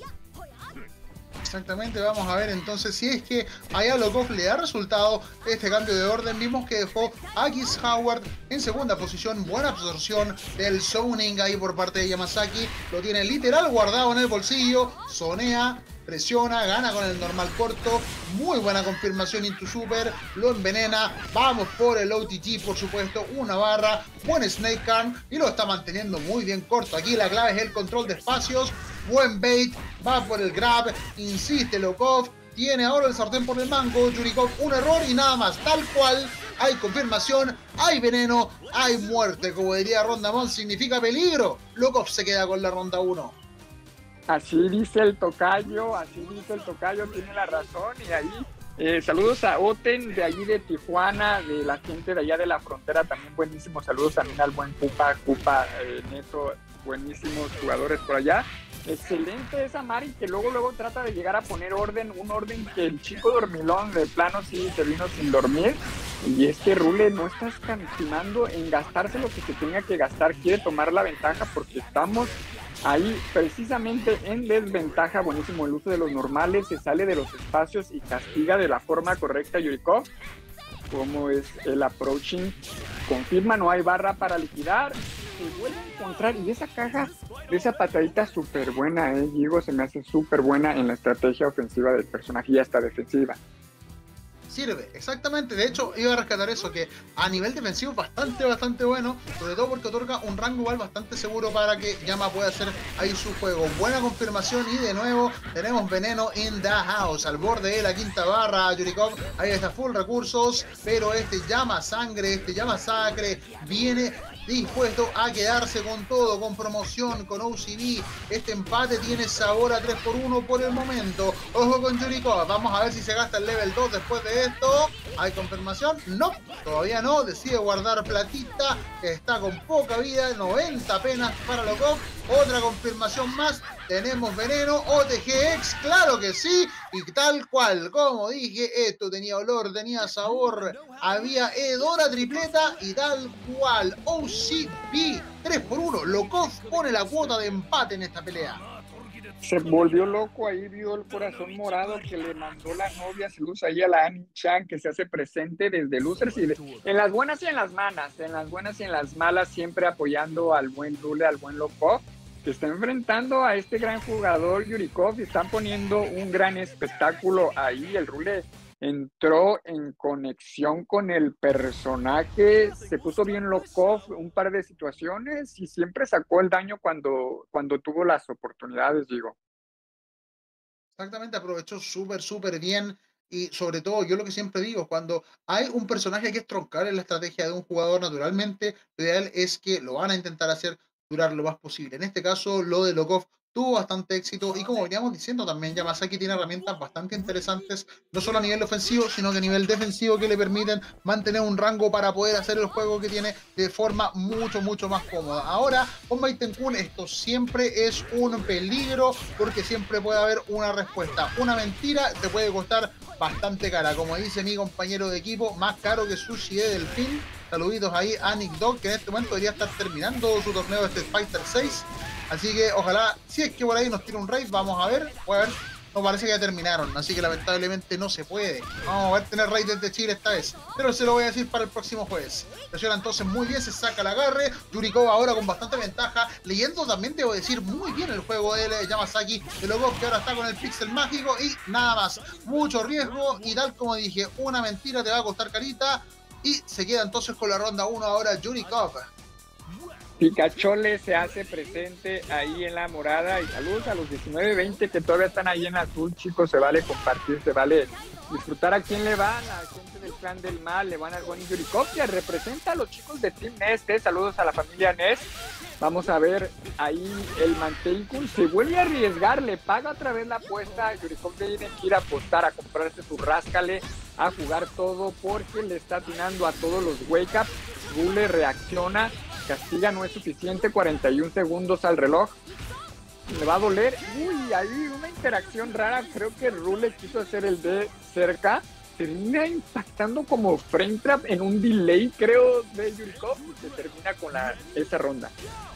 D: Exactamente, vamos a ver entonces si es que a Lokov le da resultado este cambio de orden. Vimos que dejó a Geese Howard en segunda posición, buena absorción del zoning ahí por parte de Yamazaki, lo tiene literal guardado en el bolsillo, zonea, presiona, gana con el normal corto, muy buena confirmación into super, lo envenena, vamos por el OTG por supuesto, una barra, buen snake arm, y lo está manteniendo muy bien corto. Aquí la clave es el control de espacios, buen bait, va por el grab, insiste Lokov, tiene ahora el sartén por el mango, Yurikov un error y nada más, tal cual hay confirmación, hay veneno, hay muerte. Como diría Rondamón, significa peligro. Lokov se queda con la ronda 1.
A: Así dice el tocayo, tiene la razón. Y ahí, saludos a Oten, de allí de Tijuana, de la gente de allá de la frontera, también buenísimos saludos también al buen Cupa, Neto, buenísimos jugadores por allá. Excelente esa Mari, que luego trata de llegar a poner orden, un orden que el chico dormilón de plano sí se vino sin dormir. Y es que Rule no está escatimando en gastarse lo que se tenga que gastar, quiere tomar la ventaja porque estamos ahí precisamente en desventaja. Buenísimo el uso de los normales, se sale de los espacios y castiga de la forma correcta Yurikov. Como es el approaching, confirma, no hay barra para liquidar, se vuelve a encontrar, y esa caja de esa patadita súper buena, Diego, se me hace súper buena en la estrategia ofensiva del personaje y hasta defensiva.
D: Sirve, exactamente. De hecho, iba a rescatar eso, que a nivel defensivo bastante bueno, sobre todo porque otorga un rango igual bastante seguro para que Yama pueda hacer ahí su juego. Buena confirmación y de nuevo tenemos veneno in the house, al borde de la quinta barra. Yurikov ahí está full recursos, pero este Llama Sangre, este Llama Sacre viene dispuesto a quedarse con todo, con promoción, con OCB. Este empate tiene sabor a 3-1 por el momento. Ojo con Yurikov, vamos a ver si se gasta el level 2 después de esto. ¿Hay confirmación? No, todavía no. Decide guardar platita, que está con poca vida, 90 apenas para Lokov. Otra confirmación más. Tenemos veneno, OTGX, claro que sí, y tal cual, como dije, esto tenía olor, tenía sabor, había hedora tripleta y tal cual, OCB, 3-1, Lokov pone la cuota de empate en esta pelea.
A: Se volvió loco ahí, vio el corazón morado que le mandó la novia Luz ahí a la Annie Chan, que se hace presente desde Losers, y en las buenas y en las malas, en las buenas y en las malas, siempre apoyando al buen Rule, al buen Lokov, que está enfrentando a este gran jugador Yurikov, y están poniendo un gran espectáculo ahí. El Rule entró en conexión con el personaje, se puso bien Lokov un par de situaciones y siempre sacó el daño cuando tuvo las oportunidades, digo.
D: Exactamente, aprovechó súper bien. Y sobre todo, yo lo que siempre digo, cuando hay un personaje que es troncar en la estrategia de un jugador, naturalmente, lo ideal es que lo van a intentar hacer durar lo más posible. En este caso, lo de Lokov tuvo bastante éxito y como veníamos diciendo también, Yamasaki tiene herramientas bastante interesantes, no solo a nivel ofensivo, sino que a nivel defensivo, que le permiten mantener un rango para poder hacer el juego que tiene de forma mucho más cómoda. Ahora, con Maiten Kun esto siempre es un peligro porque siempre puede haber una respuesta. Una mentira te puede costar bastante cara, como dice mi compañero de equipo, más caro que Sushi de Delfín. Saluditos ahí a Nick Dog, que en este momento debería estar terminando su torneo de Street Fighter 6. Así que ojalá, si es que por ahí nos tira un raid, vamos a ver. No, parece que ya terminaron, así que lamentablemente no se puede. Vamos a ver tener raid desde Chile esta vez, pero se lo voy a decir para el próximo jueves. Presiona entonces muy bien, se saca el agarre. Yurikov ahora con bastante ventaja, leyendo también, debo decir, muy bien el juego de Yamasaki, de Lokov, que ahora está con el pixel mágico y nada más. Mucho riesgo y tal como dije, una mentira te va a costar carita. Y se queda entonces con la ronda 1 ahora Yurikov.
A: Picachole se hace presente ahí en la morada, y saludos a los 19-20 que todavía están ahí en azul, chicos. Se vale compartir, se vale disfrutar. ¿A quién le van? A la gente del clan del mal, le van al buen Yurikov, que representa a los chicos de Team Nest. Saludos a la familia Nest. Vamos a ver ahí el Manteikun se vuelve a arriesgar, le paga otra vez la apuesta. Yurikov tiene que ir a apostar, a comprarse su ráscale, a jugar todo porque le está atinando a todos los wake up. Rule reacciona, castiga, no es suficiente, 41 segundos al reloj. Le va a doler. Uy, hay una interacción rara. Creo que Rule quiso hacer el de cerca. Termina impactando como frame trap en un delay, creo, de Yurikov, y se termina con esa ronda.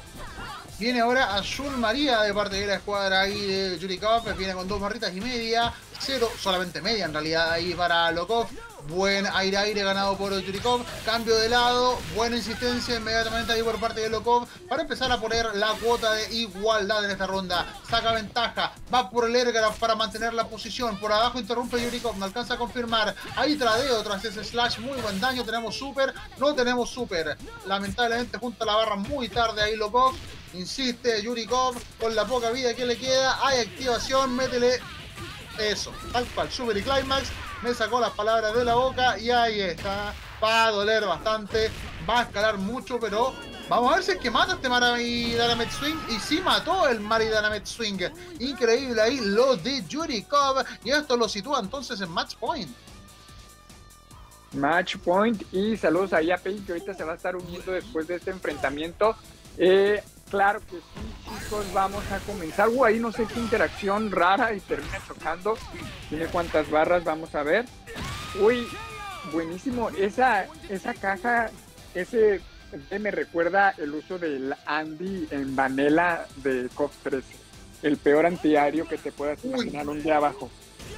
D: Viene ahora Azul María de parte de la escuadra ahí de Yurikov. Viene con 2 barritas y media. 0, solamente media en realidad ahí para Lokov. Buen aire ganado por Yurikov. Cambio de lado. Buena insistencia inmediatamente ahí por parte de Lokov para empezar a poner la cuota de igualdad en esta ronda. Saca ventaja. Va por el Ergraf para mantener la posición. Por abajo interrumpe Yurikov. No alcanza a confirmar. Ahí tradeo tras ese slash. Muy buen daño. Tenemos super. No tenemos super. Lamentablemente junta la barra muy tarde ahí Lokov. Insiste Yurikov con la poca vida que le queda. Hay activación. Métele. Eso, tal cual, Super y Climax, me sacó las palabras de la boca y ahí está. va a doler bastante, va a escalar mucho, pero vamos a ver si es que mata este Mari Dynamite Swing. Y sí mató el Mari Dynamite Swing. Increíble ahí lo de Yurikov. Y esto lo sitúa entonces en match point.
A: Match point. Y saludos ahí a Pei, que ahorita se va a estar uniendo después de este enfrentamiento. Claro que sí, chicos, vamos a comenzar. Ahí no sé qué interacción rara y termina chocando. Tiene cuántas barras, vamos a ver. Uy, buenísimo. Esa caja, ese me recuerda el uso del Andy en Vanilla de COF 13. El peor antiaéreo que te puedas imaginar un día abajo.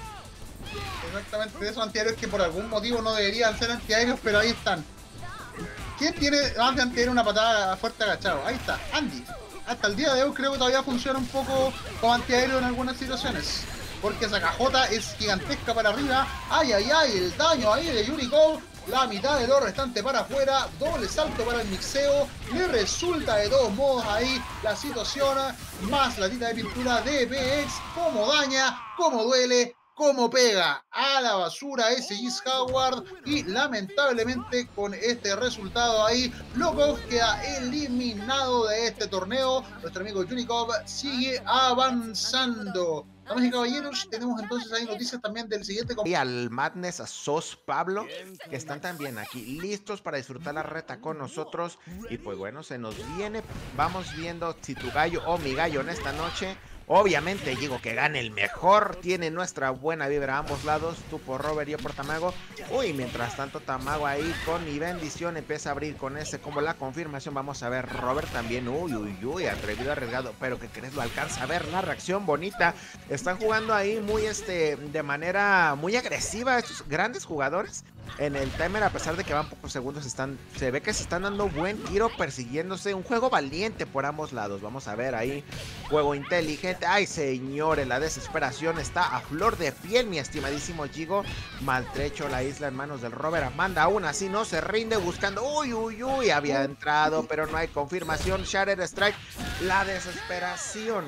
D: Exactamente, de esos antiaéreos que por algún motivo no deberían ser antiaéreos, pero ahí están. ¿Quién tiene más de antiaéreo una patada fuerte agachado? Ahí está, Andy. Hasta el día de hoy creo que todavía funciona un poco como antiaéreo en algunas situaciones. Porque esa cajota es gigantesca para arriba. ¡Ay, ay, ay! El daño ahí de Yurikov. La mitad de lo restante para afuera. Doble salto para el mixeo. Le resulta de todos modos ahí la situación. Más la tinta de pintura de BX. Cómo daña, cómo duele, cómo pega a la basura ese Geese Howard. Y lamentablemente con este resultado ahí, Lokov queda eliminado de este torneo. Nuestro amigo Yurikov sigue avanzando. Damas y caballeros, tenemos entonces ahí noticias también del siguiente.
B: Y al Madness, a Sos Pablo, que están también aquí listos para disfrutar la reta con nosotros. Y pues bueno, se nos viene, vamos viendo si tu gallo o mi gallo en esta noche. Obviamente digo que gane el mejor, tiene nuestra buena vibra a ambos lados, tú por Robert y yo por Tamago. Uy, mientras tanto Tamago ahí con mi bendición empieza a abrir con ese como la confirmación. Vamos a ver, Robert también, uy, atrevido, arriesgado, pero que crees, lo alcanza a ver, la reacción bonita. Están jugando ahí muy de manera muy agresiva estos grandes jugadores. En el timer, a pesar de que van pocos segundos, se ve que se están dando buen tiro persiguiéndose. Un juego valiente por ambos lados. Vamos a ver ahí, juego inteligente. Ay, señores, la desesperación está a flor de piel, mi estimadísimo Gigo. Maltrecho la isla en manos del Robert. Manda aún así, no se rinde buscando. Uy, había entrado, pero no hay confirmación. Shattered Strike, la desesperación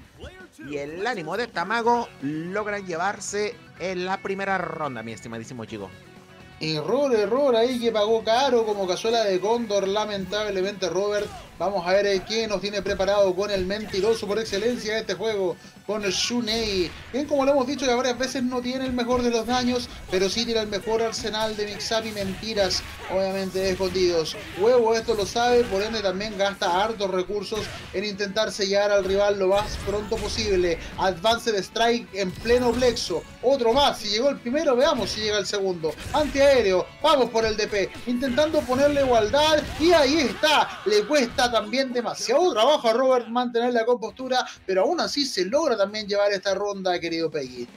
B: y el ánimo de Tamago logran llevarse en la primera ronda, mi estimadísimo Gigo.
D: Error ahí que pagó caro como cazuela de cóndor, lamentablemente Robert. Vamos a ver qué nos tiene preparado con el mentiroso por excelencia de este juego, con Shunei. Bien, como lo hemos dicho ya varias veces, no tiene el mejor de los daños, pero sí tiene el mejor arsenal de mix-up y mentiras, obviamente escondidos. Huevo esto lo sabe, por ende también gasta hartos recursos en intentar sellar al rival lo más pronto posible. Advanced Strike en pleno plexo. Otro más, si llegó el primero, veamos si llega el segundo. Antiaéreo, vamos por el DP, intentando ponerle igualdad, y ahí está. Le cuesta también demasiado trabajo a Robert mantener la compostura, pero aún así se logra también llevar esta ronda, querido Peggy.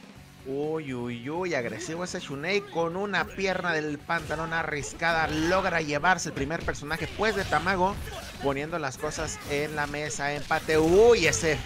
B: Uy, agresivo ese Shunei con una pierna del pantalón arriscada, logra llevarse el primer personaje pues de Tamago, poniendo las cosas en la mesa, empate. Uy, ese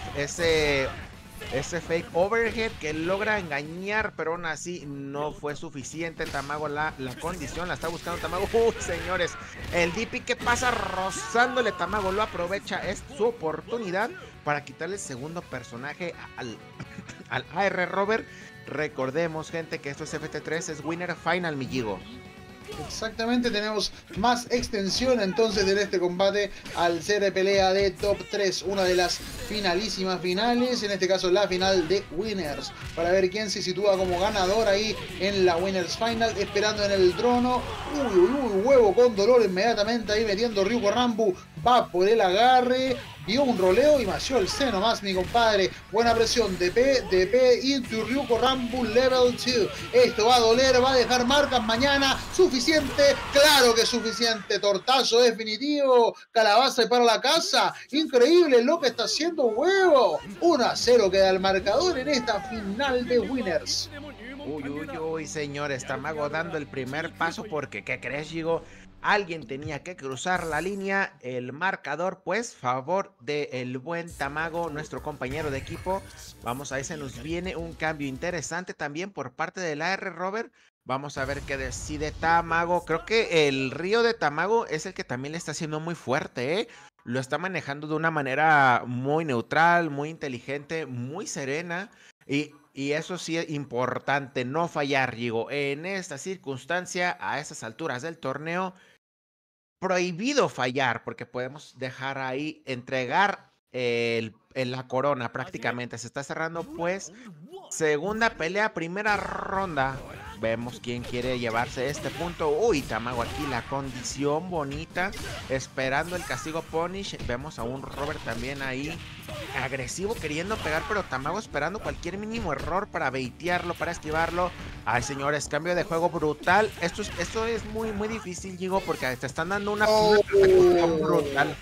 B: fake overhead que logra engañar, pero aún así no fue suficiente. Tamago la condición, la está buscando Tamago. Uy, señores, el DP que pasa rozándole, Tamago lo aprovecha, es su oportunidad para quitarle el segundo personaje al AR Robert. Recordemos, gente, que esto es FT3, es Winner Final, mi Gigo.
D: Exactamente, tenemos más extensión entonces en este combate al ser pelea de top 3, una de las finalísimas finales, en este caso la final de Winners, para ver quién se sitúa como ganador ahí en la Winners Final, esperando en el trono. Huevo con dolor inmediatamente ahí metiendo Ryuko Rambu, va por el agarre, dio un roleo y mació el seno más, mi compadre. Buena presión, DP into Ryuko Rambu level 2. Esto va a doler, va a dejar marcas mañana. Suficiente, claro que suficiente. Tortazo definitivo, calabaza y para la casa. Increíble lo que está haciendo Huevo. 1-0 queda el marcador en esta final de Winners.
B: Uy, señores, Tamago dando el primer paso porque, ¿qué crees, Gigo? Alguien tenía que cruzar la línea, el marcador pues favor del buen Tamago, nuestro compañero de equipo. Vamos, ahí se nos viene un cambio interesante también por parte del AR Robert. Vamos a ver qué decide Tamago. Creo que el río de Tamago es el que también le está haciendo muy fuerte, ¿eh? Lo está manejando de una manera muy neutral, muy inteligente, muy serena. Y Y eso sí es importante, no fallar, digo, en esta circunstancia, a estas alturas del torneo, prohibido fallar, porque podemos dejar ahí, entregar la corona prácticamente. Se está cerrando pues segunda pelea, primera ronda. Vemos quién quiere llevarse este punto. Uy, Tamago aquí la condición bonita, esperando el castigo punish. Vemos a un Robert también ahí agresivo, queriendo pegar, pero Tamago esperando cualquier mínimo error para baitearlo, para esquivarlo. Ay, señores, cambio de juego brutal. Esto es muy, muy difícil, digo, porque te están dando una persecución brutal.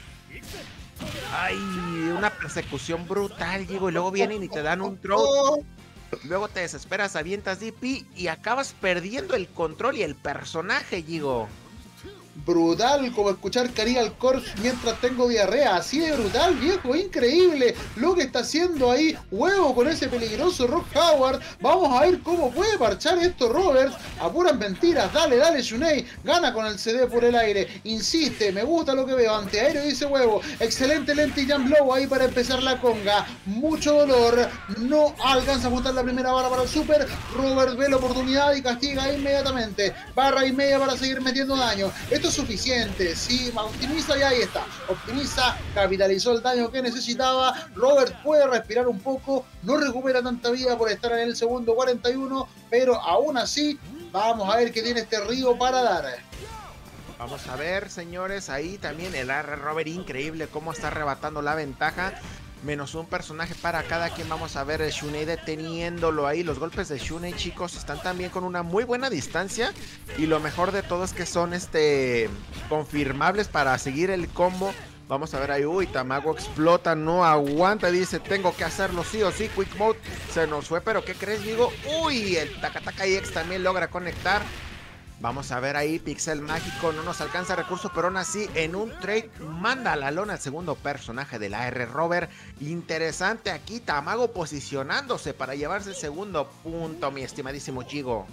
B: Ay, una persecución brutal, digo, y luego vienen y te dan un throw. Luego te desesperas, avientas DP y acabas perdiendo el control y el personaje, Gigo.
D: Brutal, como escuchar Carial Corps mientras tengo diarrea. Así de brutal, viejo, increíble lo que está haciendo ahí Huevo con ese peligroso Rock Howard. Vamos a ver cómo puede parchar esto Robert. A puras mentiras, dale Shunei, gana con el CD por el aire, insiste, me gusta lo que veo, antiaéreo dice Huevo, excelente lente y jump low ahí para empezar la conga, mucho dolor, no alcanza a juntar la primera barra para el super. Robert ve la oportunidad y castiga inmediatamente, barra y media para seguir metiendo daño. Esto es suficiente, sí, optimiza y ahí está, optimiza, capitalizó el daño que necesitaba. Robert puede respirar un poco, no recupera tanta vida por estar en el segundo 41, pero aún así vamos a ver qué tiene este Río para dar.
B: Vamos a ver, señores, ahí también el Robert, increíble cómo está arrebatando la ventaja. Menos un personaje para cada quien. Vamos a ver el Shunei deteniéndolo ahí. Los golpes de Shunei, chicos, están también con una muy buena distancia. Y lo mejor de todo es que son confirmables para seguir el combo. Vamos a ver ahí. Uy, Tamago explota, no aguanta. Dice, tengo que hacerlo sí o sí. Quick mode se nos fue, pero ¿qué crees, digo? Uy, el Takataka EX también logra conectar. Vamos a ver ahí, Pixel Mágico, no nos alcanza recursos, pero aún así en un trade manda a la lona al segundo personaje de la R Robert. Interesante aquí, Tamago posicionándose para llevarse el segundo punto, mi estimadísimo Chigo.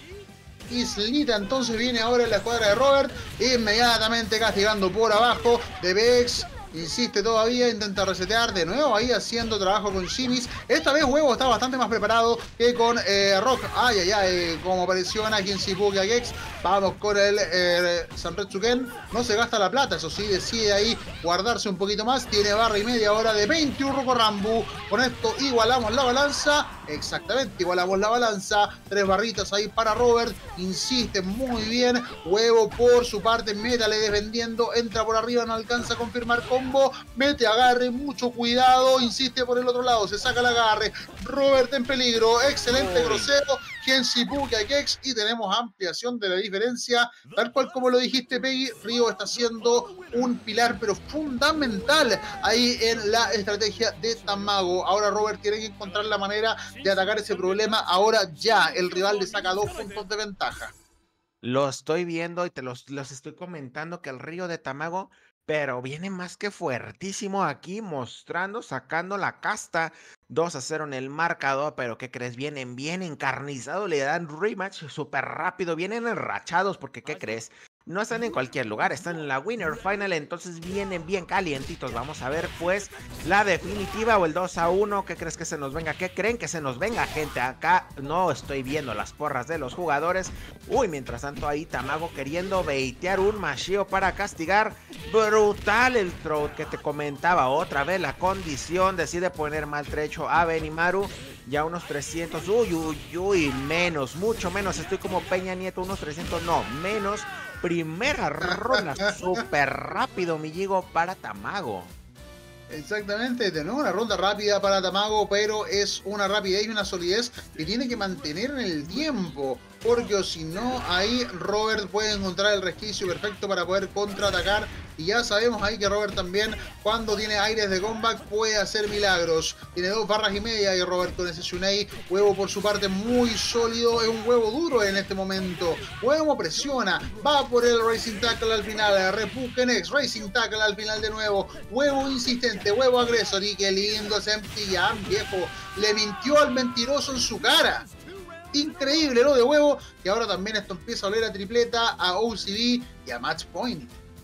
D: Islita entonces viene ahora en la escuadra de Robert, inmediatamente castigando por abajo de Vex. Insiste todavía, intenta resetear de nuevo ahí haciendo trabajo con Shimis. Esta vez Huevo está bastante más preparado que con Rock. Como apareció Anakin Shibuya Gex. Vamos con el Sanretsuken. No se gasta la plata, eso sí, decide ahí guardarse un poquito más. Tiene barra y media ahora de 21 Roko Rambu. Con esto igualamos la balanza. Exactamente, igualamos la balanza. 3 barritas ahí para Robert. Insiste muy bien. Huevo por su parte, métale defendiendo. Entra por arriba, no alcanza a confirmar combo. Mete agarre, mucho cuidado. Insiste por el otro lado, se saca el agarre. Robert en peligro. Excelente grosero. Genshi Buka Gex. Y tenemos ampliación de la diferencia. Tal cual como lo dijiste, Peggy, Río está siendo un pilar, pero fundamental ahí en la estrategia de Tamago. Ahora Robert tiene que encontrar la manera de atacar ese problema. Ahora ya el rival le saca 2 puntos de ventaja.
B: Lo estoy viendo y te los estoy comentando que el Río de Tamago, pero viene más que fuertísimo aquí, mostrando, sacando la casta. 2-0 en el marcador, pero ¿qué crees? Vienen bien encarnizados, le dan rematch súper rápido, vienen enrachados, porque ¿qué crees? No están en cualquier lugar, están en la Winner Final, entonces vienen bien calientitos. Vamos a ver pues la definitiva o el 2-1. ¿Qué crees que se nos venga? ¿Qué creen que se nos venga, gente? Acá no estoy viendo las porras de los jugadores. Uy, mientras tanto ahí Tamago queriendo baitear un mashio para castigar. Brutal el throw que te comentaba. Otra vez la condición, decide poner maltrecho a Benimaru. Ya unos 300, uy, menos, mucho menos. Estoy como Peña Nieto, unos 300, no, menos. Primera ronda, súper rápido, mi Gigo, para Tamago.
D: Exactamente, tenemos una ronda rápida para Tamago, pero es una rapidez y una solidez que tiene que mantener en el tiempo, porque si no, ahí Robert puede encontrar el resquicio perfecto para poder contraatacar. Y ya sabemos ahí que Robert también, cuando tiene aires de comeback, puede hacer milagros. Tiene 2 barras y media y Robert con ese Shunei. Huevo por su parte muy sólido, es un huevo duro en este momento. Huevo presiona, va por el Racing Tackle al final, Repuken X, Racing Tackle al final de nuevo. Huevo insistente, huevo agresor, y qué lindo ese Empty Jam, viejo. Le mintió al mentiroso en su cara. Increíble lo de Huevo, y ahora también esto empieza a oler a tripleta, a OCD y a Match Point.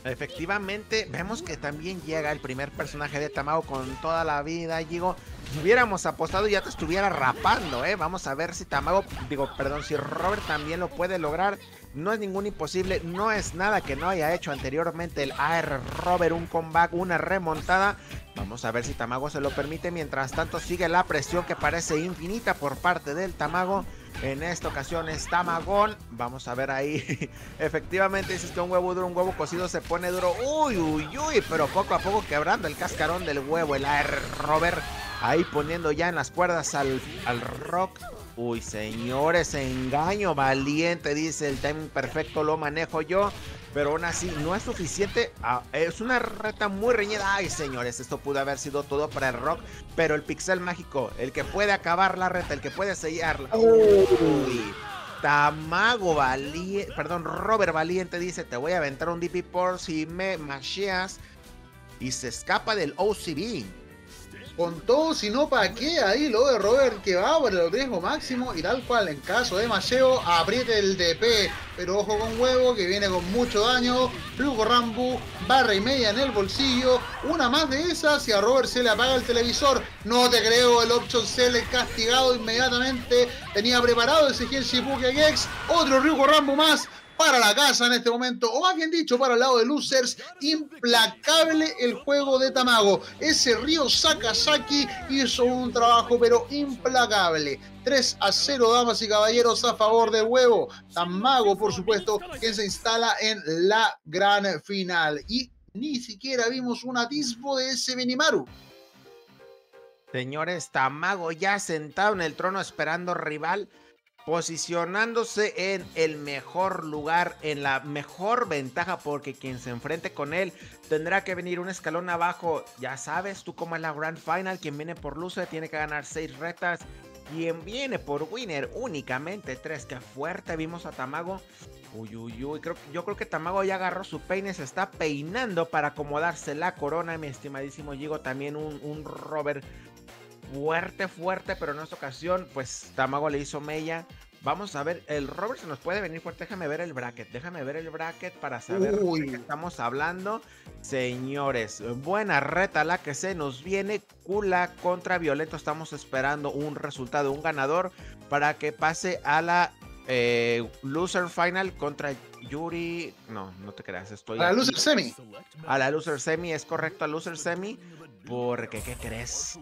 B: Efectivamente, vemos que también llega el primer personaje de Tamago con toda la vida. Digo, si hubiéramos apostado ya te estuviera rapando, ¿eh? Vamos a ver si Tamago, si Robert también lo puede lograr. No es ningún imposible, no es nada que no haya hecho anteriormente el AR Robert, un comeback, una remontada. Vamos a ver si Tamago se lo permite. Mientras tanto sigue la presión que parece infinita por parte del Tamago. En esta ocasión es Tamagón. Vamos a ver ahí. Efectivamente dices que un huevo duro, un huevo cocido se pone duro. Uy, uy, uy. Pero poco a poco quebrando el cascarón del huevo. El AR Robert ahí poniendo ya en las cuerdas al Rock. Uy, señores, engaño valiente. Dice el timing perfecto lo manejo yo. Pero aún así no es suficiente. Es una reta muy reñida. Ay, señores, esto pudo haber sido todo para el Rock. Pero el pixel mágico, el que puede acabar la reta, el que puede sellarla. Uy, Tamago valiente, Robert valiente dice, te voy a aventar un DP por si me masheas. Y se escapa del OCB.
D: Con todo, si no, ¿para qué? Ahí lo de Robert que va por el riesgo máximo y tal cual, en caso de masheo, apriete el DP. Pero ojo con huevo, que viene con mucho daño. Ryuko Rambo, barra y media en el bolsillo. Una más de esas y a Robert se le apaga el televisor. No te creo, el Option Cell es castigado inmediatamente. Tenía preparado ese Shibuya Gex. Otro Ryuko Rambo más. Para la casa en este momento, o más bien dicho, para el lado de Losers. Implacable el juego de Tamago. Ese Ryo Sakazaki hizo un trabajo pero implacable. 3-0, damas y caballeros, a favor del huevo. Tamago, por supuesto, que se instala en la gran final. Y ni siquiera vimos un atisbo de ese Benimaru.
B: Señores, Tamago ya sentado en el trono esperando rival, posicionándose en el mejor lugar, en la mejor ventaja, porque quien se enfrente con él tendrá que venir un escalón abajo. Ya sabes tú cómo es la Grand Final. Quien viene por loser tiene que ganar 6 retas. Quien viene por winner únicamente 3. Qué fuerte vimos a Tamago. Uy, uy, uy. Yo creo que Tamago ya agarró su peine, se está peinando para acomodarse la corona. Mi estimadísimo Gigo, también un Robert fuerte, pero en esta ocasión pues Tamago le hizo mella. Vamos a ver, el Robert se nos puede venir fuerte. Déjame ver el bracket para saber de qué estamos hablando. Señores, buena reta la que se nos viene. Kula contra Violento. Estamos esperando un resultado, un ganador para que pase a la Loser Final contra Yuri. No te creas, estoy
D: a la Loser Semi.
B: A la Loser Semi, es correcto, a Loser Semi. Porque, ¿qué crees?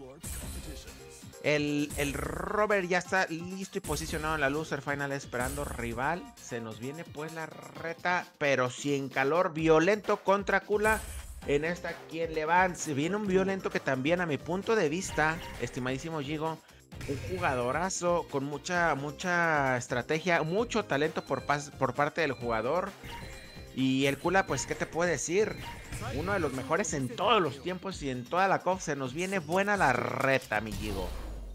B: El Robert ya está listo y posicionado en la Loser Final esperando rival. Se nos viene pues la reta, pero sin calor. Violento contra Kula. En esta, ¿quién le va? Se viene un Violento que también, a mi punto de vista, estimadísimo Gigo, un jugadorazo con mucha estrategia, mucho talento por parte del jugador. Y el Kula, pues, ¿qué te puedo decir? Uno de los mejores en todos los tiempos y en toda la COF. Se nos viene buena la reta, mi Gigo.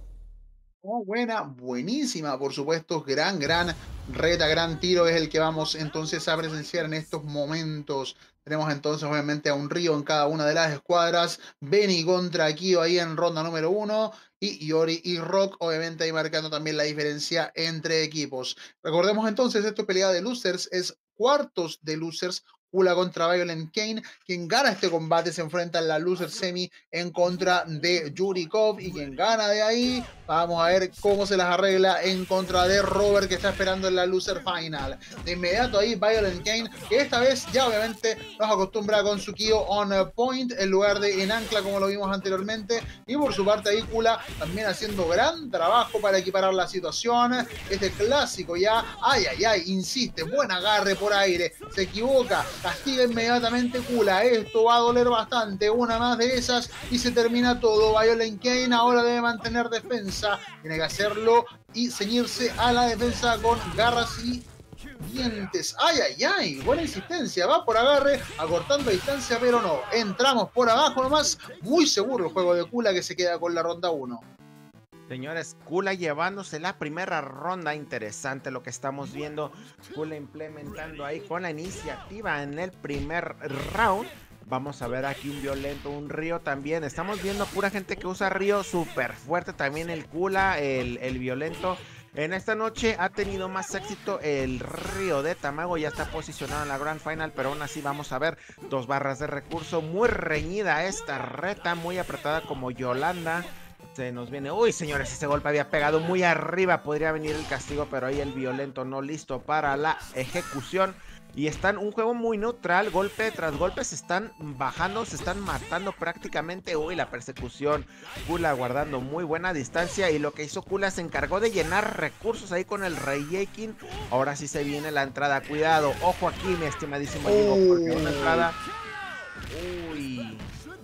D: Oh, buenísima, por supuesto, gran reta, gran tiro es el que vamos entonces a presenciar en estos momentos. Tenemos entonces obviamente a un Ryo en cada una de las escuadras, Benny contra Kyo ahí en ronda número 1 y Yori y Rock obviamente ahí marcando también la diferencia entre equipos. Recordemos entonces, esto pelea de Losers, es cuartos de Losers. Kula contra Violent Kane. Quien gana este combate se enfrenta en la Loser Semi en contra de Yurikov. Y quien gana de ahí, vamos a ver cómo se las arregla en contra de Robert, que está esperando en la Loser Final. De inmediato ahí Violent Kane, que esta vez ya obviamente nos acostumbra con su Kyo on point en lugar de en ancla como lo vimos anteriormente. Y por su parte ahí Kula también haciendo gran trabajo para equiparar la situación. Este clásico ya, insiste, buen agarre por aire, se equivoca, castiga inmediatamente Kula. Esto va a doler bastante. Una más de esas y se termina todo. Violent Kane ahora debe mantener defensa. Tiene que hacerlo y ceñirse a la defensa con garras y dientes. Buena insistencia. Va por agarre, acortando distancia, pero no. Entramos por abajo nomás. Muy seguro el juego de Kula, que se queda con la ronda 1.
B: Señores, Kula llevándose la primera ronda. Interesante lo que estamos viendo. Kula implementando ahí con la iniciativa en el primer round. Vamos a ver aquí un Violento, un Ryo también. Estamos viendo pura gente que usa Ryo súper fuerte. También el Kula, el Violento. En esta noche ha tenido más éxito el Río de Tamago, ya está posicionado en la Grand Final, pero aún así vamos a ver 2 barras de recurso, muy reñida esta reta, muy apretada como Yolanda. Se nos viene, uy señores, ese golpe había pegado muy arriba, podría venir el castigo, pero ahí el violento no listo para la ejecución. Y están un juego muy neutral, golpe tras golpe se están bajando, se están matando prácticamente. Uy, la persecución, Kula guardando muy buena distancia. Y lo que hizo Kula, se encargó de llenar recursos ahí con el Raijeikin. Ahora sí se viene la entrada, cuidado, ojo aquí mi estimadísimo Jigo, porque una entrada, uy,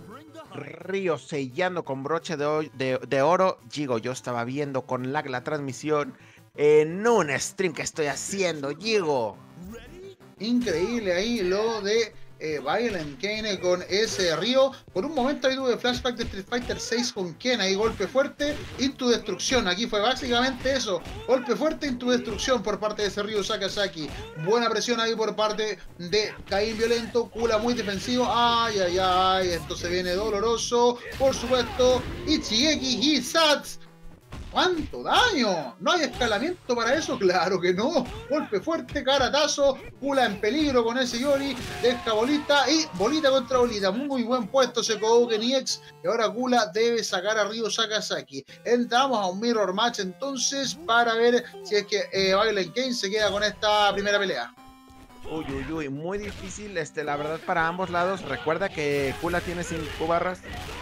B: Río sellando con broche de oro. Jigo, yo estaba viendo con lag la transmisión en un stream que estoy haciendo, Jigo.
D: Increíble ahí lo de Violent Kane con ese Río. Por un momento ahí tuve flashback de Street Fighter 6 con Ken, ahí golpe fuerte, Into Destrucción. Aquí fue básicamente eso, golpe fuerte, Into Destrucción por parte de ese Río Sakazaki. Buena presión ahí por parte de Caín Violento, Kula muy defensivo. Ay, ay, ay, esto se viene doloroso. Por supuesto, Ichigeki Hisats. ¿Cuánto daño? ¿No hay escalamiento para eso? Claro que no. Golpe fuerte, caratazo, Kula en peligro con ese Yori, deja bolita y bolita contra bolita. Muy buen puesto ese Kouken EX. Y ahora Kula debe sacar a Ryo Sakazaki. Entramos a un mirror match entonces para ver si es que Violent Kane se queda con esta primera pelea.
B: Uy, uy, uy, muy difícil, la verdad, para ambos lados. Recuerda que Kula tiene 5 barras.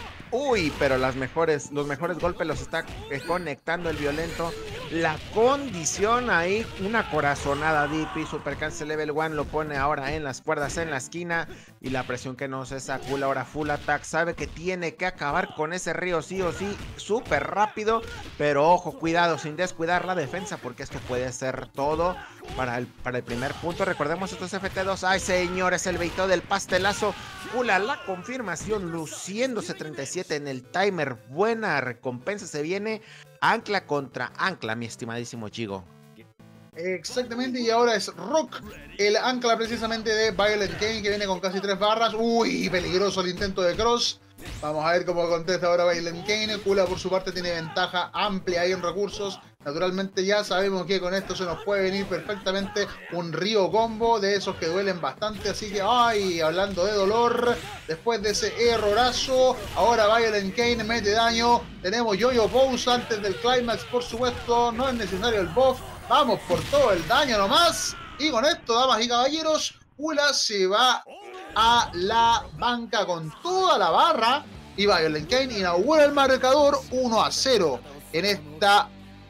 B: Uy, pero los mejores golpes los está conectando el violento. La condición ahí, una corazonada DP, Super Cancel Level 1 lo pone ahora en las cuerdas en la esquina. Y la presión que nos es a Kula ahora full attack. Sabe que tiene que acabar con ese Río sí o sí, súper rápido. Pero ojo, cuidado, sin descuidar la defensa, porque esto puede ser todo para el primer punto. Recordemos, estos FT2. Ay, señores, el veito del pastelazo. Kula, la confirmación, luciéndose 37 en el timer. Buena recompensa se viene. Ancla contra ancla, mi estimadísimo Jigo.
D: Exactamente, y ahora es Rock, el ancla precisamente de Violent Kane, que viene con casi 3 barras. Uy, peligroso el intento de cross. Vamos a ver cómo contesta ahora Violent Kane. Kula por su parte tiene ventaja amplia ahí en recursos. Naturalmente ya sabemos que con esto se nos puede venir perfectamente un Río combo de esos que duelen bastante. Así que, ay, hablando de dolor, después de ese errorazo, ahora Violent Kane mete daño. Tenemos Yo-Yo Pose antes del Climax, por supuesto. No es necesario el buff. Vamos por todo el daño nomás. Y con esto, damas y caballeros, Kula se va a la banca con toda la barra. Y Violent Kane inaugura el marcador 1-0 en esta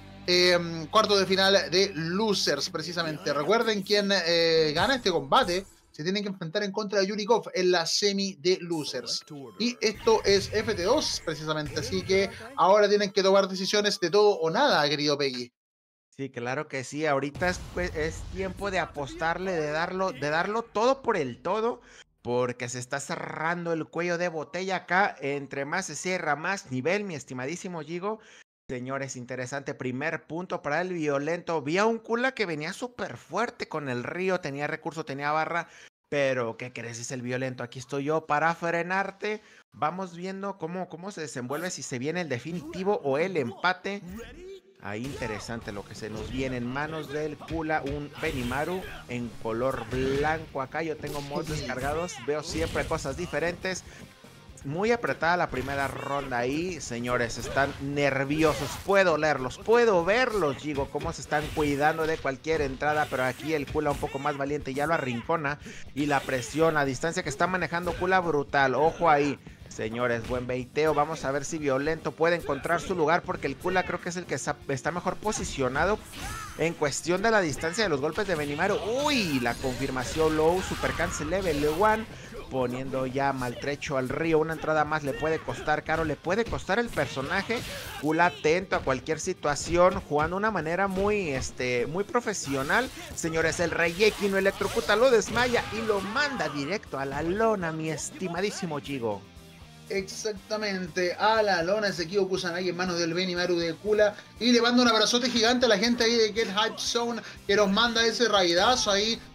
D: cuarto de final de Losers, precisamente. Recuerden, quien gana este combate se tienen que enfrentar en contra de Yurikov en la semi de Losers. Y esto es FT2, precisamente. Así que ahora tienen que tomar decisiones de todo o nada, querido Peggy.
B: Sí, claro que sí. Ahorita es tiempo de apostarle, de darlo todo por el todo. Porque se está cerrando el cuello de botella acá. Entre más se cierra, más nivel, mi estimadísimo Jigo. Señores, interesante primer punto para el violento. Vi a un Kula que venía súper fuerte con el Río, tenía recurso, tenía barra, pero ¿qué crees? Es el violento. Aquí estoy yo para frenarte. Vamos viendo cómo se desenvuelve, si se viene el definitivo o el empate. Ahí interesante lo que se nos viene en manos del Kula, un Benimaru en color blanco. Acá yo tengo mods descargados, veo siempre cosas diferentes. Muy apretada la primera ronda ahí, señores, están nerviosos, puedo leerlos, puedo verlos, digo, cómo se están cuidando de cualquier entrada, pero aquí el Kula un poco más valiente ya lo arrincona, y la presión a distancia que está manejando Kula brutal, ojo ahí, señores, buen beiteo, vamos a ver si Violento puede encontrar su lugar, porque el Kula creo que es el que está mejor posicionado en cuestión de la distancia de los golpes de Benimaru. Uy, la confirmación low, Super Cancel Level 1, poniendo ya maltrecho al Río. Una entrada más le puede costar caro, le puede costar el personaje. Kula atento a cualquier situación, jugando de una manera muy profesional. Señores, el Raijeikin lo electrocuta, lo desmaya y lo manda directo a la lona, mi estimadísimo Jigo.
D: Exactamente, a la lona ese Kyo Kusanagi en manos del Benimaru de Kula, y le manda un abrazote gigante a la gente ahí de Get Hype Zone, que nos manda ese raidazo ahí.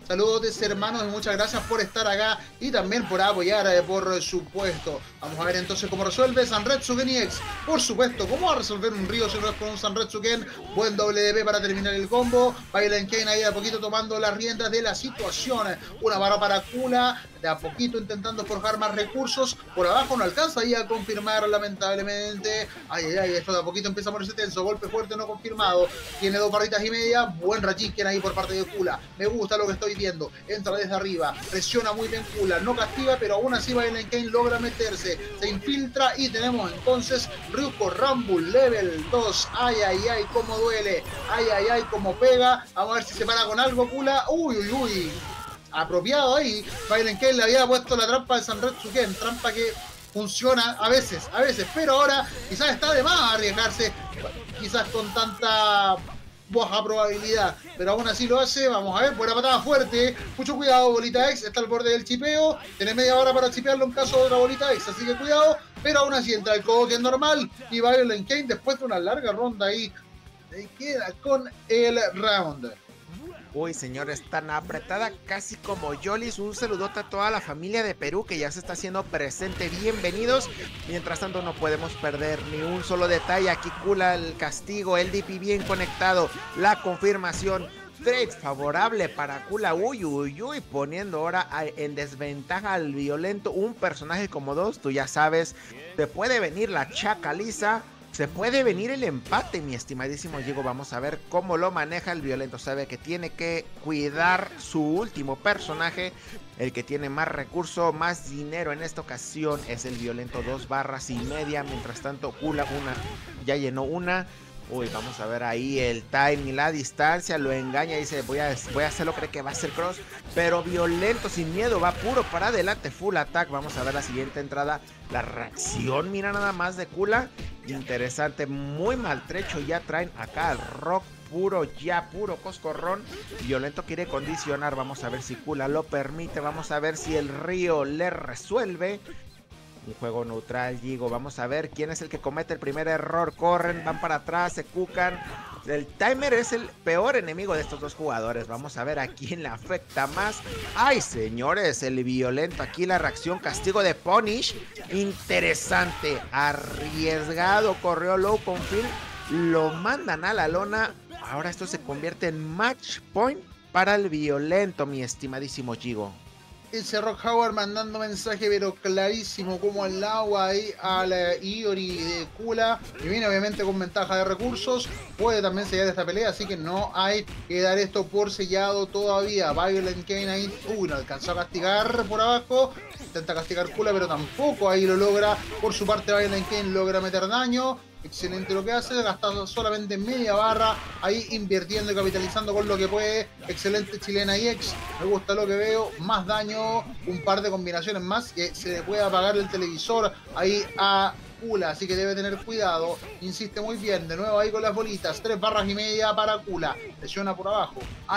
D: Saludos hermanos y muchas gracias por estar acá y también por apoyar, por supuesto. Vamos a ver entonces cómo resuelve Sanretsuken EX. Por supuesto, ¿cómo va a resolver un Ryo si no es con un Sanretsuken? Buen WDP para terminar el combo. Violent Kane ahí de a poquito tomando las riendas de la situación. Una barra para Kula, de a poquito intentando forjar más recursos. Por abajo no alcanza ahí a confirmar, lamentablemente. Esto de a poquito empieza a ponerse tenso. Golpe fuerte no confirmado. Tiene 2 barritas y media. Buen Rajiken ahí por parte de Kula. Me gusta lo que estoy viendo. Entra desde arriba. Presiona muy bien Kula. No castiga, pero aún así Violent Kane logra meterse. Se infiltra y tenemos entonces Ryuko Rumble level 2. Cómo duele. Cómo pega. Vamos a ver si se para con algo Kula. Uy. Apropiado ahí. Violent Kane le había puesto la trampa de Sanretsuken. Trampa que funciona a veces, pero ahora quizás está de más arriesgarse, quizás con tanta baja probabilidad, pero aún así lo hace. Vamos a ver, buena patada fuerte, mucho cuidado, bolita X, está al borde del chipeo, tiene media hora para chipearlo en caso de otra bolita X, así que cuidado, pero aún así entra el codo que es normal, y Violent Kane después de una larga ronda ahí, queda con el round.
B: Uy, señores, tan apretada casi como Yolis. Un saludote a toda la familia de Perú que ya se está haciendo presente. Bienvenidos. Mientras tanto no podemos perder ni un solo detalle. Aquí Kula el castigo, el DP bien conectado, la confirmación. Trade favorable para Kula. Uy, poniendo ahora en desventaja al violento. Un personaje como 2, tú ya sabes, te puede venir la chacaliza. Se puede venir el empate, mi estimadísimo Diego. Vamos a ver cómo lo maneja el violento. Sabe que tiene que cuidar su último personaje. El que tiene más recurso, más dinero en esta ocasión es el violento. 2 barras y media. Mientras tanto, Kula ya llenó una. Uy, vamos a ver ahí el time y la distancia. Lo engaña, dice voy a hacerlo, cree que va a ser cross. Pero violento, sin miedo, va puro para adelante, full attack. Vamos a ver la siguiente entrada. La reacción, mira nada más de Kula. Interesante, muy maltrecho. Ya traen acá el rock puro coscorrón. Violento quiere condicionar. Vamos a ver si Kula lo permite. Vamos a ver si el Ryo le resuelve. Un juego neutral, Gigo. Vamos a ver quién es el que comete el primer error. Corren, van para atrás, se cucan. El timer es el peor enemigo de estos dos jugadores. Vamos a ver a quién le afecta más. ¡Ay, señores! El violento. Aquí la reacción, castigo de Punish. Interesante. Arriesgado. Corrió low con Phil. Lo mandan a la lona. Ahora esto se convierte en match point para el violento, mi estimadísimo Gigo.
D: Ese Rock Howard mandando mensaje pero clarísimo como el agua ahí a la Iori de Kula, y viene obviamente con ventaja de recursos, puede también sellar esta pelea, así que no hay que dar esto por sellado todavía. Violent Kane ahí, no alcanzó a castigar por abajo, intenta castigar Kula pero tampoco ahí lo logra. Por su parte Violent Kane logra meter daño. Excelente lo que hace, gastando solamente media barra, ahí invirtiendo y capitalizando con lo que puede. Excelente chilena EX, me gusta lo que veo, más daño, un par de combinaciones más, que se le puede apagar el televisor ahí a Kula, así que debe tener cuidado. Insiste muy bien, de nuevo ahí con las bolitas, 3 barras y media para Kula, presiona por abajo.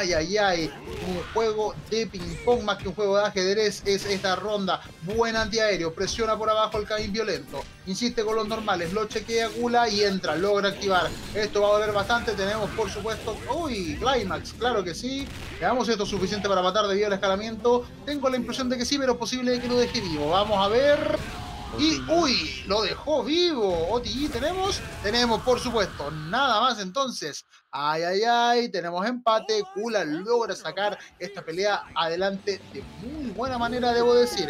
D: Un juego de ping pong más que un juego de ajedrez es esta ronda. Buen antiaéreo, presiona por abajo el Kane violento, insiste con los normales, lo chequea Kula y entra, logra activar. Esto va a doler bastante. Tenemos por supuesto, Climax, claro que sí. Veamos esto es suficiente para matar debido al escalamiento. Tengo la impresión de que sí, pero posible que lo deje vivo. Vamos a ver. Y lo dejó vivo. OTG tenemos por supuesto nada más. Entonces tenemos empate. Kula logra sacar esta pelea adelante de muy buena manera, debo decir.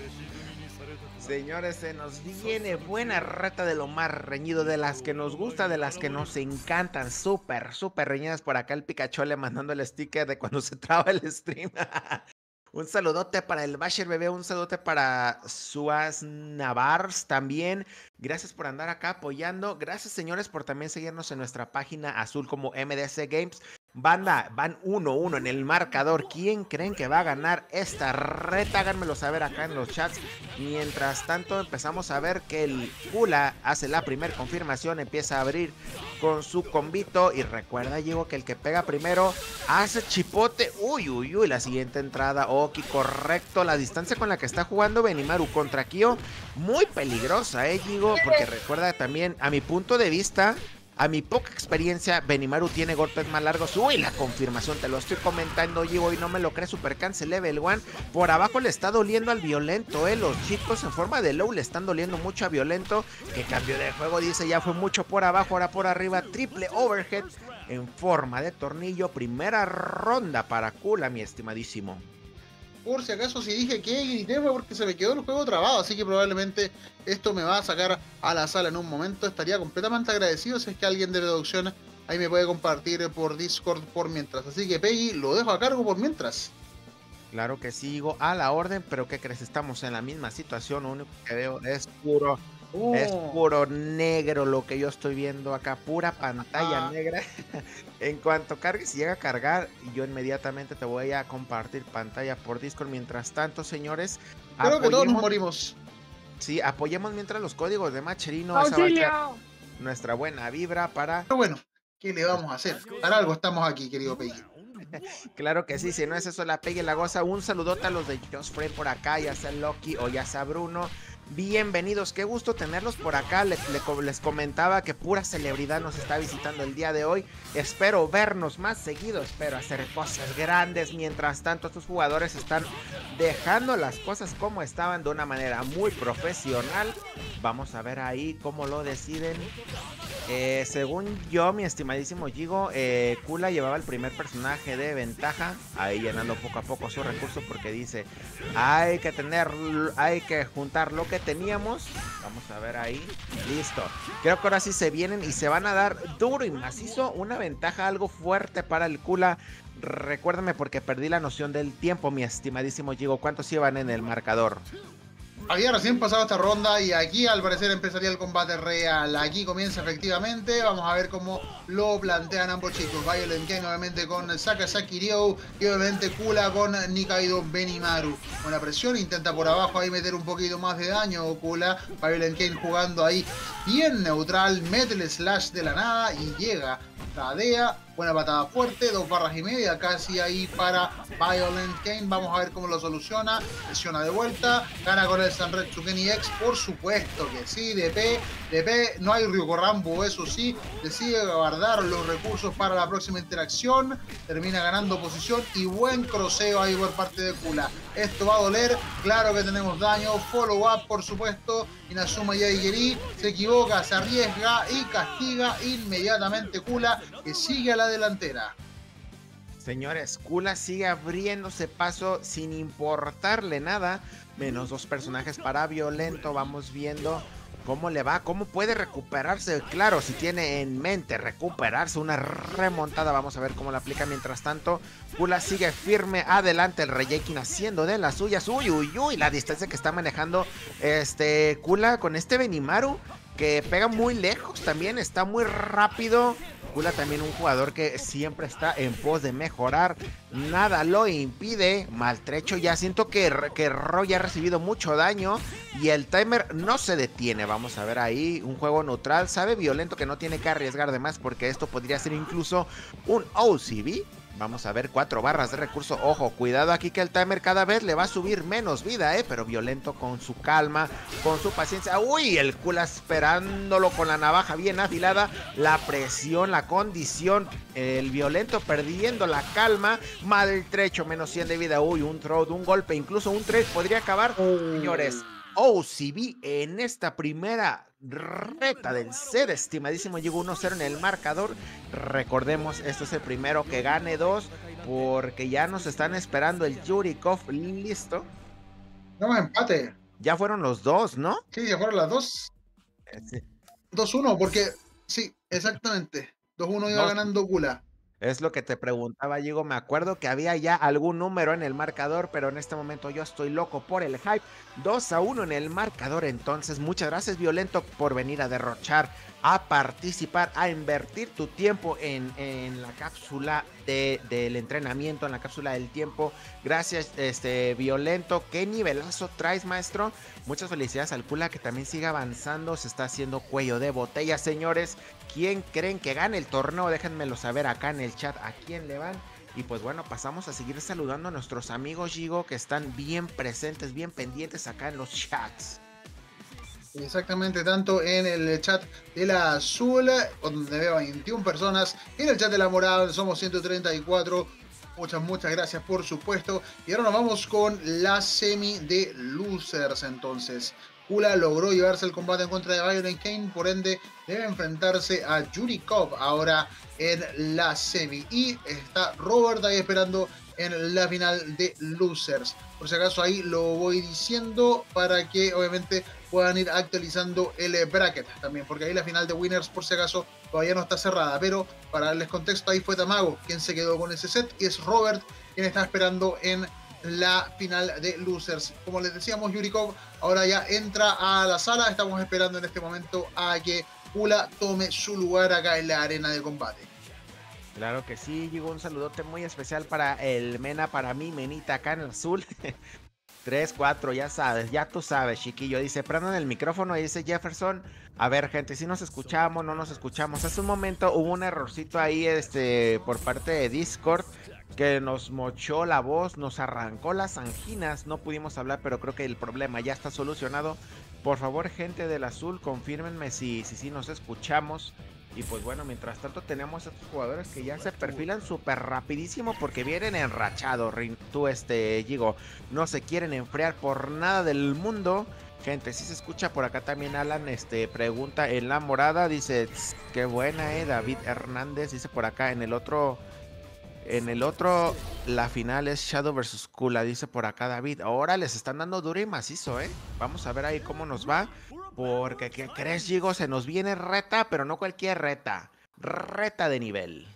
B: Señores, se nos viene buena reta, de lo más reñido, de las que nos gusta, de las que nos encantan, súper reñidas. Por acá el Pikachu le mandando el sticker de cuando se traba el stream. Un saludote para el Basher Bebé, un saludote para Suaz Navars también. Gracias por andar acá apoyando. Gracias, señores, por también seguirnos en nuestra página azul como MDC Games. Banda, van 1-1 en el marcador. ¿Quién creen que va a ganar esta reta? Háganmelo saber acá en los chats. Mientras tanto, empezamos a ver que el Kula hace la primera confirmación. Empieza a abrir con su combito. Y recuerda, Diego, que el que pega primero hace chipote. La siguiente entrada. Oki, correcto. La distancia con la que está jugando Benimaru contra Kyo, muy peligrosa, Diego. Porque recuerda también, a mi punto de vista, A mi poca experiencia, Benimaru tiene golpes más largos. Uy, la confirmación, te lo estoy comentando, Gigo, y no me lo crees. Super Cancel Level 1. Por abajo le está doliendo al Violento, Los chicos en forma de low le están doliendo mucho a Violento. Que cambio de juego, dice, ya fue mucho por abajo, ahora por arriba. Triple overhead en forma de tornillo. Primera ronda para Kula, mi estimadísimo.
D: Por si acaso, si dije que grité fue porque se me quedó el juego trabado, así que probablemente esto me va a sacar a la sala en un momento. Estaría completamente agradecido si es que alguien de producción ahí me puede compartir por Discord por mientras. Así que Peggy, lo dejo a cargo por mientras.
B: Claro que sigo a la orden, pero ¿qué crees? Estamos en la misma situación, lo único que veo es puro negro lo que yo estoy viendo acá, pura pantalla negra. En cuanto cargue, si llega a cargar, yo inmediatamente te voy a compartir pantalla por Discord. Mientras tanto, señores,
D: creo que todos nos morimos.
B: Sí, apoyemos mientras los códigos de Macherino.
A: ¡Auxilio!
B: Nuestra buena vibra para...
D: Pero bueno, ¿qué le vamos a hacer? Para algo estamos aquí, querido Peggy.
B: Claro que sí, si no es eso, la Peggy la goza. Un saludote a los de Just Frame por acá, ya sea Loki o ya sea Bruno. Bienvenidos, qué gusto tenerlos por acá. Les comentaba que pura celebridad nos está visitando el día de hoy. Espero vernos más seguido, espero hacer cosas grandes. Mientras tanto, estos jugadores están dejando las cosas como estaban de una manera muy profesional. Vamos a ver ahí cómo lo deciden. Según yo, mi estimadísimo Gigo, Kula llevaba el primer personaje de ventaja, ahí llenando poco a poco su recurso, porque dice, hay que juntar lo que teníamos. Vamos a ver ahí, listo. Creo que ahora sí se vienen y se van a dar duro y macizo, una ventaja algo fuerte para el Kula. Recuérdame porque perdí la noción del tiempo, mi estimadísimo Gigo. ¿Cuántos llevan en el marcador?
D: Había recién pasado esta ronda y aquí al parecer empezaría el combate real. Aquí comienza efectivamente. Vamos a ver cómo lo plantean ambos chicos. Violent Ken nuevamente con Sakazaki Ryo y obviamente Kula con Nikaido Benimaru. Con la presión intenta por abajo ahí meter un poquito más de daño Kula. Violent Ken jugando ahí bien neutral. Mete el slash de la nada y llega. Tradea, buena patada fuerte, 2 barras y media casi ahí para Violent Kane. Vamos a ver cómo lo soluciona. Presiona de vuelta, gana con el Sanred Tsukeni X, por supuesto que sí. DP, no hay Ryuko Rambo, eso sí. Decide guardar los recursos para la próxima interacción. Termina ganando posición y buen crosseo ahí por parte de Kula. Esto va a doler, claro que tenemos daño. Follow up, por supuesto. Inazuma Yaigiri se equivoca, se arriesga y castiga inmediatamente Kula, que sigue a la delantera.
B: Señores, Kula sigue abriéndose paso sin importarle nada. Menos 2 personajes para Violento. Vamos viendo cómo le va, cómo puede recuperarse. Claro, si tiene en mente recuperarse, una remontada, vamos a ver cómo la aplica. Mientras tanto, Kula sigue firme adelante, el Reyekin haciendo de las suyas. Uy, la distancia que está manejando Kula con este Benimaru, que pega muy lejos también, está muy rápido. Kula también un jugador que siempre está en pos de mejorar, nada lo impide. Maltrecho, ya siento que Roy ha recibido mucho daño y el timer no se detiene. Vamos a ver ahí un juego neutral, sabe Violento que no tiene que arriesgar de más porque esto podría ser incluso un OCB. Vamos a ver 4 barras de recurso. Ojo, cuidado aquí que el timer cada vez le va a subir menos vida, pero Violento con su calma, con su paciencia. Uy, el Kula esperándolo con la navaja bien afilada. La presión, la condición. El Violento perdiendo la calma. Maltrecho, menos 100 de vida. Uy, un throw, un golpe, incluso un trade podría acabar. Señores, OCB en esta primera reta del set, estimadísimo, llegó 1-0 en el marcador. Recordemos, esto es el primero que gane 2, porque ya nos están esperando el Yurikov. Listo.
D: No, empate.
B: Ya fueron los 2, ¿no?
D: Sí, ya fueron las 2.
B: Sí.
D: 2-1, porque sí, exactamente. 2-1 iba ganando Kula.
B: Es lo que te preguntaba, Diego. Me acuerdo que había ya algún número en el marcador, pero en este momento yo estoy loco por el hype. 2-1 en el marcador. Entonces, muchas gracias, Violento, por venir a derrochar, a participar, a invertir tu tiempo en la cápsula del entrenamiento, en la cápsula del tiempo. Gracias, Violento. ¿Qué nivelazo traes, maestro? Muchas felicidades al Kula, que también sigue avanzando. Se está haciendo cuello de botella, señores. ¿Quién creen que gane el torneo? Déjenmelo saber acá en el chat a quién le van. Y pues bueno, pasamos a seguir saludando a nuestros amigos, Gigo, que están bien presentes, bien pendientes acá en los chats.
D: Exactamente, tanto en el chat de la azul, donde veo 21 personas, en el chat de la morada somos 134. Muchas gracias, por supuesto. Y ahora nos vamos con la semi de losers, entonces. Kula logró llevarse el combate en contra de Byron Kane, por ende debe enfrentarse a Jurikov ahora en la semi. Y está Robert ahí esperando en la final de losers. Por si acaso ahí lo voy diciendo para que obviamente puedan ir actualizando el bracket también, porque ahí la final de winners por si acaso todavía no está cerrada, pero para darles contexto, ahí fue Tamago quien se quedó con ese set y es Robert quien está esperando en la final de losers. Como les decíamos, Jurikov ahora ya entra a la sala, estamos esperando en este momento a que Kula tome su lugar acá en la arena de combate.
B: Claro que sí, llegó un saludote muy especial para el Mena, para mí, Menita, acá en el azul. 3, 4, ya sabes, ya tú sabes, chiquillo. Dice, prendan el micrófono y dice Jefferson. A ver, gente, si nos escuchamos, no nos escuchamos. Hace un momento hubo un errorcito ahí, por parte de Discord, que nos mochó la voz, nos arrancó las anginas. No pudimos hablar, pero creo que el problema ya está solucionado. Por favor, gente del azul, confírmenme si nos escuchamos. Y pues bueno, mientras tanto tenemos a estos jugadores que ya se perfilan súper rapidísimo porque vienen enrachados. Tú, Gigo, no se quieren enfriar por nada del mundo. Gente, si se escucha por acá también Alan, pregunta en la morada, dice, qué buena, David Hernández, dice por acá en el otro, la final es Shadow vs Kula, dice por acá David. Ahora les están dando duro y macizo, Vamos a ver ahí cómo nos va. Porque, ¿qué crees, Gigo? Se nos viene reta, pero no cualquier reta. Reta de nivel.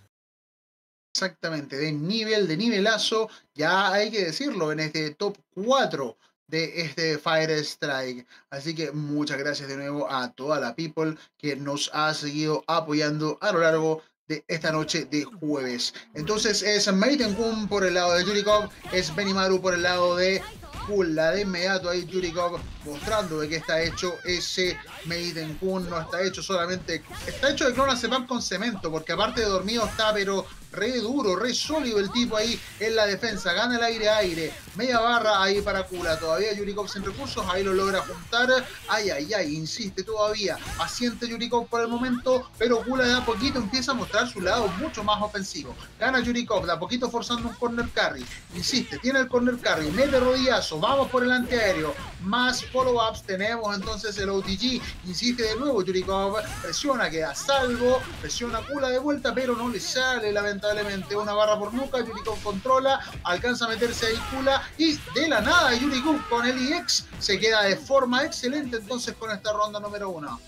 D: Exactamente, de nivelazo, ya hay que decirlo, en este top 4 de este Fire Strike. Así que muchas gracias de nuevo a toda la people que nos ha seguido apoyando a lo largo de esta noche de jueves. Entonces es Maiden Kun por el lado de Jurikov, es Benimaru por el lado de Kula. De inmediato ahí Jurikov mostrando de qué está hecho ese Maiden Kun. No está hecho solamente, está hecho de clonazepam con cemento, porque aparte de dormido está pero re duro, re sólido el tipo ahí en la defensa. Gana el aire, media barra ahí para Kula. Todavía Jurikov sin recursos, ahí lo logra juntar. Ay, insiste todavía. Paciente Jurikov por el momento, pero Kula de a poquito empieza a mostrar su lado mucho más ofensivo. Gana Jurikov, de a poquito forzando un corner carry. Insiste, tiene el corner carry, mete rodillazo, vamos por el antiaéreo. Más follow-ups, tenemos entonces el OTG. Insiste de nuevo Jurikov, presiona, queda salvo, presiona Kula de vuelta, pero no le sale lamentablemente una barra por nuca. Jurikov controla, alcanza a meterse ahí Kula y de la nada Jurikov con el EX se queda de forma excelente entonces con esta ronda número 1.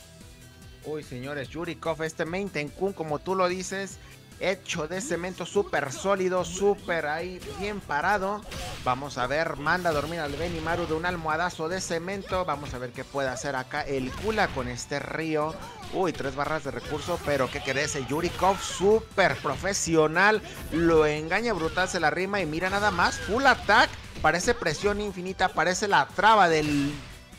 B: Uy, señores, Jurikov, Maiden Kun, como tú lo dices, hecho de cemento, súper sólido, súper ahí bien parado. Vamos a ver, manda a dormir al Benimaru de un almohadazo de cemento. Vamos a ver qué puede hacer acá el Kula con este río. Uy, 3 barras de recurso, pero ¿qué querés? El Jurikov súper profesional, lo engaña brutal, se la rima y mira nada más, full attack, parece presión infinita, parece la traba del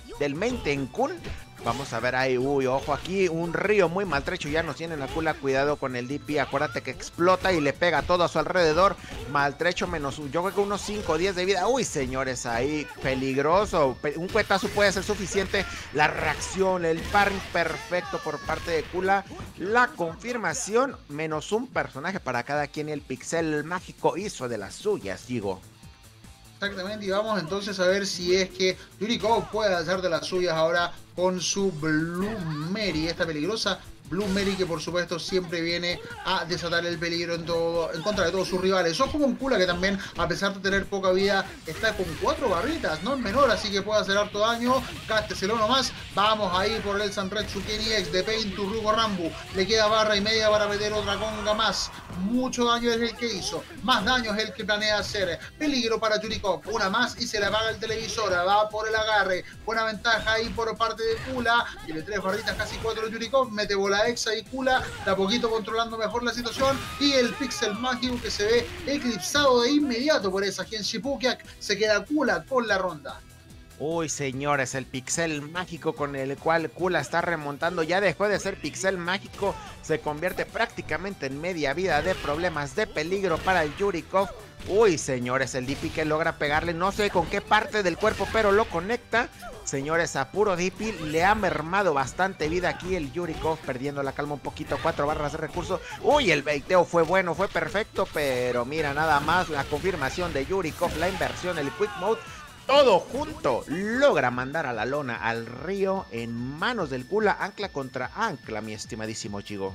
B: Maiden Kun. Vamos a ver ahí, uy, ojo aquí, un río muy maltrecho, ya nos tiene la Kula, cuidado con el DP, acuérdate que explota y le pega todo a su alrededor, maltrecho menos, yo creo que unos 5 o 10 de vida, uy, señores, ahí, peligroso, un cuetazo puede ser suficiente, la reacción, el parry perfecto por parte de Kula, la confirmación, menos un personaje para cada quien, y el pixel mágico hizo de las suyas, digo.
D: Exactamente, y vamos entonces a ver si es que Jurikov puede hacer de las suyas ahora con su Blue Mary, esta peligrosa Blue Mary que por supuesto siempre viene a desatar el peligro en contra de todos sus rivales. Ojo con Kula que también, a pesar de tener poca vida, está con 4 barritas, no es menor, así que puede hacer harto daño. Gásteselo nomás. Vamos ahí por el Sanretsu Kenny X de Pain to Rugo Rambu. Le queda barra y media para meter otra conga más. Mucho daño es el que hizo, más daño es el que planea hacer. Peligro para Jurikov, una más y se le apaga el televisor. Va por el agarre, buena ventaja ahí por parte de Kula. Tiene 3 barritas, casi 4 de Jurikov. Mete bola extra y Kula de a poquito controlando mejor la situación. Y el pixel mágico que se ve eclipsado de inmediato por esa Genshi Pukiak. Se queda Kula con la ronda.
B: Uy, señores, el pixel mágico con el cual Kula está remontando ya dejó de ser pixel mágico, se convierte prácticamente en media vida de problemas de peligro para el Jurikov. Uy, señores, el Dippy que logra pegarle, no sé con qué parte del cuerpo, pero lo conecta. Señores, a puro Dippy le ha mermado bastante vida aquí el Yurikov, perdiendo la calma un poquito, 4 barras de recurso. Uy, el baiteo fue bueno, fue perfecto, pero mira nada más la confirmación de Yurikov, la inversión, el quick mode. Todo junto logra mandar a la lona al río en manos del Kula, ancla contra ancla, mi estimadísimo Chigo.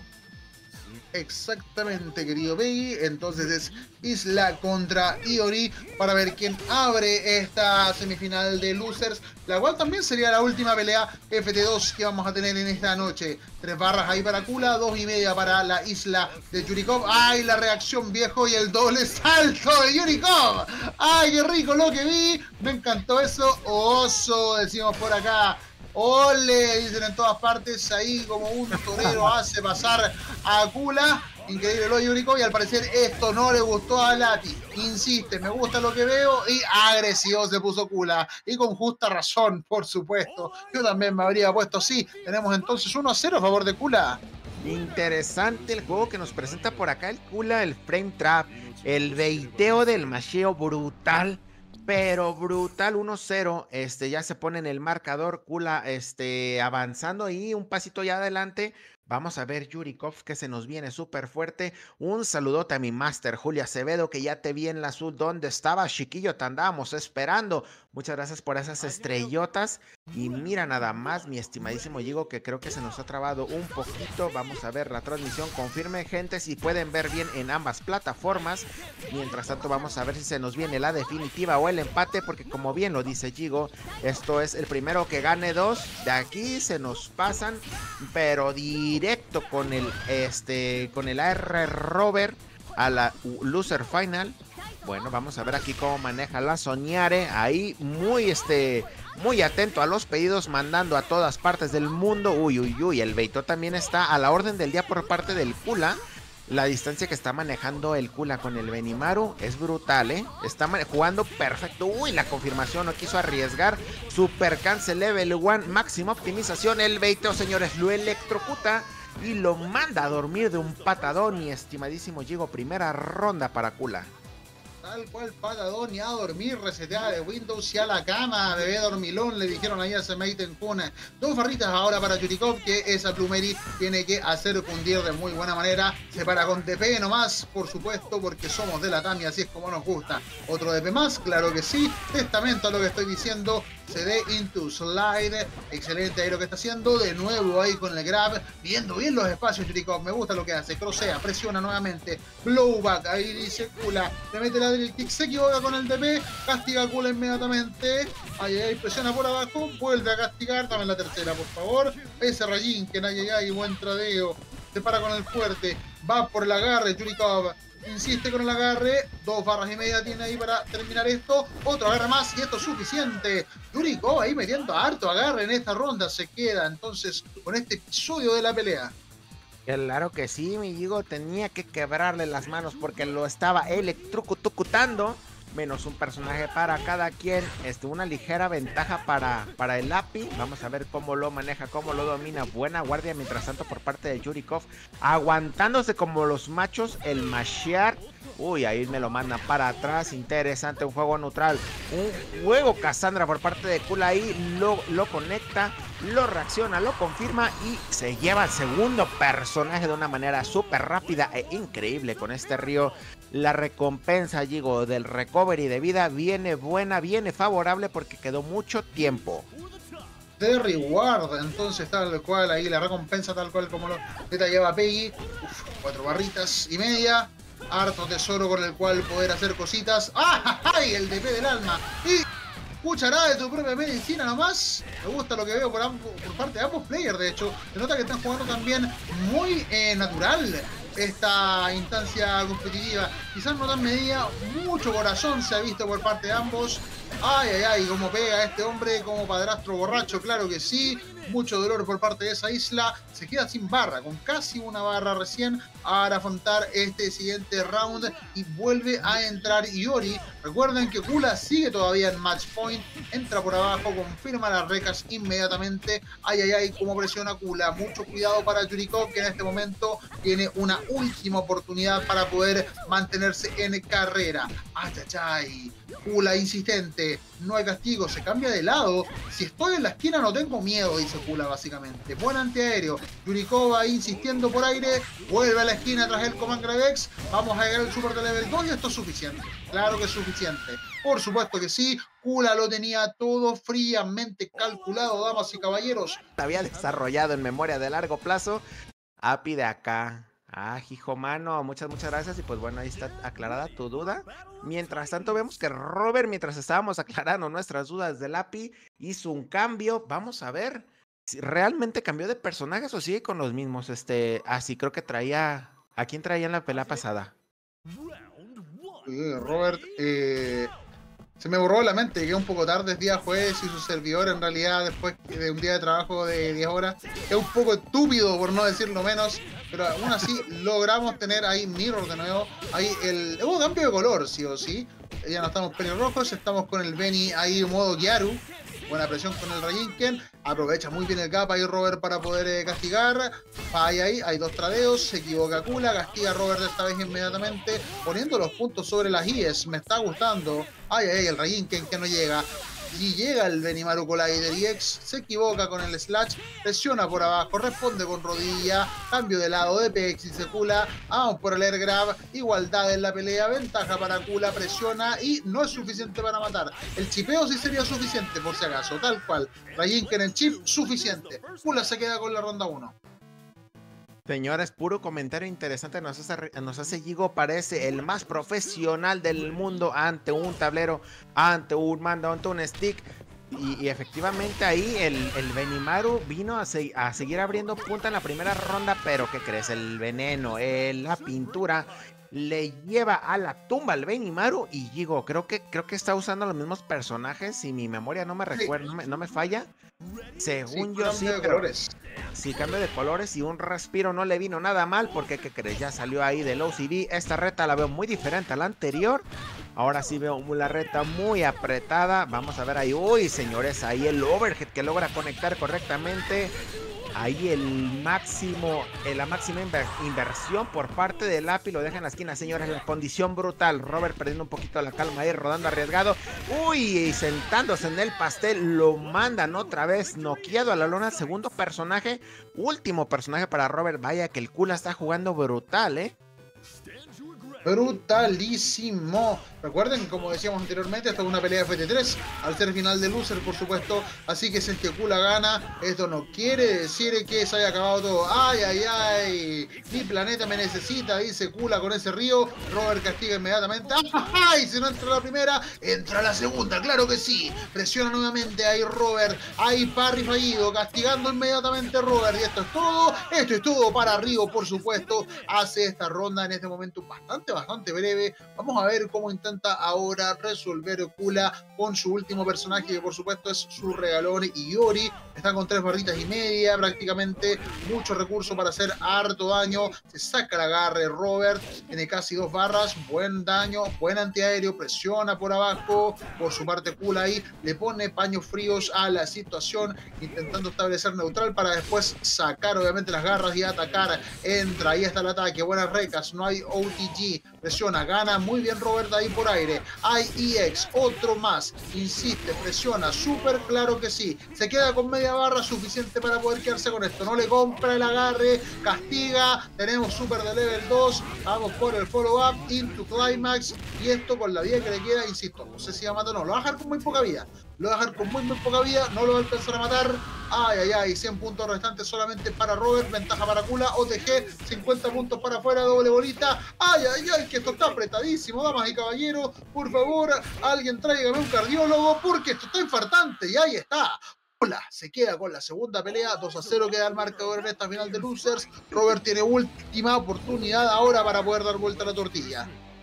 D: Exactamente, querido Peggy. Entonces es Isla contra Iori para ver quién abre esta semifinal de Losers, la cual también sería la última pelea FT2 que vamos a tener en esta noche. 3 barras ahí para Kula, 2,5 para la Isla de Yurikov. ¡Ay, la reacción, viejo! Y el doble salto de Yurikov. ¡Ay, qué rico lo que vi! Me encantó eso. Oso, decimos por acá. ¡Ole! Dicen en todas partes, ahí como un torero hace pasar a Kula. Increíble lo de Yurikov, y al parecer esto no le gustó a Lati. Insiste, me gusta lo que veo, y agresivo se puso Kula. Y con justa razón, por supuesto. Yo también me habría puesto así. Tenemos entonces 1-0 a favor de Kula.
B: Interesante el juego que nos presenta por acá el Kula, el frame trap, el beiteo del masheo brutal. Pero brutal, 1-0, ya se pone en el marcador, Kula, avanzando ahí un pasito ya adelante. Vamos a ver Yurikov que se nos viene súper fuerte. Un saludote a mi máster Julio Acevedo, que ya te vi en la azul. ¿Dónde estaba, chiquillo? Te andábamos esperando. Muchas gracias por esas estrellotas. Y mira nada más, mi estimadísimo Yigo, que creo que se nos ha trabado un poquito. Vamos a ver la transmisión. Confirme, gente, si pueden ver bien en ambas plataformas. Mientras tanto, vamos a ver si se nos viene la definitiva o el empate, porque como bien lo dice Yigo, esto es el primero que gane 2. De aquí se nos pasan, pero directo con el AR Rover a la Loser Final. Bueno, vamos a ver aquí cómo maneja la Soñare, ahí muy atento a los pedidos, mandando a todas partes del mundo. Uy, el Beito también está a la orden del día por parte del Kula. La distancia que está manejando el Kula con el Benimaru es brutal, está jugando perfecto. Uy, la confirmación, no quiso arriesgar. Super cancel level 1, máxima optimización. El Beito, señores, lo electrocuta y lo manda a dormir de un patadón. Mi estimadísimo Yigo, primera ronda para Kula.
D: Tal cual, patadón y a dormir, reseteada de Windows y a la cama, bebé dormilón, le dijeron ahí a Semeiten Kun. 2 barritas ahora para Yurikov, que esa Plumeri tiene que hacer fundir de muy buena manera. Se para con DP nomás, por supuesto, porque somos de la TAM y así es como nos gusta. Otro DP más, claro que sí. Testamento a lo que estoy diciendo. CD into slide, excelente ahí lo que está haciendo, de nuevo ahí con el grab, viendo bien los espacios Yurikov, me gusta lo que hace, crossea, presiona nuevamente, blowback, ahí dice Kula, le mete la drill kick, se equivoca con el DP, castiga a Kula inmediatamente, ahí presiona por abajo, vuelve a castigar, dame la tercera por favor, ese rayín que nadie hay, buen tradeo, se para con el fuerte, va por el agarre Yurikov, insiste con el agarre, 2 barras y media tiene ahí para terminar esto, otro agarre más y esto es suficiente. Yurikov ahí metiendo harto agarre en esta ronda, se queda entonces con este episodio de la pelea.
B: Claro que sí, mi Yigo, tenía que quebrarle las manos porque lo estaba electrocutando. Menos un personaje para cada quien, una ligera ventaja para el API. Vamos a ver cómo lo maneja, cómo lo domina. Buena guardia mientras tanto por parte de Yurikov, aguantándose como los machos el mashear. Uy, ahí me lo mandan para atrás, interesante, un juego neutral, un juego Cassandra por parte de Kula, ahí lo conecta, lo reacciona, lo confirma y se lleva al segundo personaje de una manera súper rápida e increíble con este río. La recompensa, digo, del recovery de vida viene buena, viene favorable porque quedó mucho tiempo.
D: De reward, entonces tal cual, ahí la recompensa tal cual como lo detallaba Peggy. 4 barritas y media. Harto tesoro con el cual poder hacer cositas. ¡Ay! El DP del alma. Y cucharada de tu propia medicina nomás. Me gusta lo que veo por parte de ambos players, de hecho. Se nota que están jugando también muy natural esta instancia competitiva. Quizás no tan medida, mucho corazón se ha visto por parte de ambos. Ay, como pega este hombre como padrastro borracho, claro que sí. mucho dolor por parte de esa isla, se queda sin barra, con casi una barra recién, para afrontar este siguiente round y vuelve a entrar Iori. Recuerden que Kula sigue todavía en match point, entra por abajo, confirma las recas inmediatamente. Ay, ay, ay, cómo presiona Kula. Mucho cuidado para Yuriko, que en este momento tiene una última oportunidad para poder mantenerse en carrera. Ay, ay, ay. Kula insistente, no hay castigo, se cambia de lado. Si estoy en la esquina no tengo miedo, dice Kula básicamente. Buen antiaéreo. Yuriko va insistiendo por aire, vuelve a la esquina tras el Command Gravex. Vamos a llegar al super de level 2 y esto es suficiente. Claro que es suficiente. Por supuesto que sí. Kula lo tenía todo fríamente calculado, damas y caballeros.
B: Había desarrollado en memoria de largo plazo. Api de acá. Ah, hijo mano, muchas gracias. Y pues bueno, ahí está aclarada tu duda. Mientras tanto vemos que Robert, mientras estábamos aclarando nuestras dudas del API, hizo un cambio. Vamos a ver si realmente cambió de personajes o sigue con los mismos. Así creo que traía... ¿A quién traía en la pelea pasada?
D: Robert, se me borró la mente, llegué un poco tarde el día jueves y su servidor en realidad después de un día de trabajo de 10 horas es un poco estúpido por no decirlo menos, pero aún así logramos tener ahí Mirror de nuevo, ahí hubo cambio de color sí o sí, ya no estamos pelirrojos, estamos con el Benny ahí en modo Gyaru. Buena presión con el Raijinken, aprovecha muy bien el gap ahí Robert para poder castigar, falla ahí, hay dos tradeos, se equivoca Kula, castiga a Robert esta vez inmediatamente, poniendo los puntos sobre las IES, me está gustando, ay ay, el Raijinken que no llega, y llega el Benimaru Collider EX, se equivoca con el Slash, presiona por abajo, responde con rodilla, cambio de lado de PX y se Kula, vamos por el Air Grab, igualdad en la pelea, ventaja para Kula, presiona y no es suficiente para matar. El chipeo sí sería suficiente por si acaso, tal cual. Raijinken en chip, suficiente. Kula se queda con la ronda 1.
B: Señores, puro comentario interesante nos hace Gigo, parece el más profesional del mundo ante un tablero, ante un mando, ante un stick. Y efectivamente ahí el Benimaru vino a seguir abriendo punta en la primera ronda, pero ¿qué crees? El veneno, la pintura le lleva a la tumba al Benimaru y Gigo, creo que está usando los mismos personajes, si mi memoria no me recuerda, no me falla. Según yo sí, pero sí, cambio de colores y un respiro no le vino nada mal, porque ¿qué crees? Ya salió ahí del OCD. Esta reta la veo muy diferente a la anterior. Ahora sí veo la reta muy apretada. Vamos a ver ahí, uy señores, ahí el overhead que logra conectar correctamente. Ahí la máxima inversión por parte del API lo deja en la esquina, señores. La condición brutal. Robert perdiendo un poquito la calma ahí, rodando arriesgado. Uy, y sentándose en el pastel. Lo mandan otra vez noqueado a la lona. Segundo personaje, último personaje para Robert. Vaya que el Kula está jugando brutal,
D: Brutalísimo. Recuerden, como decíamos anteriormente, esto es una pelea de FT3, al ser final de loser, por supuesto. Así que si es que Kula gana, esto no quiere decir que se haya acabado todo. Ay, ay, ay, mi planeta me necesita, dice Kula con ese río. Robert castiga inmediatamente. ¡Ay! Si no entra la primera, entra la segunda, claro que sí. Presiona nuevamente ahí Robert. Ahí parry fallido, castigando inmediatamente Robert. Y esto es todo para Río, por supuesto. Hace esta ronda en este momento bastante breve. Vamos a ver cómo intenta ahora resolver Kula con su último personaje, que por supuesto es su regalón Iori. Está con 3 barritas y media prácticamente, mucho recurso para hacer harto daño. Se saca el agarre Robert, tiene casi 2 barras, buen daño, buen antiaéreo, presiona por abajo. Por su parte Kula ahí le pone paños fríos a la situación, intentando establecer neutral para después sacar obviamente las garras y atacar. Entra, ahí está el ataque, buenas recas, no hay OTG, presiona, gana muy bien Robert ahí por aire. Hay EX, otro más, insiste, presiona, súper claro que sí. Se queda con media barra, suficiente para poder quedarse con esto. No le compra el agarre, castiga. Tenemos super de level 2. Vamos por el follow up, into climax. Y esto con la vida que le queda, insisto, no sé si va a matar o no. Lo va a dejar con muy poca vida. Lo va a dejar con muy poca vida, no lo va a alcanzar a matar. Ay, ay, ay, 100 puntos restantes solamente para Robert, ventaja para Kula, OTG, 50 puntos para afuera, doble bolita. Ay, ay, ay, que esto está apretadísimo, damas y caballeros. Por favor, alguien tráigame un cardiólogo, porque esto está infartante. Y ahí está. Kula se queda con la segunda pelea, 2-0 queda el marcador en esta final de losers. Robert tiene última oportunidad ahora para poder dar vuelta a la tortilla.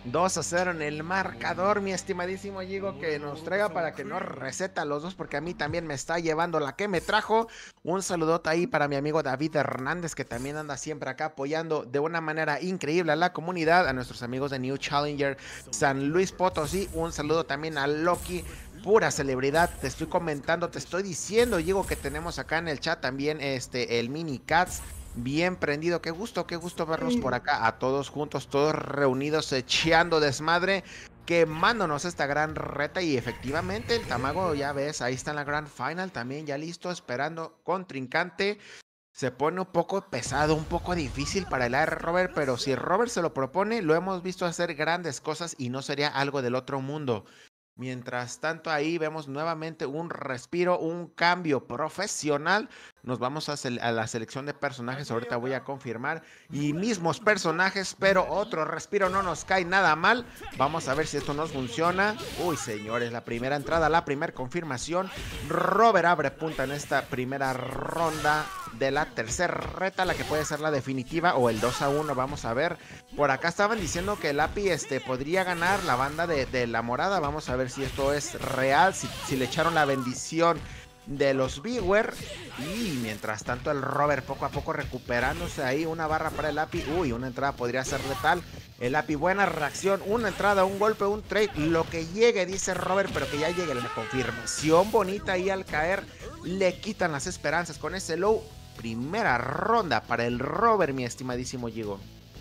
B: 2-0 en el marcador, mi estimadísimo Gigo, que nos traiga para que nos receta a los dos, porque a mí también me está llevando la que me trajo. Un saludote ahí para mi amigo David Hernández, que también anda siempre acá apoyando de una manera increíble a la comunidad, a nuestros amigos de New Challenger San Luis Potosí. Un saludo también a Loki, pura celebridad. Te estoy comentando, te estoy diciendo, Gigo, que tenemos acá en el chat también el Mini Cats. Bien prendido, qué gusto verlos por acá a todos juntos, todos reunidos, echando desmadre, quemándonos esta gran reta. Y efectivamente el Tamago, ya ves, ahí está en la Grand Final también, ya listo, esperando contrincante. Se pone un poco pesado, un poco difícil para el AR Robert, pero si Robert se lo propone, lo hemos visto hacer grandes cosas y no sería algo del otro mundo. Mientras tanto, ahí vemos nuevamente un respiro, un cambio profesional. Nos vamos a la selección de personajes, ahorita voy a confirmar. Y mismos personajes, pero otro respiro, no nos cae nada mal. Vamos a ver si esto nos funciona. Uy, señores, la primera entrada, la primera confirmación. Robert abre punta en esta primera ronda de la tercera reta, la que puede ser la definitiva o el 2-1, vamos a ver. Por acá estaban diciendo que el API podría ganar la banda de la morada. Vamos a ver si esto es real, si le echaron la bendición de los Viewer. Y mientras tanto el Robert poco a poco recuperándose ahí. Una barra para el API. Uy, una entrada podría ser letal. El API, buena reacción, una entrada, un golpe, un trade, lo que llegue, dice Robert, pero que ya llegue la confirmación bonita ahí al caer. Le quitan las esperanzas con ese low. Primera ronda para el Robert, mi estimadísimo Gigo.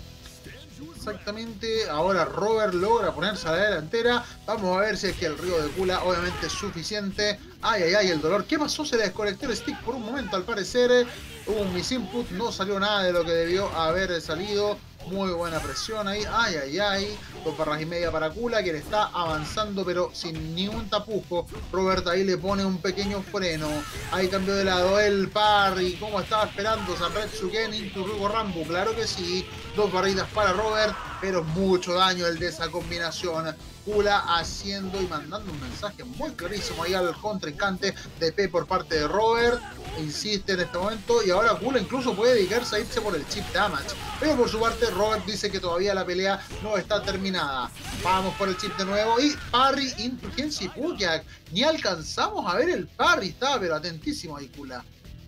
D: Exactamente, ahora Robert logra ponerse a la delantera. Vamos a ver si es que el río de Kula obviamente es suficiente. Ay, ay, ay, el dolor. ¿Qué pasó? Se le desconectó el stick por un momento al parecer. Hubo un misinput, no salió nada de lo que debió haber salido. Muy buena presión ahí. Ay, ay, ay. 2 barras y media para Kula, quien está avanzando pero sin ni un tapujo. Robert ahí le pone un pequeño freno. Ahí cambió de lado el parry. Como estaba esperando Sanretsu Ken into Rugo Rambo. Claro que sí. 2 barritas para Robert, pero mucho daño el de esa combinación. Kula haciendo y mandando un mensaje muy clarísimo ahí al contrincante de P por parte de Robert. Insiste en este momento y ahora Kula incluso puede dedicarse a irse por el chip damage. Pero por su parte Robert dice que todavía la pelea no está terminada. Vamos por el chip de nuevo y parry into Genshi Pujak. Ni alcanzamos a ver el parry, estaba pero atentísimo ahí Kula.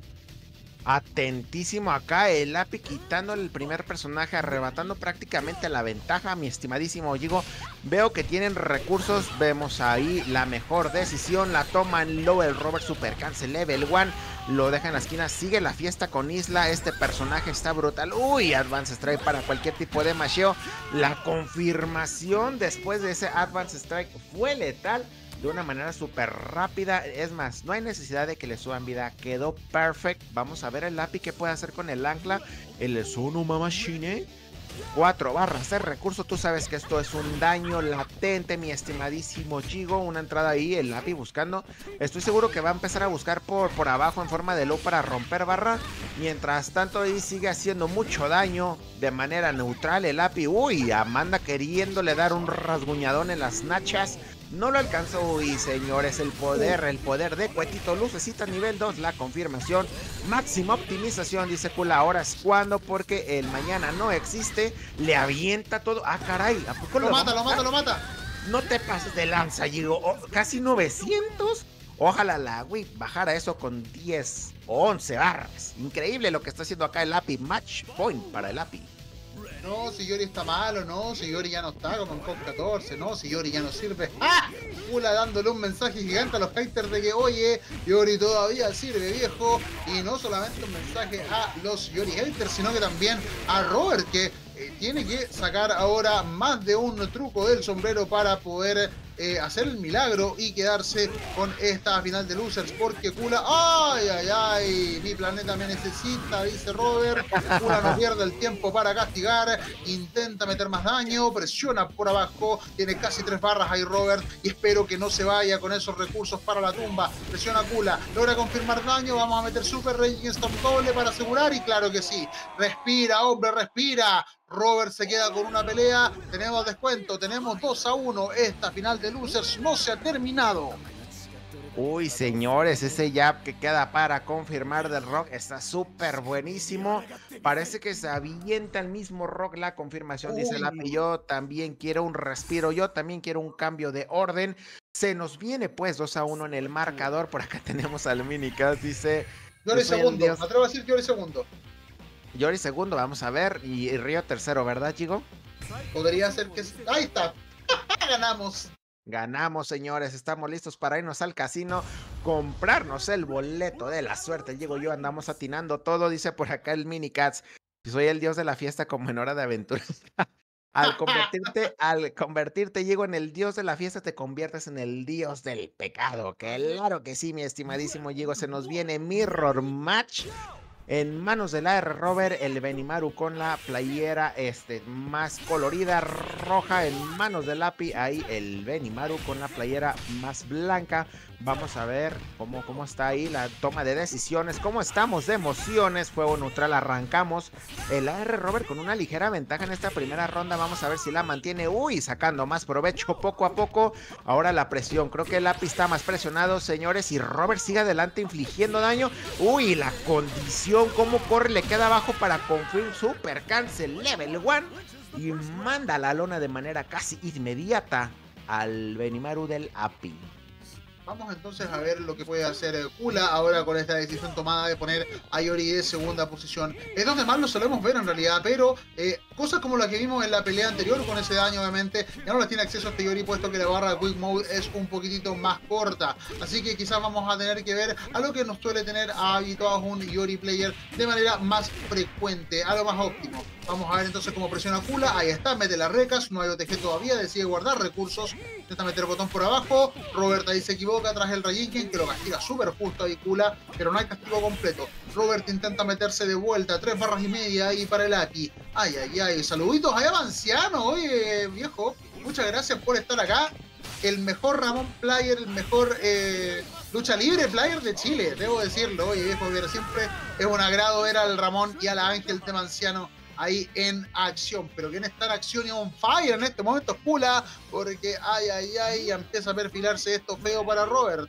B: Atentísimo acá el API quitándole el primer personaje, arrebatando prácticamente la ventaja, mi estimadísimo Gigo. Veo que tienen recursos, vemos ahí la mejor decisión, la toma en low el Robert Super Cancel Level 1, lo deja en la esquina, sigue la fiesta con Isla, este personaje está brutal. Uy, Advance Strike para cualquier tipo de masheo. La confirmación después de ese Advance Strike fue letal. De una manera súper rápida, es más, no hay necesidad de que le suban vida, quedó perfect. Vamos a ver el API que puede hacer con el ancla, el Sonoma Machine. 4 barras de recurso, tú sabes que esto es un daño latente, mi estimadísimo Gigo. Una entrada ahí, el API buscando, estoy seguro que va a empezar a buscar por abajo en forma de low para romper barra. Mientras tanto ahí sigue haciendo mucho daño de manera neutral el API. Uy, Amanda queriéndole dar un rasguñadón en las nachas. No lo alcanzó. Uy, señores, el poder de Cuetito. Lucecita nivel 2, la confirmación. Máxima optimización, dice Kula. Ahora es cuando, porque el mañana no existe. Le avienta todo. Ah, caray, ¿a poco
D: lo mata? Lo mata.
B: No te pases de lanza, Gigo. Oh, casi 900. Ojalá la Wii bajara eso con 10 o 11 barras. Increíble lo que está haciendo acá el API. Match point para el API.
D: No, si Yori está malo, no, si Yori ya no está como en COD 14, no, si Yori ya no sirve. ¡Ah! Kula dándole un mensaje gigante a los haters de que, oye, Yori todavía sirve, viejo. Y no solamente un mensaje a los Yori haters, sino que también a Robert, que tiene que sacar ahora más de un truco del sombrero para poder hacer el milagro y quedarse con esta final de losers, porque Kula, ay, ay, ay, mi planeta me necesita, dice Robert. Kula no pierde el tiempo para castigar, intenta meter más daño, presiona por abajo, tiene casi 3 barras ahí Robert, y espero que no se vaya con esos recursos para la tumba. Presiona Kula, logra confirmar daño, vamos a meter Super Raging Storm doble para asegurar, y claro que sí, respira, hombre, respira. Robert se queda con una pelea, tenemos descuento, tenemos 2-1, esta final de losers no se ha terminado.
B: Uy, señores, ese jab que queda para confirmar del Rock está súper buenísimo. Parece que se avienta el mismo Rock la confirmación, dice
D: Uy,
B: Lapi. Yo también quiero un respiro, yo también quiero un cambio de orden. Se nos viene pues 2-1 en el marcador. Por acá tenemos al Minicast, dice, yo
D: Yori
B: soy el
D: segundo,
B: dios.
D: me atrevo a decir Yori segundo.
B: Yori segundo, vamos a ver. Y Río tercero, ¿verdad, chico?
D: Podría ser que... Ahí está, ganamos.
B: Ganamos, señores, estamos listos para irnos al casino, comprarnos el boleto de la suerte. Llego yo, andamos atinando todo, dice por acá el Minicats. Soy el dios de la fiesta como en Hora de Aventura. Al convertirte, llego en el dios de la fiesta, te conviertes en el dios del pecado. Claro que sí, mi estimadísimo Diego, se nos viene Mirror Match. En manos del AR Robert, el Benimaru con la playera más colorida, roja. En manos del Lapi, ahí el Benimaru con la playera más blanca. Vamos a ver cómo está ahí la toma de decisiones, cómo estamos de emociones. Fuego neutral, arrancamos. El AR Robert con una ligera ventaja en esta primera ronda. Vamos a ver si la mantiene. Uy, sacando más provecho poco a poco. Ahora la presión, creo que el Lapi está más presionado, señores. Y Robert sigue adelante infligiendo daño. Uy, la condición, cómo corre, le queda abajo para confirm super cancel level 1. Y manda la lona de manera casi inmediata al Benimaru del API.
D: Vamos entonces a ver lo que puede hacer Kula ahora con esta decisión tomada de poner a Yori de segunda posición. Es donde más lo solemos ver en realidad, pero cosas como las que vimos en la pelea anterior con ese daño, obviamente, ya no las tiene acceso a este Yori, puesto que la barra de Quick Mode es un poquitito más corta. Así que quizás vamos a tener que ver a lo que nos suele tener habituados un Yori player de manera más frecuente, a lo más óptimo. Vamos a ver entonces cómo presiona Kula. Ahí está, mete las recas, no hay OTG todavía, decide guardar recursos, intenta meter el botón por abajo. Robert ahí se equivoca tras el Rayinken, que lo castiga súper justo ahí Kula, pero no hay castigo completo. Robert intenta meterse de vuelta, 3 barras y media ahí para el Aki. Ay, ay, ay, saluditos allá, Manciano. Oye, viejo, muchas gracias por estar acá. El mejor Ramón player, el mejor lucha libre player de Chile, debo decirlo. Oye, viejo, pero siempre es un agrado ver al Ramón y a la Ángel de Manciano ahí en acción, pero quien está en acción y on fire en este momento es Kula, porque ay, ay, ay, empieza a perfilarse esto feo para Robert.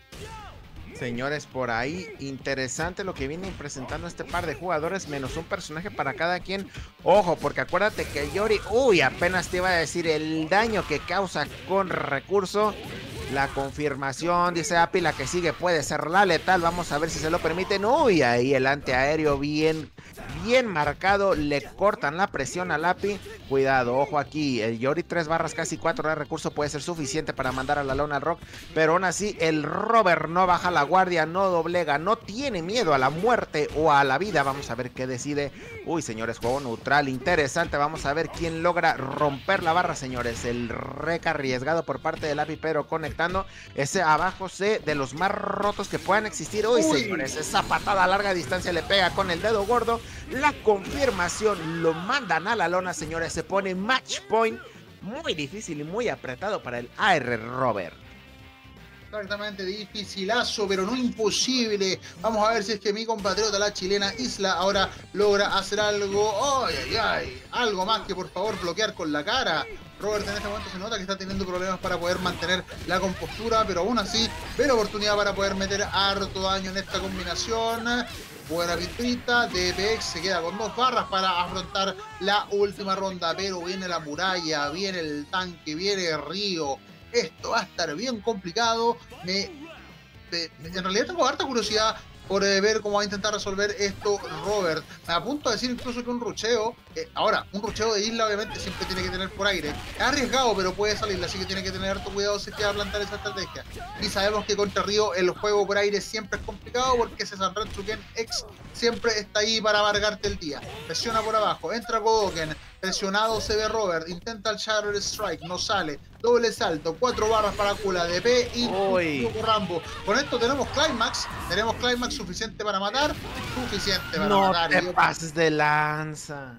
B: Señores, por ahí, interesante lo que vienen presentando este par de jugadores, menos un personaje para cada quien. Ojo, porque acuérdate que Yori, uy, apenas te iba a decir el daño que causa con recurso. La confirmación, dice Api, la que sigue puede ser la letal. Vamos a ver si se lo permiten. Uy, ahí el antiaéreo bien marcado. Le cortan la presión al Api. Cuidado, ojo aquí. El Yori 3 barras, casi 4 de recurso puede ser suficiente para mandar a la lona al Rock. Pero aún así, el Robert no baja la guardia, no doblega, no tiene miedo a la muerte o a la vida. Vamos a ver qué decide. Uy, señores, juego neutral, interesante. Vamos a ver quién logra romper la barra, señores. El rec arriesgado por parte del Api, pero conectando. Ese abajo C de los más rotos que puedan existir. Uy, señores, esa patada a larga distancia le pega con el dedo gordo. La confirmación lo mandan a la lona, señores. Se pone match point. Muy difícil y muy apretado para el AR Robert.
D: Exactamente, dificilazo, pero no imposible. Vamos a ver si es que mi compatriota, la chilena Isla, ahora logra hacer algo. ¡Ay, ay, ay! Algo más que por favor bloquear con la cara. Robert en este momento se nota que está teniendo problemas para poder mantener la compostura, pero aún así ve la oportunidad para poder meter harto daño en esta combinación. Buena pinturita, DPX se queda con 2 barras para afrontar la última ronda, pero viene la muralla, viene el tanque, viene el río. Esto va a estar bien complicado. En realidad tengo harta curiosidad por ver cómo va a intentar resolver esto Robert. Me apunto a decir incluso que un rucheo, ahora, un rucheo de isla obviamente siempre tiene que tener por aire. Es arriesgado, pero puede salir, así que tiene que tener harto cuidado si quiere plantar esa estrategia. Y sabemos que contra Río el juego por aire siempre es complicado porque César Retsuken X siempre está ahí para amargarte el día. Presiona por abajo, entra Godoken, presionado se ve Robert, intenta el Shadow Strike, no sale. Doble salto, 4 barras para Kula, DP y Rambo. Con esto tenemos Climax suficiente para matar, suficiente para matar.
B: No te pases de lanza.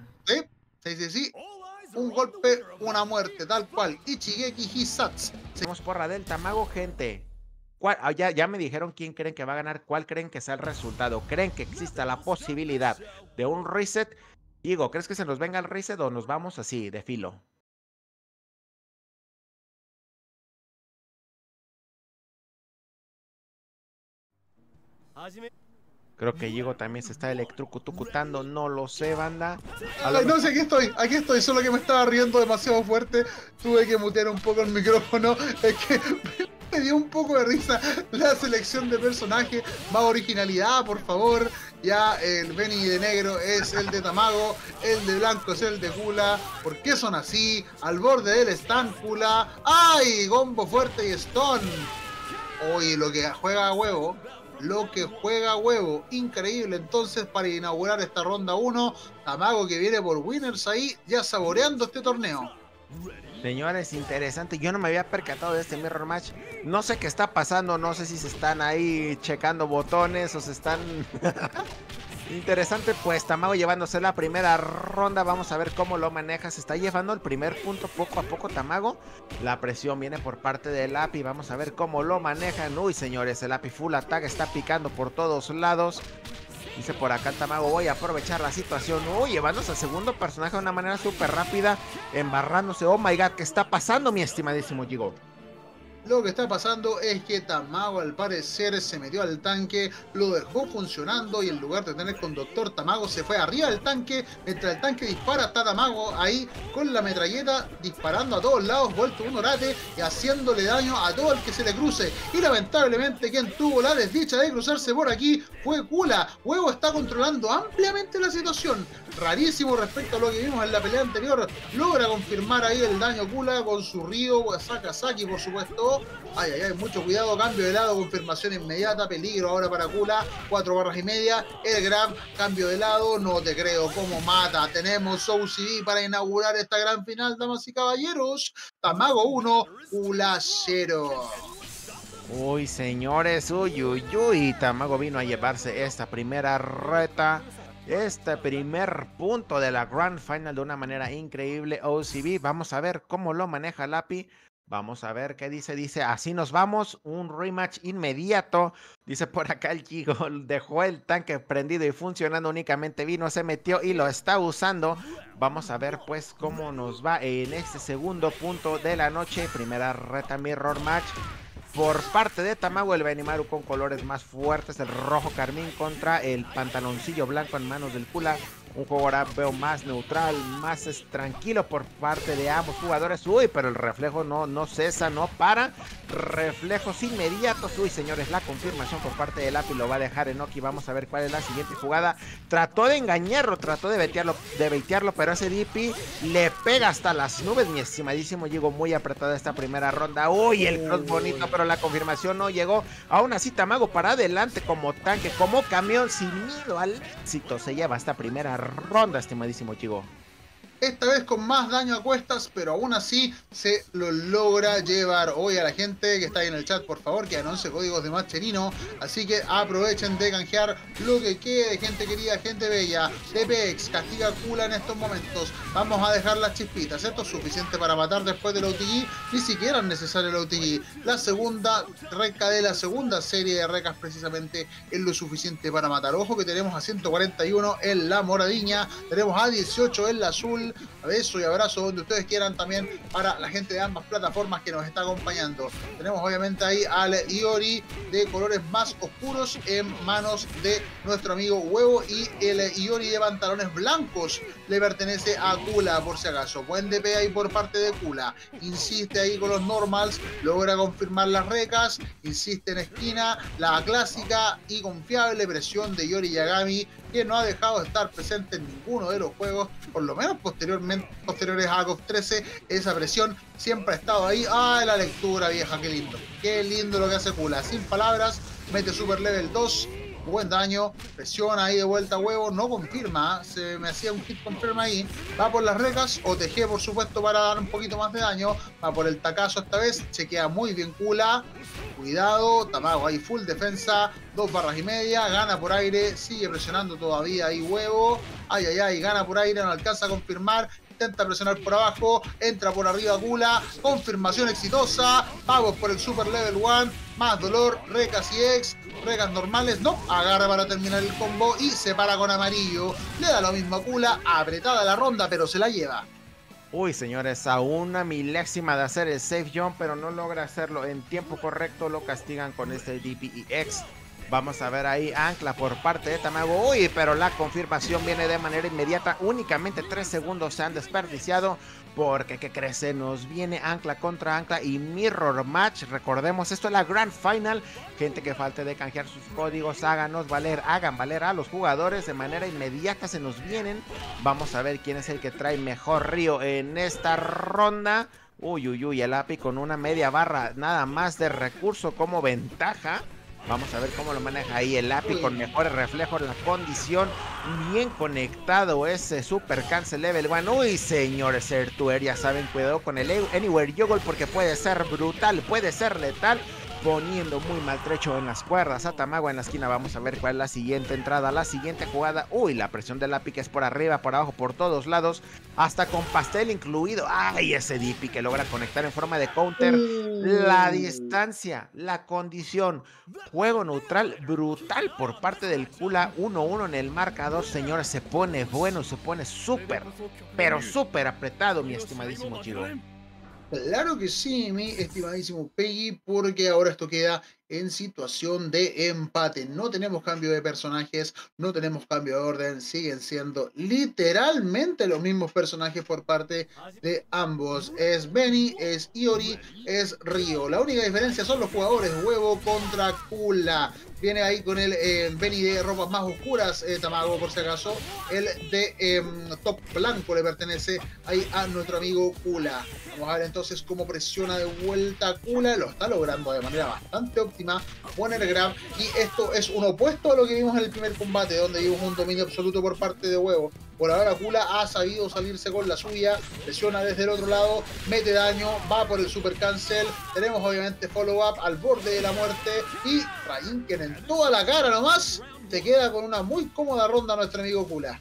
D: Sí. Un golpe, una muerte, tal cual. Ichigeki Hisatsu.
B: Seguimos porra del Tamago, gente. Ya me dijeron quién creen que va a ganar, cuál creen que sea el resultado. ¿Creen que exista la posibilidad de un reset? Digo, ¿crees que se nos venga el reset o nos vamos así, de filo? Creo que Yigo también se está electrocutando, no lo sé, banda.
D: Ay, no sé, aquí estoy, solo que me estaba riendo demasiado fuerte, tuve que mutear un poco el micrófono, es que me dio un poco de risa la selección de personajes, más originalidad, por favor. Ya el Benny de negro es el de Tamago, el de blanco es el de Kula. ¿Por qué son así? Al borde del stand Kula. ¡Ay! Gombo fuerte y stun. Oye, lo que juega a huevo. Increíble entonces para inaugurar esta ronda 1. Tamago que viene por winners ahí, ya saboreando este torneo.
B: Señores, interesante. Yo no me había percatado de este Mirror Match. No sé qué está pasando. No sé si se están ahí checando botones o se están... Interesante, pues Tamago llevándose la primera ronda. Vamos a ver cómo lo maneja. Se está llevando el primer punto poco a poco Tamago. La presión viene por parte del API. Vamos a ver cómo lo manejan. Uy, señores, el API full attack está picando por todos lados. Dice por acá Tamago, voy a aprovechar la situación. Uy, llevándose al segundo personaje de una manera súper rápida, embarrándose. Oh my god, ¿qué está pasando, mi estimadísimo Yigo?
D: Lo que está pasando es que Tamago al parecer se metió al tanque, lo dejó funcionando y en lugar de tener conductor, Tamago se fue arriba del tanque. Mientras el tanque dispara, está Tamago ahí con la metralleta disparando a todos lados, vuelto un orate y haciéndole daño a todo el que se le cruce. Y lamentablemente quien tuvo la desdicha de cruzarse por aquí fue Kula. Huevo está controlando ampliamente la situación. Rarísimo respecto a lo que vimos en la pelea anterior. Logra confirmar ahí el daño Kula con su Ryo Sakazaki, por supuesto. Ay, ay, ay, mucho cuidado, cambio de lado, confirmación inmediata, peligro ahora para Kula, 4 barras y media, el grab, cambio de lado, no te creo cómo mata, tenemos OCD para inaugurar esta gran final, damas y caballeros, Tamago 1, Kula 0.
B: Uy, señores, uy, Tamago vino a llevarse esta primera reta, este primer punto de la Grand Final de una manera increíble. OCB, vamos a ver cómo lo maneja el API. Vamos a ver qué dice. Dice, así nos vamos, un rematch inmediato. Dice por acá el Yigo, dejó el tanque prendido y funcionando únicamente. Vino, se metió y lo está usando. Vamos a ver pues cómo nos va en este segundo punto de la noche. Primera reta Mirror Match. Por parte de Tamago, el Benimaru con colores más fuertes, el rojo carmín contra el pantaloncillo blanco en manos del Kula. Un juego ahora veo más neutral, más tranquilo por parte de ambos jugadores. Uy, pero el reflejo no cesa, no para. Reflejos inmediatos. Uy, señores, la confirmación por parte del API lo va a dejar en Oki. Vamos a ver cuál es la siguiente jugada. Trató de engañarlo, trató de baitearlo, pero ese DP le pega hasta las nubes, mi estimadísimo. Llegó muy apretada esta primera ronda. Uy, el cross bonito, pero la confirmación no llegó. Aún así, Tamago para adelante como tanque, como camión, sin miedo al éxito. Se lleva esta primera ronda, estimadísimo Chigo.
D: Esta vez con más daño a cuestas, pero aún así se lo logra llevar. Hoy a la gente que está ahí en el chat, por favor, que quedan 11 códigos de Matcherino, así que aprovechen de canjear lo que quede, gente querida, gente bella. TPX castiga Kula en estos momentos. Vamos a dejar las chispitas. Esto es suficiente para matar después del OTG. Ni siquiera es necesario el OTG. La segunda reca de la segunda serie de recas precisamente es lo suficiente para matar. Ojo que tenemos a 141 en la moradiña, tenemos a 18 en la azul. Beso y abrazo donde ustedes quieran también para la gente de ambas plataformas que nos está acompañando. Tenemos obviamente ahí al Iori de colores más oscuros en manos de nuestro amigo Huevo, y el Iori de pantalones blancos le pertenece a Kula, por si acaso. Buen DP ahí por parte de Kula. Insiste ahí con los normals, logra confirmar las recas, insiste en esquina, la clásica y confiable presión de Iori Yagami, que no ha dejado de estar presente en ninguno de los juegos, por lo menos posteriores a KOF 13, esa presión siempre ha estado ahí. ¡Ah, la lectura, vieja! Qué lindo lo que hace Kula, sin palabras, mete super level 2, buen daño, presiona ahí de vuelta a Huevo, no confirma, se me hacía un hit confirma ahí, va por las recas, OTG por supuesto para dar un poquito más de daño, va por el tacazo esta vez, chequea muy bien Kula, cuidado, Tamago ahí full defensa, 2 barras y media, gana por aire, sigue presionando todavía ahí Huevo, ay, gana por aire, no alcanza a confirmar, intenta presionar por abajo, entra por arriba Kula, confirmación exitosa, vamos por el super level 1, más dolor, recas y ex, recas normales, no, agarra para terminar el combo y se para con amarillo, le da lo mismo a Kula, apretada la ronda pero se la lleva.
B: Uy, señores, a una milésima de hacer el safe jump, pero no logra hacerlo en tiempo correcto, lo castigan con este DPEX. Vamos a ver ahí ancla por parte de Tamago. Uy, pero la confirmación viene de manera inmediata. Únicamente 3 segundos se han desperdiciado. Porque, ¿qué crees? Se nos viene ancla contra ancla y mirror match. Recordemos, esto es la Grand Final. Gente que falte de canjear sus códigos, hagan valer a los jugadores de manera inmediata. Se nos vienen. Vamos a ver quién es el que trae mejor río en esta ronda. Uy, uy, uy, el API con una media barra nada más de recurso como ventaja. Vamos a ver cómo lo maneja ahí el API con mejores reflejos, la condición, bien conectado ese Super Cancel Level 1. Uy, señores Ertuer, ya saben, cuidado con el Anywhere Juggle porque puede ser brutal, puede ser letal. Poniendo muy maltrecho en las cuerdas a Tamago en la esquina. Vamos a ver cuál es la siguiente entrada, la siguiente jugada. Uy, la presión del API que es por arriba, por abajo, por todos lados, hasta con pastel incluido. Ay, ese DP que logra conectar en forma de counter. La distancia, la condición, juego neutral brutal por parte del Kula. 1-1 en el marcador, señores. Se pone bueno, se pone súper, pero súper apretado, mi estimadísimo Giro.
D: Claro que sí, mi estimadísimo Peggy, porque ahora esto queda en situación de empate. No tenemos cambio de personajes, no tenemos cambio de orden, siguen siendo literalmente los mismos personajes por parte de ambos. Es Benny, es Iori, es Ryo. La única diferencia son los jugadores huevo contra Kula. Viene ahí con el Benny de ropas más oscuras, Tamago, por si acaso. El de top blanco le pertenece ahí a nuestro amigo Kula. Vamos a ver entonces cómo presiona de vuelta Kula. Lo está logrando de manera bastante óptima. Poner grab. Y esto es un opuesto a lo que vimos en el primer combate, donde vimos un dominio absoluto por parte de Huevo. Por ahora Kula ha sabido salirse con la suya. Presiona desde el otro lado. Mete daño. Va por el super cancel. Tenemos obviamente follow up al borde de la muerte. Y Rainken en toda la cara nomás. Te queda con una muy cómoda ronda nuestro amigo Kula.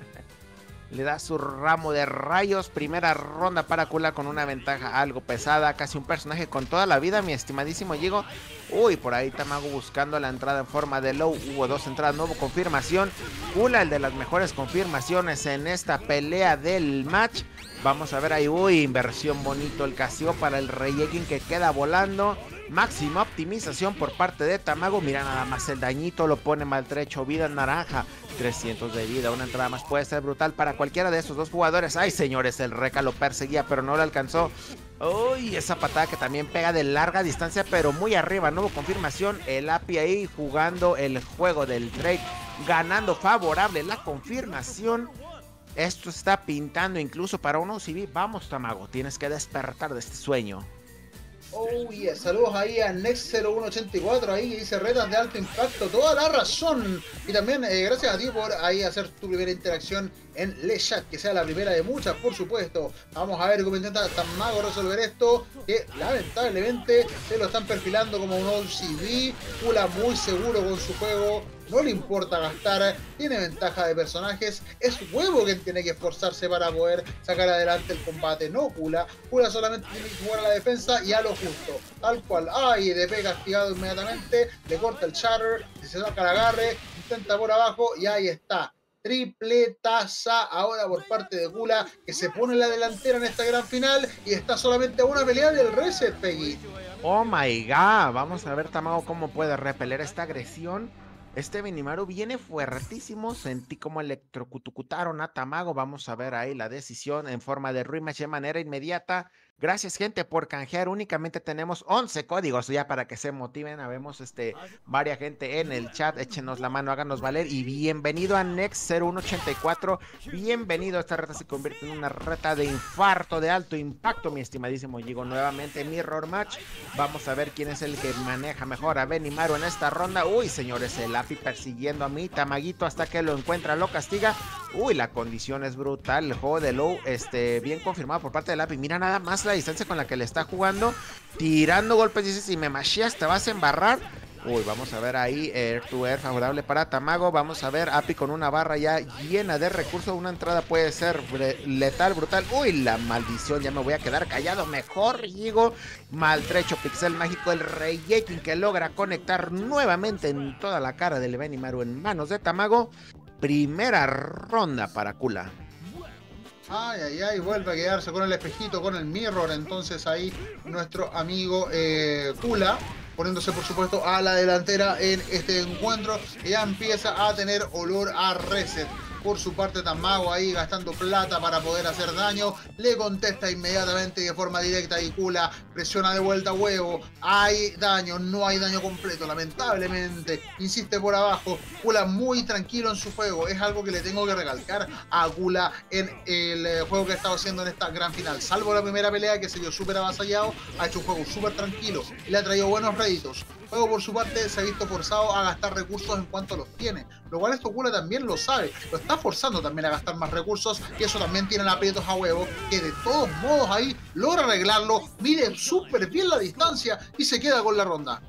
B: Le da su ramo de rayos. Primera ronda para Kula con una ventaja algo pesada. Casi un personaje con toda la vida, mi estimadísimo Yigo. Uy, por ahí Tamago buscando la entrada en forma de low. Hubo dos entradas, no hubo confirmación. Kula, el de las mejores confirmaciones en esta pelea del match. Vamos a ver ahí, uy, inversión bonito. El castigo para el Reyekin que queda volando. Máxima optimización por parte de Tamago. Mira nada más el dañito, lo pone maltrecho. Vida naranja, 300 de vida. Una entrada más puede ser brutal para cualquiera de esos dos jugadores. Ay, señores, el Reca lo perseguía, pero no lo alcanzó. Uy, esa patada que también pega de larga distancia, pero muy arriba. No hubo confirmación. El API ahí jugando el juego del Drake, ganando favorable la confirmación. Esto está pintando incluso para un OCB. Vamos, Tamago, tienes que despertar de este sueño.
D: Oh yeah, saludos ahí a Next0184 ahí que dice retas de alto impacto, toda la razón. Y también gracias a ti por ahí hacer tu primera interacción en Le Chat, que sea la primera de muchas, por supuesto. Vamos a ver cómo intenta Tamago resolver esto, que lamentablemente se lo están perfilando como un OCB. Kula muy seguro con su juego, no le importa gastar, tiene ventaja de personajes. Es Huevo quien tiene que esforzarse para poder sacar adelante el combate, no Kula. Kula solamente tiene que jugar a la defensa y a lo justo, tal cual. Ay, DP castigado inmediatamente, le corta el shatter, se saca el agarre, intenta por abajo y ahí está. Tripletaza ahora por parte de Kula, que se pone en la delantera en esta gran final y está solamente a una pelea del reset, Peggy.
B: Oh my god, vamos a ver Tamago cómo puede repeler esta agresión. Este Benimaru viene fuertísimo. Sentí como electrocutaron a Tamago. Vamos a ver ahí la decisión en forma de rematch de manera inmediata. Gracias, gente, por canjear. Únicamente tenemos 11 códigos ya para que se motiven. Habemos varias gente en el chat. Échenos la mano, háganos valer. Y bienvenido a Next0184. Bienvenido. Esta reta se convierte en una reta de infarto de alto impacto, mi estimadísimo Yigo. Nuevamente Mirror Match. Vamos a ver quién es el que maneja mejor a Benimaru en esta ronda. Uy, señores, el API persiguiendo a mi Tamaguito hasta que lo encuentra, lo castiga. Uy, la condición es brutal. El juego de low, bien confirmado por parte del API. Mira nada más la distancia con la que le está jugando, tirando golpes. Dice, si me masheas te vas a embarrar. Uy, vamos a ver ahí air to air favorable para Tamago. Vamos a ver API con una barra ya llena de recursos. Una entrada puede ser letal, brutal. Uy, la maldición, ya me voy a quedar callado. Mejor digo, maltrecho pixel mágico. El Reyekin que logra conectar nuevamente en toda la cara del Benimaru en manos de Tamago. Primera ronda para Kula.
D: Ay, ay, ay, vuelve a quedarse con el espejito, con el mirror. Entonces ahí nuestro amigo Kula, poniéndose por supuesto a la delantera en este encuentro, que ya empieza a tener olor a reset. Por su parte, Tamago ahí gastando plata para poder hacer daño. Le contesta inmediatamente de forma directa y Kula presiona de vuelta Huevo. Hay daño, no hay daño completo, lamentablemente. Insiste por abajo. Kula muy tranquilo en su juego. Es algo que le tengo que recalcar a Kula en el juego que ha estado haciendo en esta gran final. Salvo la primera pelea que se vio súper avasallado, ha hecho un juego súper tranquilo y le ha traído buenos réditos. Luego, por su parte, se ha visto forzado a gastar recursos en cuanto los tiene, lo cual esto Kula también lo sabe, lo está forzando también a gastar más recursos y eso también tiene aprietos a Huevo, que de todos modos ahí logra arreglarlo, mide súper bien la distancia y se queda con la ronda.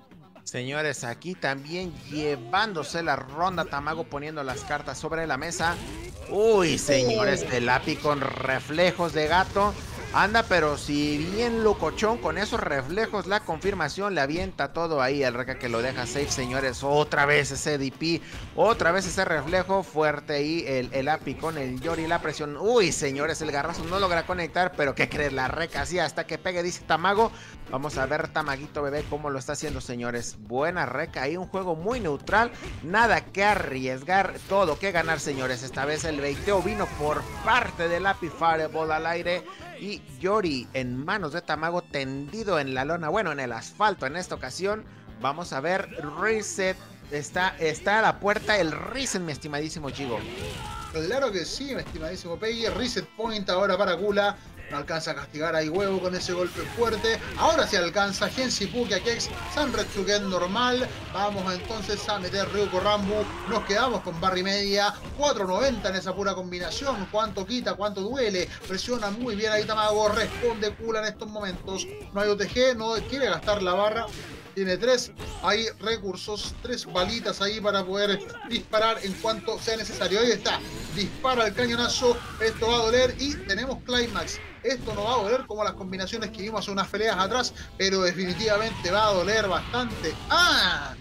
B: Señores, aquí también llevándose la ronda Tamago, poniendo las cartas sobre la mesa. Uy, señores, el API con reflejos de gato. Anda, pero si bien locochón con esos reflejos, la confirmación le avienta todo ahí. El Reca que lo deja safe, señores. Otra vez ese DP, otra vez ese reflejo fuerte ahí. El API con el Yori, la presión. Uy, señores, el garrazo no logra conectar, pero ¿qué crees? La Reca sí, hasta que pegue, dice Tamago. Vamos a ver Tamaguito bebé cómo lo está haciendo, señores. Buena Reca ahí, un juego muy neutral. Nada que arriesgar, todo que ganar, señores. Esta vez el baiteo vino por parte del API Fireball al aire. Y Yori en manos de Tamago, tendido en la lona, bueno, en el asfalto en esta ocasión. Vamos a ver, reset, está a la puerta el reset, mi estimadísimo Chigo.
D: Claro que sí, mi estimadísimo Peggy, reset point ahora para Kula. No alcanza a castigar a Huevo con ese golpe fuerte. Ahora sí alcanza Gensipuki a Kex. Sanretsuken normal. Vamos entonces a meter Ryuko Rambu. Nos quedamos con barra y media. 4.90 en esa pura combinación. ¿Cuánto quita? ¿Cuánto duele? Presiona muy bien ahí Tamago. Responde Kula en estos momentos. No hay OTG. No quiere gastar la barra. Tiene 3, hay recursos, 3 balitas ahí para poder disparar en cuanto sea necesario. Ahí está, dispara el cañonazo, esto va a doler y tenemos Climax. Esto no va a doler como las combinaciones que vimos hace unas peleas atrás, pero definitivamente va a doler bastante. ¡Ah!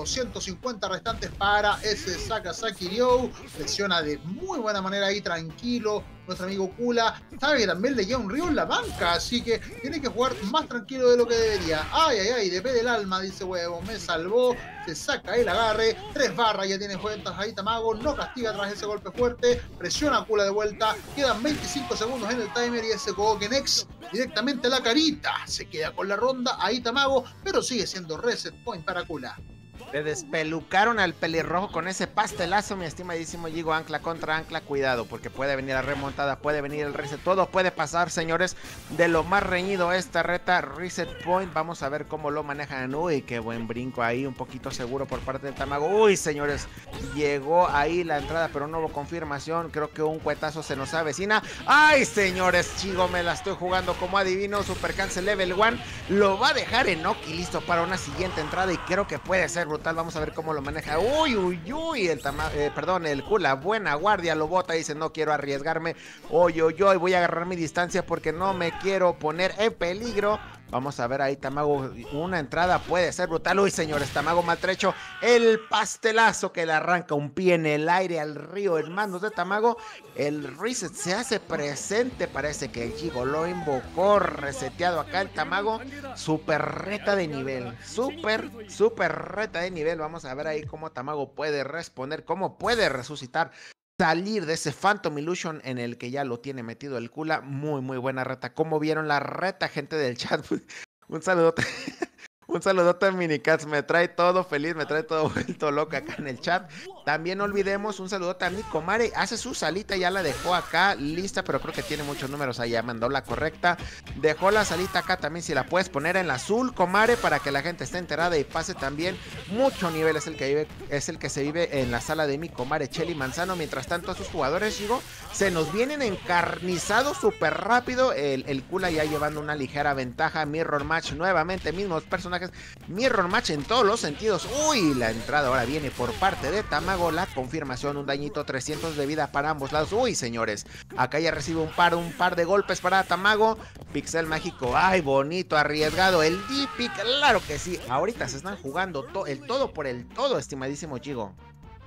D: 250 restantes para ese Sakazaki Ryo. Presiona de muy buena manera ahí, tranquilo. Nuestro amigo Kula sabe que también le queda un Ryo en la banca, así que tiene que jugar más tranquilo de lo que debería. Ay, ay, ay, de P del alma, dice Huevo. Me salvó, se saca el agarre. 3 barras ya tiene cuentas ahí Tamago. No castiga tras ese golpe fuerte. Presiona a Kula de vuelta. Quedan 25 segundos en el timer y ese Kogoken X directamente a la carita. Se queda con la ronda ahí Tamago, pero sigue siendo reset point para Kula.
B: Le despelucaron al pelirrojo con ese pastelazo, mi estimadísimo Yigo. Ancla contra ancla, cuidado, porque puede venir la remontada, puede venir el reset, todo puede pasar, señores. De lo más reñido esta reta, reset point, vamos a ver cómo lo manejan. Uy, qué buen brinco ahí, un poquito seguro por parte del Tamago. Uy, señores, llegó ahí la entrada, pero no hubo confirmación. Creo que un cuetazo se nos avecina. Ay, señores, Chigo, me la estoy jugando como adivino. Super Cancel Level 1, lo va a dejar en Oki, listo para una siguiente entrada y creo que puede ser brutal. Vamos a ver cómo lo maneja. Uy, uy, uy, el Kula, buena guardia, lo bota y dice no quiero arriesgarme. Uy, uy, uy, voy a agarrar mi distancia porque no me quiero poner en peligro. Vamos a ver ahí Tamago, una entrada puede ser brutal. Uy, señores, Tamago maltrecho, el pastelazo que le arranca un pie en el aire al río en manos de Tamago. El reset se hace presente, parece que el Chico lo invocó, reseteado acá el Tamago. Super reta de nivel, super reta de nivel. Vamos a ver ahí cómo Tamago puede responder, cómo puede resucitar, salir de ese Phantom Illusion en el que ya lo tiene metido el Kula. Muy buena reta. ¿Cómo vieron la reta, gente del chat? Un saludote. Un saludote a Minicats, me trae todo feliz, me trae todo vuelto loco acá en el chat. También no olvidemos un saludote a mi comadre, hace su salita, ya la dejó acá lista, pero creo que tiene muchos números ahí, ya mandó la correcta. Dejó la salita acá también, si la puedes poner en la azul, comadre, para que la gente esté enterada y pase también. Mucho nivel es el que se vive en la sala de mi comadre Cheli Manzano. Mientras tanto, a sus jugadores, digo, se nos vienen encarnizados súper rápido. El Kula ya llevando una ligera ventaja. Mirror Match nuevamente, mismos personajes. Mirror Match en todos los sentidos. Uy, la entrada ahora viene por parte de Tamago. La confirmación, un dañito, 300 de vida para ambos lados. Uy, señores, acá ya recibe un par de golpes para Tamago. Pixel mágico, ay, bonito, arriesgado. El DP, claro que sí. Ahorita se están jugando el todo por el todo, estimadísimo Chigo.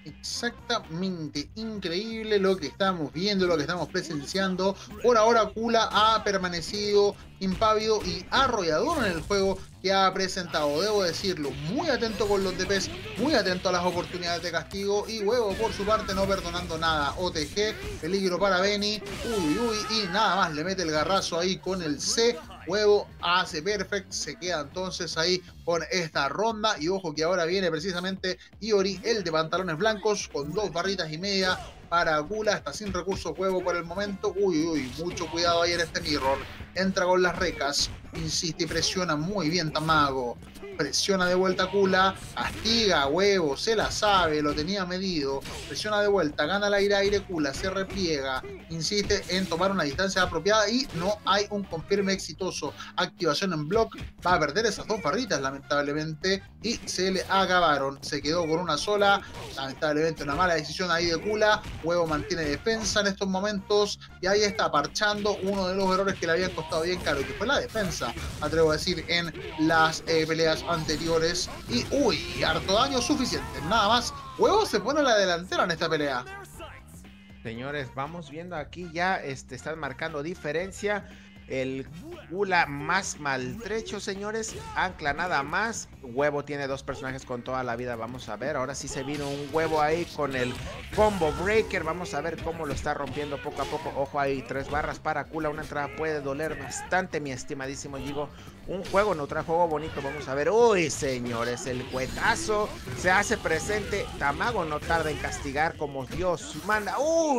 D: Exactamente, increíble lo que estamos viendo, lo que estamos presenciando. Por ahora Kula ha permanecido impávido y arrollador en el juego que ha presentado, debo decirlo, muy atento con los DPs, muy atento a las oportunidades de castigo, y Huevo por su parte no perdonando nada. OTG, peligro para Benny, y nada más, le mete el garrazo ahí con el C. Huevo hace perfect, se queda entonces ahí con esta ronda, y ojo que ahora viene precisamente Iori, el de pantalones blancos, con 2 barritas y media para Kula. Está sin recursos Huevo por el momento. Mucho cuidado ahí en este mirror. Entra con las recas, insiste y presiona muy bien Tamago. Presiona de vuelta Kula, castiga a Huevo, se la sabe, lo tenía medido. Presiona de vuelta, gana el aire Kula, se repliega, insiste en tomar una distancia apropiada y no hay un confirme exitoso. Activación en block, va a perder esas 2 barritas lamentablemente y se le acabaron. Se quedó con una sola, lamentablemente una mala decisión ahí de Kula. Huevo mantiene defensa en estos momentos y ahí está parchando uno de los errores que le habían costado bien caro, que fue la defensa, atrevo a decir, en las peleas anteriores. Y harto daño suficiente, nada más. Huevo se pone a la delantera en esta pelea.
B: Señores, vamos viendo aquí ya, están marcando diferencia. El Kula más maltrecho, señores. Ancla nada más. Huevo tiene 2 personajes con toda la vida. Vamos a ver. Ahora sí se vino un Huevo ahí con el combo breaker. Vamos a ver cómo lo está rompiendo poco a poco. Ojo ahí, 3 barras para Kula. Una entrada puede doler bastante, mi estimadísimo Gigo. Un juego neutral, juego bonito. Vamos a ver. Uy, señores, el cuetazo se hace presente. Tamago no tarda en castigar como Dios manda.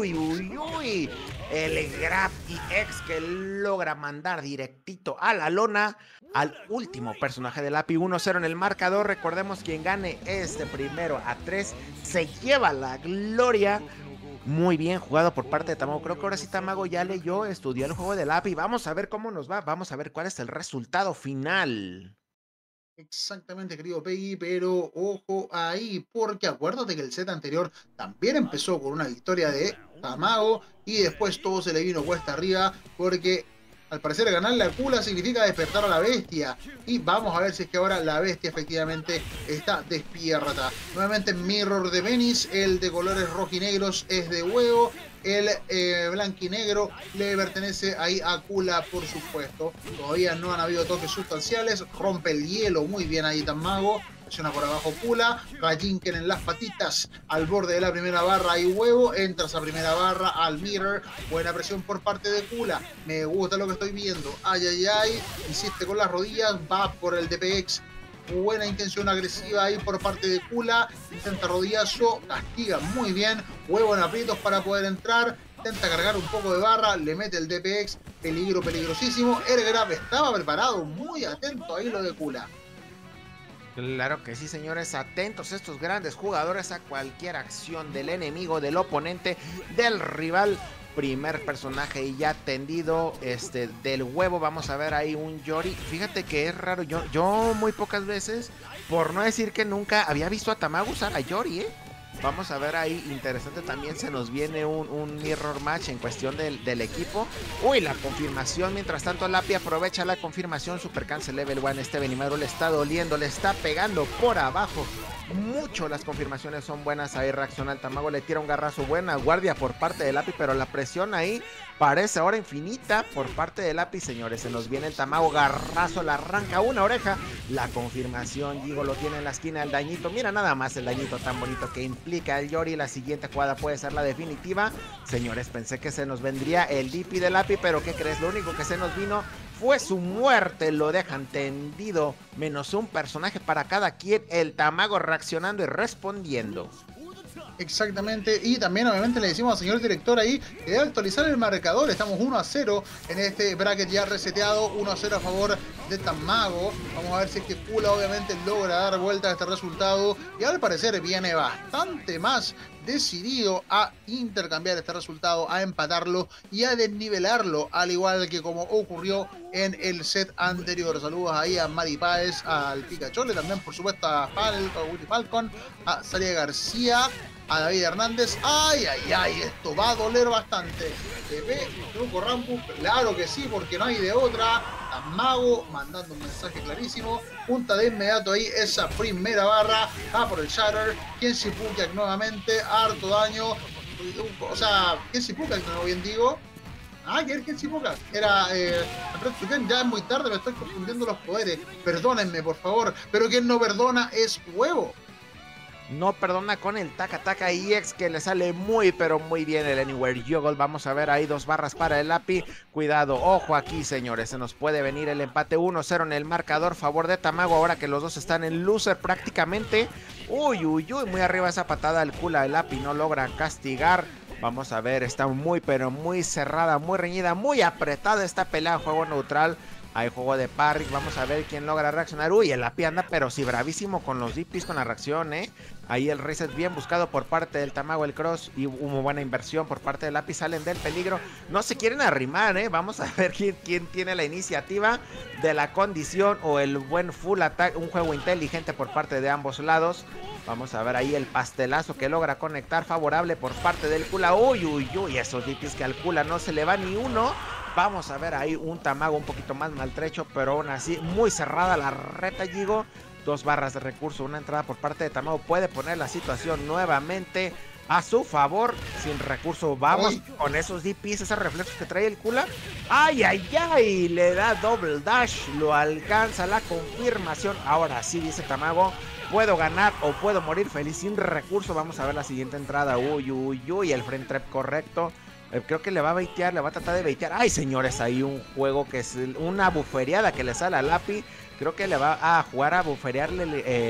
B: Uy. El grab EX que logra mandar directito a la lona al último personaje del API. 1-0 en el marcador. Recordemos, quien gane este primero a 3 se lleva la gloria. Muy bien jugado por parte de Tamago. Creo que ahora sí Tamago ya leyó, estudió el juego del API. Vamos a ver cómo nos va. Vamos a ver cuál es el resultado final.
D: Exactamente, querido Peggy, pero ojo ahí, porque acuérdate que el set anterior también empezó con una victoria de Tamago y después todo se le vino cuesta arriba, porque al parecer ganarle a Kula significa despertar a la bestia, y vamos a ver si es que ahora la bestia efectivamente está despierta. Nuevamente Mirror de Venice, el de colores rojinegros es de Huevo. El blanquinegro le pertenece ahí a Kula, por supuesto. Todavía no han habido toques sustanciales. Rompe el hielo muy bien ahí Tamago. Presiona por abajo Kula. Rajinken en las patitas al borde de la primera barra y Huevo. Entra esa primera barra al mirror. Buena presión por parte de Kula. Me gusta lo que estoy viendo. Ay. Insiste con las rodillas. Va por el DPX. Buena intención agresiva ahí por parte de Kula. Intenta rodillazo, castiga muy bien. Huevo en aprietos para poder entrar. Intenta cargar un poco de barra, le mete el DPX. Peligrosísimo. El grab estaba preparado, muy atento ahí lo de Kula.
B: Claro que sí, señores, atentos estos grandes jugadores a cualquier acción del enemigo, del oponente, del rival. Primer personaje y ya tendido del Huevo. Vamos a ver ahí un Yori. Fíjate que es raro, yo muy pocas veces, por no decir que nunca, había visto a Tamago usar a Yori, Vamos a ver ahí, interesante también, se nos viene un mirror match en cuestión del equipo. Uy, la confirmación, mientras tanto Lapi aprovecha la confirmación, Super Cancel Level 1, Benimaru le está doliendo, le está pegando por abajo. Mucho las confirmaciones son buenas, ahí reacciona el Tamago, le tira un garrazo, buena guardia por parte del Lapi, pero la presión ahí parece ahora infinita por parte del Lapi, señores. Se nos viene el Tamago, garrazo, le arranca una oreja, la confirmación, Gigo lo tiene en la esquina, el dañito, mira nada más el dañito tan bonito que implica el Yori. La siguiente jugada puede ser la definitiva, señores. Pensé que se nos vendría el DP del Lapi, pero ¿qué crees? Lo único que se nos vino fue su muerte, lo dejan tendido, menos un personaje para cada quien, el Tamago reaccionando y respondiendo.
D: Exactamente, y también obviamente le decimos al señor director ahí que debe actualizar el marcador. Estamos 1-0 en este bracket ya reseteado, 1-0 a favor de Tamago. Vamos a ver si es que Kula obviamente logra dar vuelta a este resultado, y al parecer viene bastante más decidido a intercambiar este resultado, a empatarlo y a desnivelarlo, al igual que como ocurrió en el set anterior. Saludos ahí a Mari Páez, al Pikachu, también por supuesto a Falcon, a Salia García, a David Hernández. Ay, ay, ay, esto va a doler bastante. TP, truco Rampus, claro que sí, porque no hay de otra. Tamago mandando un mensaje clarísimo. Punta de inmediato ahí esa primera barra. Por el Shatter. Kenshi Pukiak nuevamente, harto daño. O sea, Kenshi Pukiak, no bien digo. Que era Kenshi Pukiak. Era ya es muy tarde, me estoy confundiendo los poderes. Perdónenme, por favor. Pero quien no perdona es Huevo.
B: No perdona con el Taka EX, que le sale muy pero muy bien el Anywhere Juggle. Vamos a ver ahí 2 barras para el Lapi. Cuidado, ojo aquí, señores, se nos puede venir el empate 1-0 en el marcador, favor de Tamago, ahora que los dos están en loser prácticamente. Uy, muy arriba esa patada del Kula. El Lapi no logra castigar. Vamos a ver, está muy pero muy cerrada, muy reñida, muy apretada esta pelea, juego neutral. Hay juego de parry, vamos a ver quién logra reaccionar. Uy, el Lapi anda pero sí bravísimo con los DPs, con la reacción, Ahí el reset bien buscado por parte del Tamago, el cross, y hubo buena inversión por parte del Lapi, salen del peligro. No se quieren arrimar, Vamos a ver quién tiene la iniciativa de la condición o el buen full attack. Un juego inteligente por parte de ambos lados. Vamos a ver ahí el pastelazo que logra conectar, favorable por parte del Kula. Uy, esos DPs que al Kula no se le va ni uno. Vamos a ver ahí un Tamago un poquito más maltrecho, pero aún así muy cerrada la reta, Gigo. 2 barras de recurso, una entrada por parte de Tamago puede poner la situación nuevamente a su favor. Sin recurso, vamos con esos DPs, esos reflejos que trae el Kula. Ay, le da double dash, lo alcanza la confirmación. Ahora sí, dice Tamago, puedo ganar o puedo morir feliz sin recurso. Vamos a ver la siguiente entrada. Uy, el frame trap correcto. Creo que le va a baitear, le va a tratar de baitear. Ay, señores, hay un juego que es una buferiada que le sale al Lapi. Creo que le va a jugar a buferiarle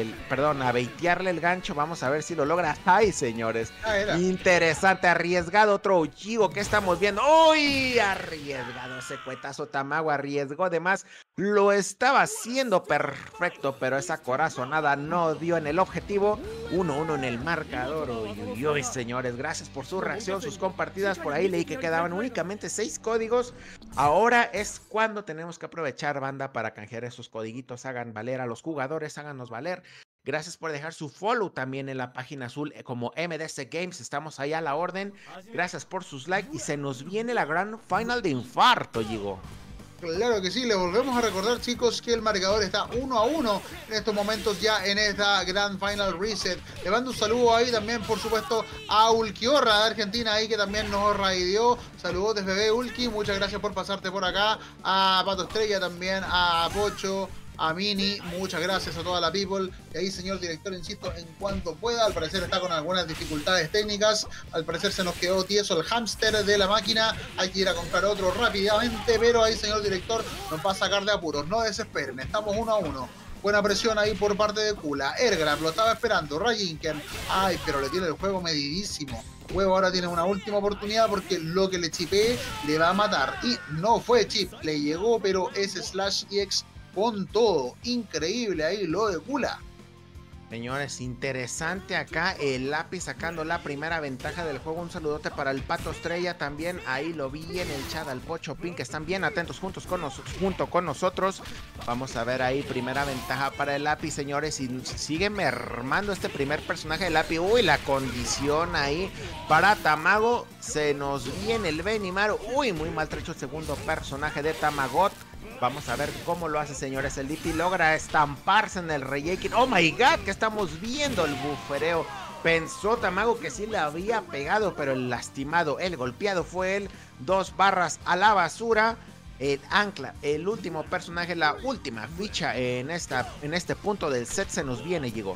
B: a baitearle el gancho. Vamos a ver si lo logra. Ay, señores. Interesante, arriesgado otro Uchigo que estamos viendo. Uy, arriesgado ese cuetazo. Tamago arriesgó de más. Lo estaba haciendo perfecto, pero esa corazonada no dio en el objetivo. 1-1 en el marcador. Uy, señores, gracias por su reacción, sus compartidas. Por ahí leí que quedaban únicamente 6 códigos. Ahora es cuando tenemos que aprovechar, banda, para canjear esos codiguitos. Hagan valer a los jugadores, háganos valer. Gracias por dejar su follow también en la página azul como MDC Games. Estamos ahí a la orden. Gracias por sus likes y se nos viene la gran final de infarto, Gigo.
D: Claro que sí, le volvemos a recordar, chicos, que el marcador está 1-1 en estos momentos ya en esta Grand Final Reset. Le mando un saludo ahí también, por supuesto, a Ulquiorra de Argentina ahí que también nos raideó. Saludos desde bebé Ulqui, muchas gracias por pasarte por acá. A Pato Estrella también, a Pocho, a Mini, muchas gracias a toda la people. Y ahí, señor director, insisto, en cuanto pueda, al parecer está con algunas dificultades técnicas, al parecer se nos quedó tieso el hámster de la máquina, hay que ir a comprar otro rápidamente, pero ahí, señor director, nos va a sacar de apuros, no desesperen, estamos 1-1. Buena presión ahí por parte de Kula. Ergraf lo estaba esperando. Rajinken. Ay, pero le tiene el juego medidísimo. Huevo ahora tiene una última oportunidad porque lo que le chipee le va a matar. Y no fue chip, le llegó, pero ese Slash EX con todo. Increíble ahí lo de Kula.
B: Señores, interesante acá el Lapi sacando la primera ventaja del juego. Un saludote para el Pato Estrella también. Ahí lo vi en el chat al Pocho Pin, que están bien atentos junto con nosotros. Vamos a ver ahí primera ventaja para el Lapi, señores. Y sigue mermando este primer personaje del Lapi. Uy, la condición ahí para Tamago. Se nos viene el Benimaru. Uy, muy maltrecho el segundo personaje de Tamagot. Vamos a ver cómo lo hace, señores. El DP logra estamparse en el Reyekin. ¡Oh, my God! Que estamos viendo el bufereo. Pensó Tamago que sí le había pegado, pero el lastimado, el golpeado fue él. 2 barras a la basura. El ancla, el último personaje, la última ficha en este punto del set se nos viene, llegó.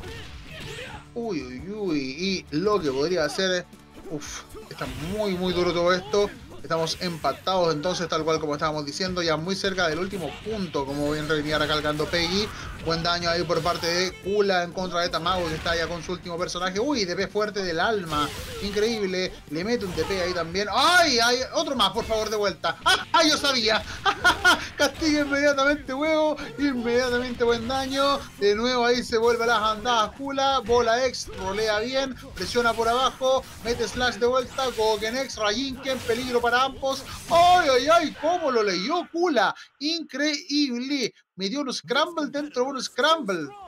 D: Y lo que podría hacer... está muy duro todo esto. Estamos empatados entonces, tal cual como estábamos diciendo, ya muy cerca del último punto, como bien venía recalcando Peggy. Buen daño ahí por parte de Kula en contra de Tamago, que está ya con su último personaje. Uy, DP fuerte del alma, increíble. Le mete un DP ahí también. ¡Ay! Otro más, por favor, de vuelta. ¡Ah! Yo sabía. Castiga inmediatamente, huevo. Inmediatamente buen daño. De nuevo ahí se vuelve a las andadas Kula. Bola X, rolea bien. Presiona por abajo. Mete slash de vuelta. Goken X, Rajinken, peligro para ambos. ¡Ay! ¿Cómo lo leyó Kula? Increíble. Me dio un scramble dentro de un scramble.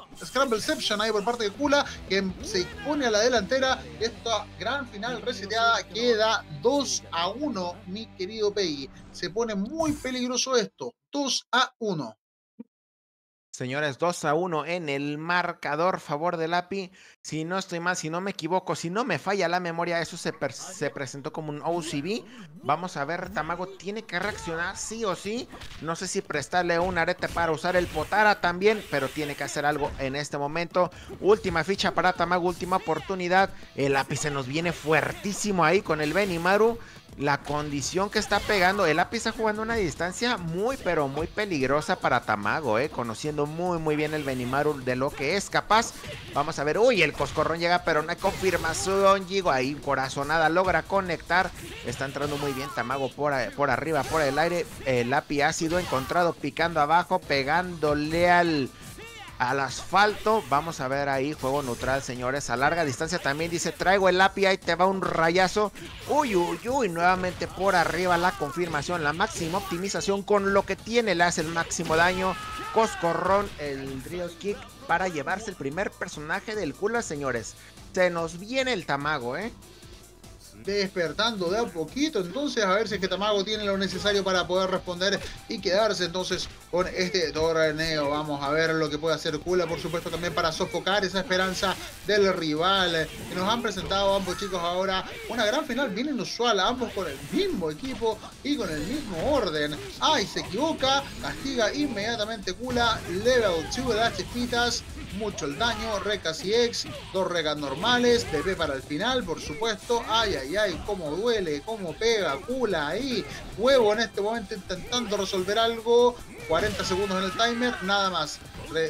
D: Scrambleception ahí por parte de Kula, que se pone a la delantera. Esta gran final reseteada queda 2-1, mi querido Peggy. Se pone muy peligroso esto, 2-1.
B: Señores, 2-1 en el marcador favor del API. Si no estoy mal, si no me equivoco, si no me falla la memoria, eso se presentó como un OCB. Vamos a ver, Tamago tiene que reaccionar sí o sí. No sé si prestarle un arete para usar el Potara también, pero tiene que hacer algo en este momento. Última ficha para Tamago, última oportunidad. El API se nos viene fuertísimo ahí con el Benimaru. La condición que está pegando, el API está jugando a una distancia muy pero muy peligrosa para Tamago, conociendo muy bien el Benimaru de lo que es capaz. Vamos a ver, uy, el coscorrón llega pero no hay confirmación, Gigo ahí corazonada logra conectar, está entrando muy bien Tamago por arriba, por el aire. El API ha sido encontrado picando abajo, pegándole al asfalto. Vamos a ver ahí, juego neutral, señores, a larga distancia también dice, traigo el API, ahí te va un rayazo. Uy, nuevamente por arriba la confirmación, la máxima optimización con lo que tiene, le hace el máximo daño. Coscorrón, el Drill Kick para llevarse el primer personaje del Kula, señores. Se nos viene el Tamago,
D: despertando de a poquito, entonces a ver si es que Tamago tiene lo necesario para poder responder y quedarse entonces con este torneo. Vamos a ver lo que puede hacer Kula, por supuesto, también para sofocar esa esperanza del rival. Que nos han presentado ambos chicos ahora una gran final bien inusual, ambos con el mismo equipo y con el mismo orden. Ay, se equivoca, castiga inmediatamente Kula, level 2 de las chispitas. Mucho el daño, recas y ex, 2 recas normales, DP para el final, por supuesto. Ay, cómo duele, cómo pega Kula ahí. Huevo en este momento intentando resolver algo. 40 segundos en el timer, nada más.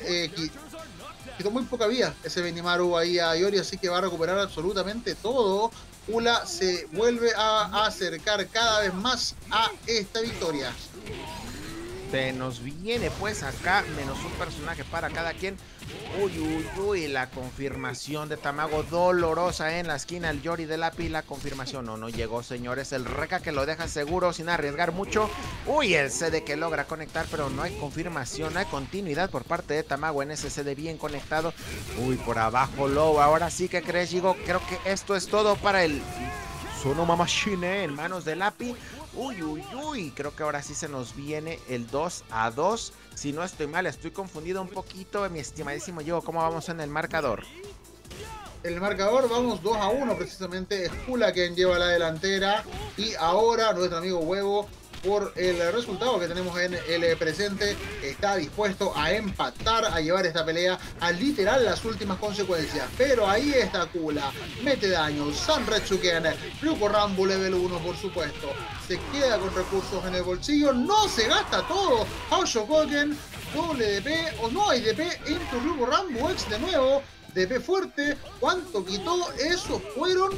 D: Quitó muy poca vida ese Benimaru ahí a Iori, así que va a recuperar absolutamente todo. Kula se vuelve a acercar cada vez más a esta victoria.
B: Se nos viene pues acá menos un personaje para cada quien. Uy, la confirmación de Tamago dolorosa en la esquina, el Yori del API, la confirmación no llegó, señores, el Reca que lo deja seguro sin arriesgar mucho. Uy, el CD que logra conectar, pero no hay confirmación, no hay continuidad por parte de Tamago en ese CD bien conectado. Uy, por abajo Low, ahora sí que crees, Gigo, creo que esto es todo para el Sonoma Machine en manos del API. Uy, creo que ahora sí se nos viene el 2-2. Si no estoy mal, estoy confundido un poquito, mi estimadísimo Diego. ¿Cómo vamos en el marcador?
D: En el marcador vamos 2-1, precisamente es Kula quien lleva la delantera. Y ahora nuestro amigo Huevo, por el resultado que tenemos en el presente, está dispuesto a empatar, a llevar esta pelea a literal las últimas consecuencias. Pero ahí está Kula, mete daño, Sanretsuken, Ryuko Rambo level 1 por supuesto, se queda con recursos en el bolsillo, no se gasta todo, Haoshokoken, doble DP, o no hay DP, into Ryuko Rambo X de nuevo, DP fuerte. ¿Cuánto quitó? Eso fueron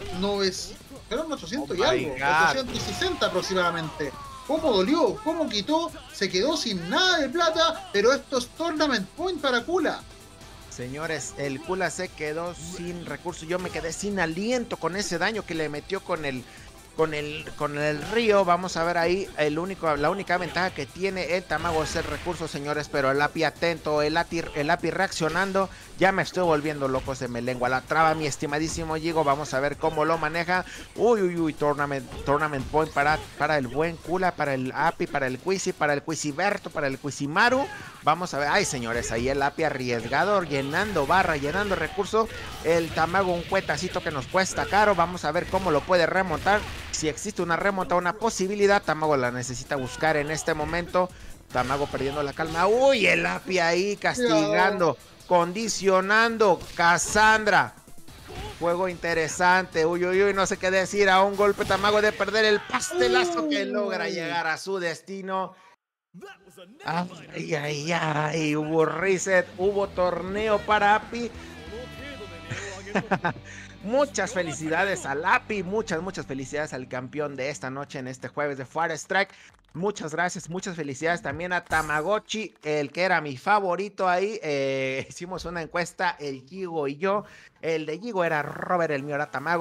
D: 800 y algo, 860 aproximadamente. ¿Cómo dolió? ¿Cómo quitó? Se quedó sin nada de plata, pero esto es Tournament Point para Kula.
B: Señores, el Kula se quedó sin recursos. Yo me quedé sin aliento con ese daño que le metió con el río. Vamos a ver ahí la única ventaja que tiene el Tamago es el recurso, señores, pero el API atento, el API reaccionando. Ya me estoy volviendo loco, se me lengua la traba, mi estimadísimo Gigo. Vamos a ver cómo lo maneja. Tournament Point para el buen Kula, para el API, para el Quisi, para el Quisiberto, para el Quisimaru. Vamos a ver, ay señores, ahí el API arriesgado, llenando barra, llenando recurso. El Tamago un cuetacito que nos cuesta caro. Vamos a ver cómo lo puede remontar. Si existe una remonta, una posibilidad, Tamago la necesita buscar en este momento. Tamago perdiendo la calma. Uy, el API ahí castigando, condicionando. Cassandra. Juego interesante. Uy, no sé qué decir. A un golpe Tamago de perder el pastelazo que logra llegar a su destino. Ay, hubo reset, hubo torneo para API. Muchas felicidades al API, muchas felicidades al campeón de esta noche en este jueves de Fire Strike. Muchas gracias, muchas felicidades también a Tamagotchi, el que era mi favorito ahí. Hicimos una encuesta, el Gigo y yo. El de Gigo era Robert, el mío era Tamago.